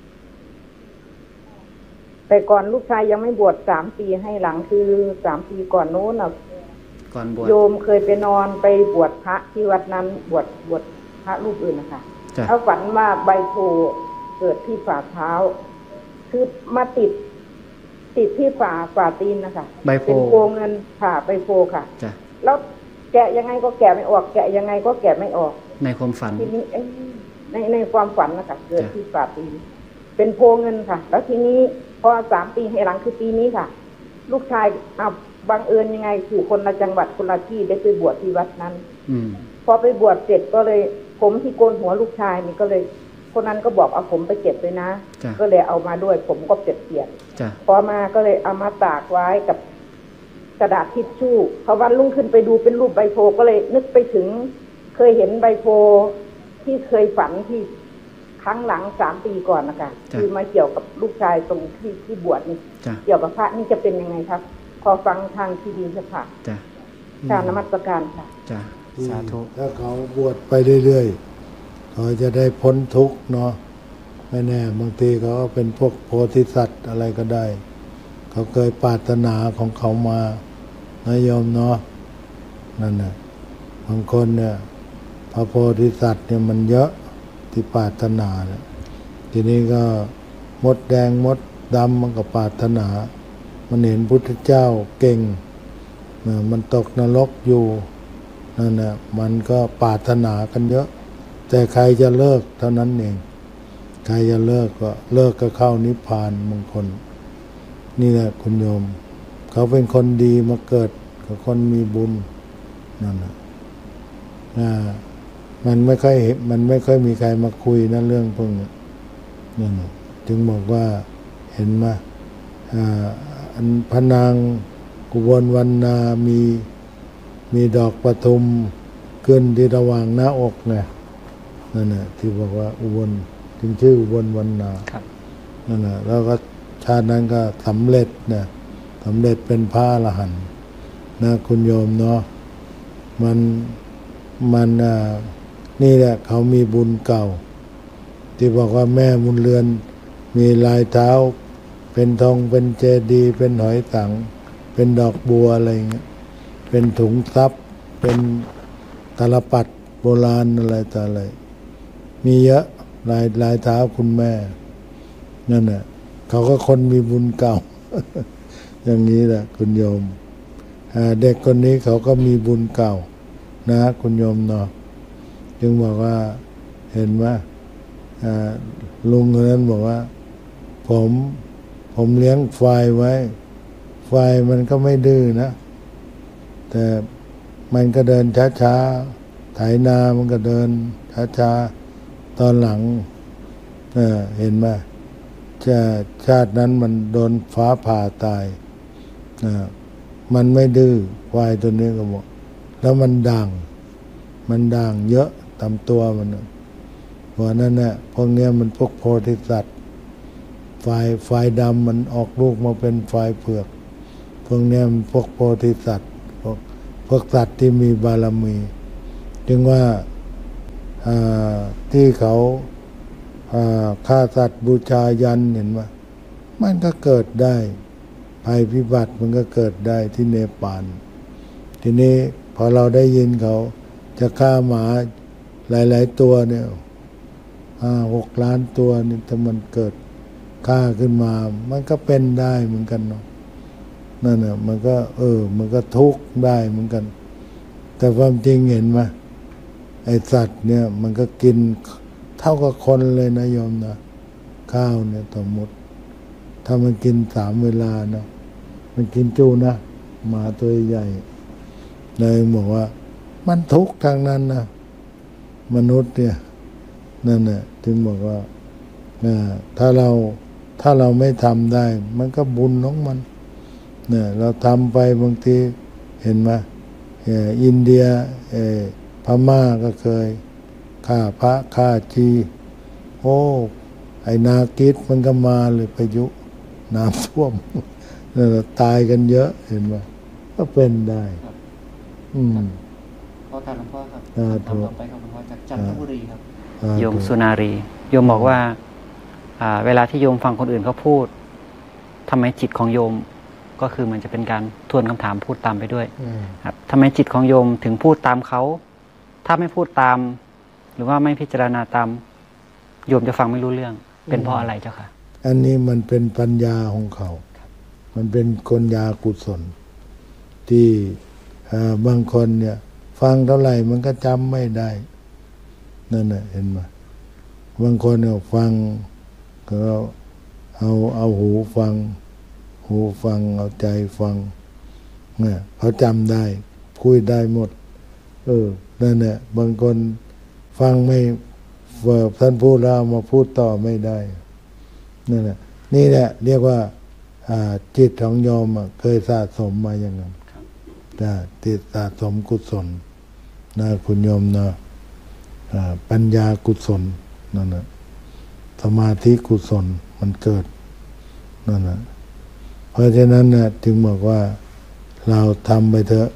[SPEAKER 11] แต่ก่อนลูกชายยังไม่บวชสามปีให้หลังคือสามปีก่อนโน้นอ่ะ
[SPEAKER 1] ก่อนบวช
[SPEAKER 11] โยมเคยไปนอนไปบวชพระที่วัดนั้นบวชบวชพระรูปอื่นนะคะเขาฝันว่าใบโพเกิดที่ฝ่าเท้าคือมาติดติดที่ฝ่าฝ่าตีนนะคะ
[SPEAKER 1] ใบโพ
[SPEAKER 11] เป็นโพเงินค่ะใบโพค่ะแล้วแกะยังไงก็แกะไม่ออกแกะยังไงก็แกะไม่ออก
[SPEAKER 1] ในความฝัน
[SPEAKER 11] ทีนี้ในในความฝันนะคะเกิดที่ฝ่าตีนเป็นโพเงินค่ะแล้วทีนี้พอสามปีให้หลังคือปีนี้ค่ะลูกชายเอาบังเอิญยังไงอยู่คนละจังหวัดคนละที่ได้ไปบวชที่วัดนั้น
[SPEAKER 1] อืม
[SPEAKER 11] พอไปบวชเสร็จก็เลยผมที่โกนหัวลูกชายนี่ก็เลยคนนั้นก็บอกเอาผมไปเก็บเลยนะก็เลยเอามาด้วยผมก็เปียกๆพอมาก็เลยเอามาตากไว้กับกระดาษทิชชู่พอวันรุ่งขึ้นไปดูเป็นรูปใบโพก็เลยนึกไปถึงเคยเห็นใบโพที่เคยฝันที่ครั้งหลังสามปีก่อนนะคะคือมาเกี่ยวกับลูกชายตรงที่ที่บวชนี่เกี่ยวกับพระนี่จะเป็นยังไงครับพอฟังทางที่ดีสักค่ะการนมัสการค่ะ
[SPEAKER 1] จ้ะสาธุ
[SPEAKER 2] ถ้าเขาบวชไปเรื่อยๆเขาจะได้พ้นทุกข์เนาะไม่แน่บางทีเขาเป็นพวกโพธิสัตว์อะไรก็ได้เขาเคยปรารถนาของเขามานะโยมเนาะนั่นน่ะบางคนเนี่ยพระโพธิสัตว์เนี่ยมันเยอะที่ปรารถนาเนี่ยทีนี้ก็มดแดงมดดำมันก็ปรารถนามันเห็นพุทธเจ้าเก่งเนี่ยมันตกนรกอยู่นั่นน่ะมันก็ปรารถนากันเยอะแต่ใครจะเลิกเท่านั้นเองใครจะเลิกก็เลิกก็เข้านิพพานบางคนนี่แหละคุณโยมเขาเป็นคนดีมาเกิดกับคนมีบุญนั่นน่ะอ่ามันไม่ค่อยมันไม่ค่อยมีใครมาคุยนะเรื่องพวกนี้นั่นจึงบอกว่าเห็นไหมอ่าอันพนางกุบลวรรณามีมีดอกประทุมขึ้นที่ระหว่างหน้าอกเนี่ยนั่นน่ะที่บอกว่าอุบลจึงชื่ออุบลวรรณานั่นน่ะแล้วก็ชาตินั้นก็สำเร็จเนี่ยสำเร็จเป็นพระอรหันต์นะคุณโยมเนาะมันมันอ่านี่แหละเขามีบุญเก่าที่บอกว่าแม่บุญเรือนมีลายเท้าเป็นทองเป็นเจดีย์เป็นหอยสังเป็นดอกบัวอะไรเงี้ยเป็นถุงทรัพย์เป็นตาลปัดโบราณอะไรต่ออะไรมีเยอะลายลายเท้าคุณแม่นั่นน่ะเขาก็คนมีบุญเก่า อย่างนี้แหละคุณโยมเด็กคนนี้เขาก็มีบุญเก่านะคุณโยมเนาะจึงบอกว่าเห็นว่าลุงคนนั้นบอกว่าผมผมเลี้ยงควายไว้ควายมันก็ไม่ดื้อนะแต่มันก็เดินช้าๆไถนามันก็เดินช้าๆตอนหลัง เ, เห็นไหมจะชาตินั้นมันโดนฟ้าผ่าตายมันไม่ดื้อควายตัวนี้ก็บอกแล้วมันด่างมันด่างเยอะตามตัวมันเพราะนั้นเนี่ยพวกเนี้ยมันพวกโพธิสัตว์ฝ่ายฝ่ายดำมันออกลูกมาเป็นฝ่ายเผือกพวกเนี้ยมันพวกโพธิสัตว์พวกพวกสัตว์ที่มีบารมีจึงว่าที่เขาฆ่าสัตว์บูชายันเห็นไหมมันก็เกิดได้ภัยพิบัติมันก็เกิดได้ที่เนปาลทีนี้พอเราได้ยินเขาจะฆ่าหมาหลายๆตัวเนี่ยห้าหกล้านตัวนี่ถ้ามันเกิดฆ่าขึ้นมามันก็เป็นได้เหมือนกันเนาะนั่นน่ะมันก็เออมันก็ทุกข์ได้เหมือนกันแต่ความจริงเห็นไหมไอสัตว์เนี่ยมันก็กินเท่ากับคนเลยนะโยมนะข้าวเนี่ยสมมติถ้ามันกินสามเวลาเนาะมันกินจู้นะหมาตัวใหญ่เลยบอกว่ามันทุกข์ทางนั้นนะมนุษย์เนี่ยนั่นแหละจึงบอกว่าถ้าเราถ้าเราไม่ทำได้มันก็บุญของมันเนี่ยเราทำไปบางทีเห็นไหมอินเดียพม่าก็เคยฆ่าพระฆ่าจีโอ้ไอ้นาคิดมันก็มาเลยพายุน้ำท่วมนั่นตายกันเยอะเห็นไหมก็เป็นได้อืม
[SPEAKER 1] ขอถามหลวงพ่อครับ
[SPEAKER 2] อ่า
[SPEAKER 1] ต่อไปครับหลวงพ่อจากจันทบุรีครับ
[SPEAKER 2] อ่า
[SPEAKER 1] โยมสุนารีโยมบอกว่าอ่า เวลาที่โยมฟังคนอื่นเขาพูดทำไมจิตของโยมก็คือมันจะเป็นการทวนคำถามพูดตามไปด้วยครับทำไมจิตของโยมถึงพูดตามเขาถ้าไม่พูดตาม หรือว่าไม่พิจารณาตามโยมจะฟังไม่รู้เรื่อง เป็นเพราะอะไรเจ้าค่ะ
[SPEAKER 2] อันนี้มันเป็นปัญญาของเขา มันเป็นปัญญากุศลที่บางคนเนี่ยฟังเท่าไหร่มันก็จำไม่ได้นั่นแหละเห็นไหมบางคนเนี่ยฟังก็เอาเอาหูฟังหูฟังเอาใจฟังเนี่ยเขาจำได้คุยได้หมดเออนั่นแหละบางคนฟังไม่ท่านพูดแล้วมาพูดต่อไม่ได้นั่นแหละนี่แหละเรียกว่าจิตของโยมเคยสะสมมาอย่างนั้นติดสะสมกุศลนะคุณโยมนะปัญญากุศลนั่นแหละสมาธิกุศลมันเกิดนั่นแหละเพราะฉะนั้นนะจึงบอกว่าเราทำไปเถอะ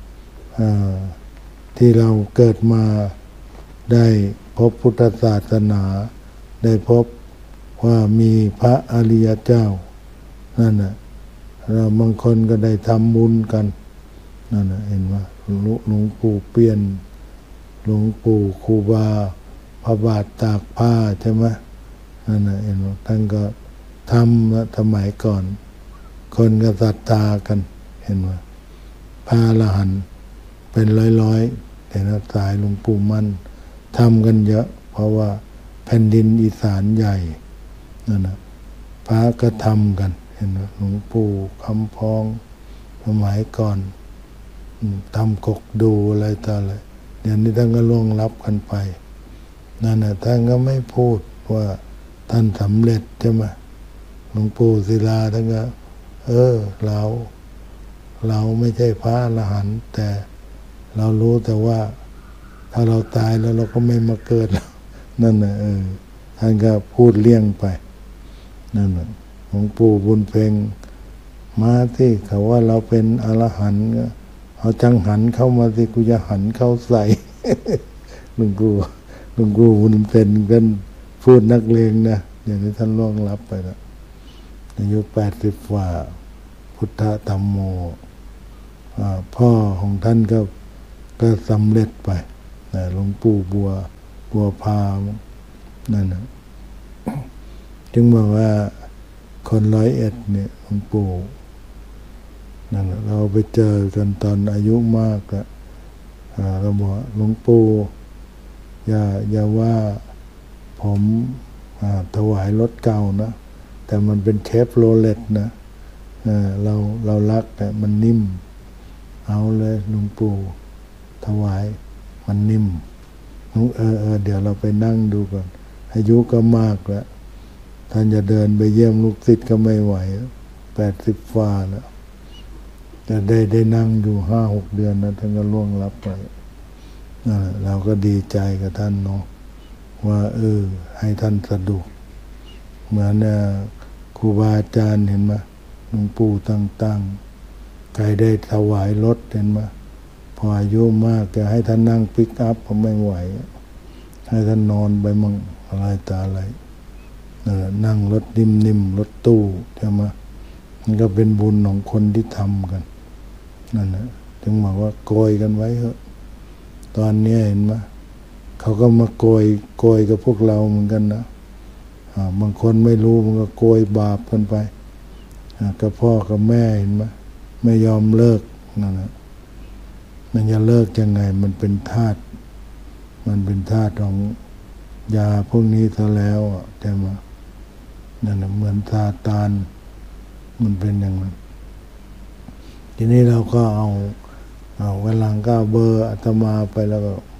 [SPEAKER 2] ที่เราเกิดมาได้พบพุทธศาสนาได้พบว่ามีพระอริยเจ้านั่นน่ะเราบางคนก็ได้ทำบุญกันนั่นน่ะเห็นว่าหลวงปู่เปลี่ยนหลวงปู่ครูบาพระบาทตากผ้าใช่ไหมนั่นน่ะเห็นว่าท่านก็ทำสมัยก่อนคนก็ศรัทธากันเห็นว่าพระอรหันต์เป็นร้อยๆแต่ละสายหลวงปู่มั่นทำกันเยอะเพราะว่าแผ่นดินอีสานใหญ่นั่นนะพระก็ทำกันเห็นไหมหลวงปู่คำพองสมัยก่อนทำกกดูอะไรต่ออะไรเดี๋ยวนี้ท่านก็ล่วงลับกันไปนั่นนะท่านก็ไม่พูดว่าท่านสำเร็จใช่ไหมหลวงปู่ศิลาท่านก็เออเราเราไม่ใช่พระอรหันต์แต่เรารู้แต่ว่าถ้าเราตายแล้วเราก็ไม่มาเกิดแล้วนั่นน่ะเออท่านก็พูดเลี่ยงไปนั่นน่ะหลวงปู่บุญเพ็งมาที่เขาว่าเราเป็นอรหันต์ก็เอาจังหันเข้ามาสิกูจะหันเข้าใส่หลวงปู่หลวงปู่บุญเพ็งเป็นพูดนักเลงนะอย่างนี้ท่านล่วงลับไปแล้วอายุแปดสิบกว่าพุทธธรรมโมพ่อของท่านก็ก็สำเร็จไปหลวงปู่บัวบัวพานั่นนะจึงบอกว่าคนร้อยเอ็ดเนี่ยหลวงปู่นั่นเราไปเจอกันตอนอายุมากแล้วเราบอกหลวงปู่อย่าอย่าว่าผมถวายรถเก่านะแต่มันเป็นเชฟโรเลตนะเราเรารักแต่มันนิ่มเอาเลยหลวงปู่ถวายมันนิ่มเออเออเดี๋ยวเราไปนั่งดูก่อนอายุก็มากแล้วท่านจะเดินไปเยี่ยมลูกศิษย์ก็ไม่ไหวแปดสิบฝ่าแล้วแต่ได้ได้นั่งอยู่ห้าหกเดือนนะท่านก็ล่วงลับไปเราก็ดีใจกับท่านเนาะว่าเออให้ท่านสะดวกเหมือนครูบาอาจารย์เห็นไหมหลวงปู่ต่างๆใครได้ถวายรถเห็นไหมพออายุมากก็ให้ท่านนั่งปิกอัพผมไม่ไหวให้ท่านนอนไปมั่งอะไรตาอะไรนั่งรถนิ่มๆรถตู้ใช่ไหมมันก็เป็นบุญของคนที่ทำกันนั่นแหละถึงบอกว่าโกยกันไว้เถอะตอนนี้เห็นไหมเขาก็มาโกยโกยกับพวกเราเหมือนกันนะบางคนไม่รู้มันก็โกยบาปกันไปกับพ่อกับแม่เห็นไหมไม่ยอมเลิกนั่นแหละมันจะเลิกยังไงมันเป็นธาตุมันเป็นธาตุของยาพวกนี้ซะแล้วใช่ไหมนั่นแหละเหมือนซาตานมันเป็นอย่างนั้นทีนี้เราก็เอาเอากำลังก็เบอร์อาตมาไปแล้วก็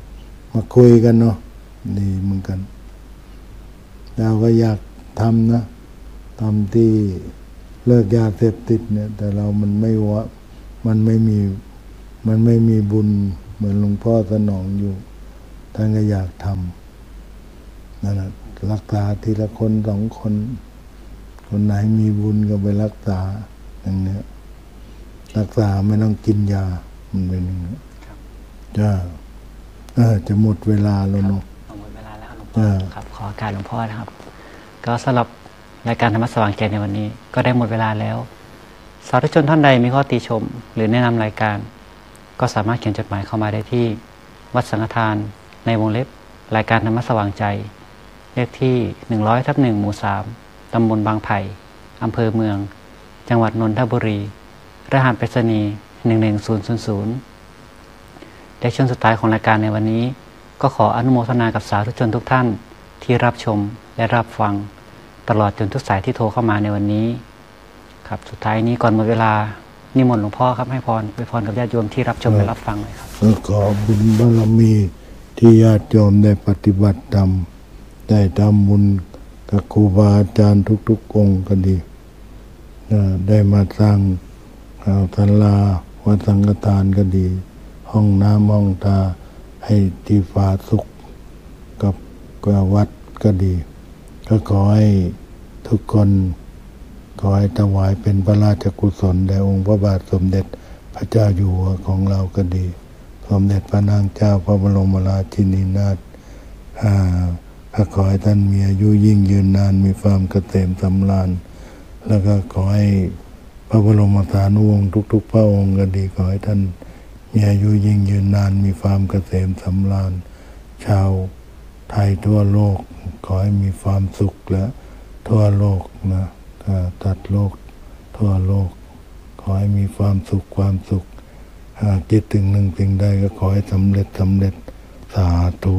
[SPEAKER 2] มาคุยกันเนาะดีเหมือนกันเราก็อยากทำนะทำที่เลิกยาเสพติดเนี่ยแต่เรามันไม่วะมันไม่มีมันไม่มีบุญเหมือนหลวงพ่อสนองอยู่ท่านก็อยากทำนั่นแหละรักษาทีละคนสองคนคนไหนมีบุญก็ไปรักษาอย่างเนี้ยรักษาไม่ต้องกินยามันเป็นอย่างนี้จ้าเออจะหมดเวลาแล้วเนาะ
[SPEAKER 1] หมดเวลาแล้วหลวงพ่อครับขอโอกาสหลวงพ่อนะครับก็สำหรับรายการธรรมะสว่างใจในวันนี้ก็ได้หมดเวลาแล้วสาธุชนท่านใดมีข้อติชมหรือแนะนำรายการก็สามารถเขียนจดหมายเข้ามาได้ที่วัดสังฆทานในวงเล็บรายการธรรมะสว่างใจเลขที่หนึ่งร้อยทับหนึ่งหมู่สามตำบลบางไผ่อำเภอเมืองจังหวัดนนทบุรีรหัสไปรษณีย์หนึ่งหนึ่งศูนย์ศูนย์ศูนย์และช่วงสุดท้ายของรายการในวันนี้ก็ขออนุโมทนากับสาธุชนทุกท่านที่รับชมและรับฟังตลอดจนทุกสายที่โทรเข้ามาในวันนี้ครับสุดท้ายนี้ก่อนหมดเวลานิมนต์หลวงพ่อครับให้พรไปพรกับญาติโยมที่รับชมและรับฟังเลยครับ
[SPEAKER 2] ขอบุญบารมีที่ญาติโยมได้ปฏิบัติธรรมได้ทำบุญกับครูบาอาจารย์ทุกๆองค์ก็ดีได้มาสร้างศาลาวัดสังฆทานก็ดีห้องน้ำห้องตาให้ที่ฟ้าสุขกับวัดก็ดีก็ขอให้ทุกคนขอให้ถวายเป็นพระราชกุศลแด่องค์พระบาทสมเด็จพระเจ้าอยู่หัวของเราก็ดีสมเด็จพระนางเจ้าพระบรมราชินีนาถก็ขอให้ท่านมีอายุยิ่งยืนนานมีความเกษมสำราญแล้วก็ขอให้พระบรมสารีวงศ์ทุกๆพระองค์ก็ดีขอให้ท่านมีอายุยิ่งยืนนานมีความเกษมสำราญชาวไทยทั่วโลกขอให้มีความสุขและทั่วโลกนะตัดโลกทั่วโลกขอให้มีความสุขความสุขหากคิดถึงหนึ่งสิ่งใดก็ขอให้สำเร็จสำเร็จสาธุ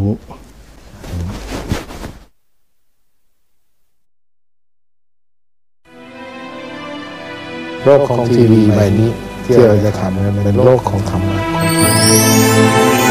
[SPEAKER 7] โลกของทีวีใบนี้ที่เราจะทำเป็นโลกของธรรมะ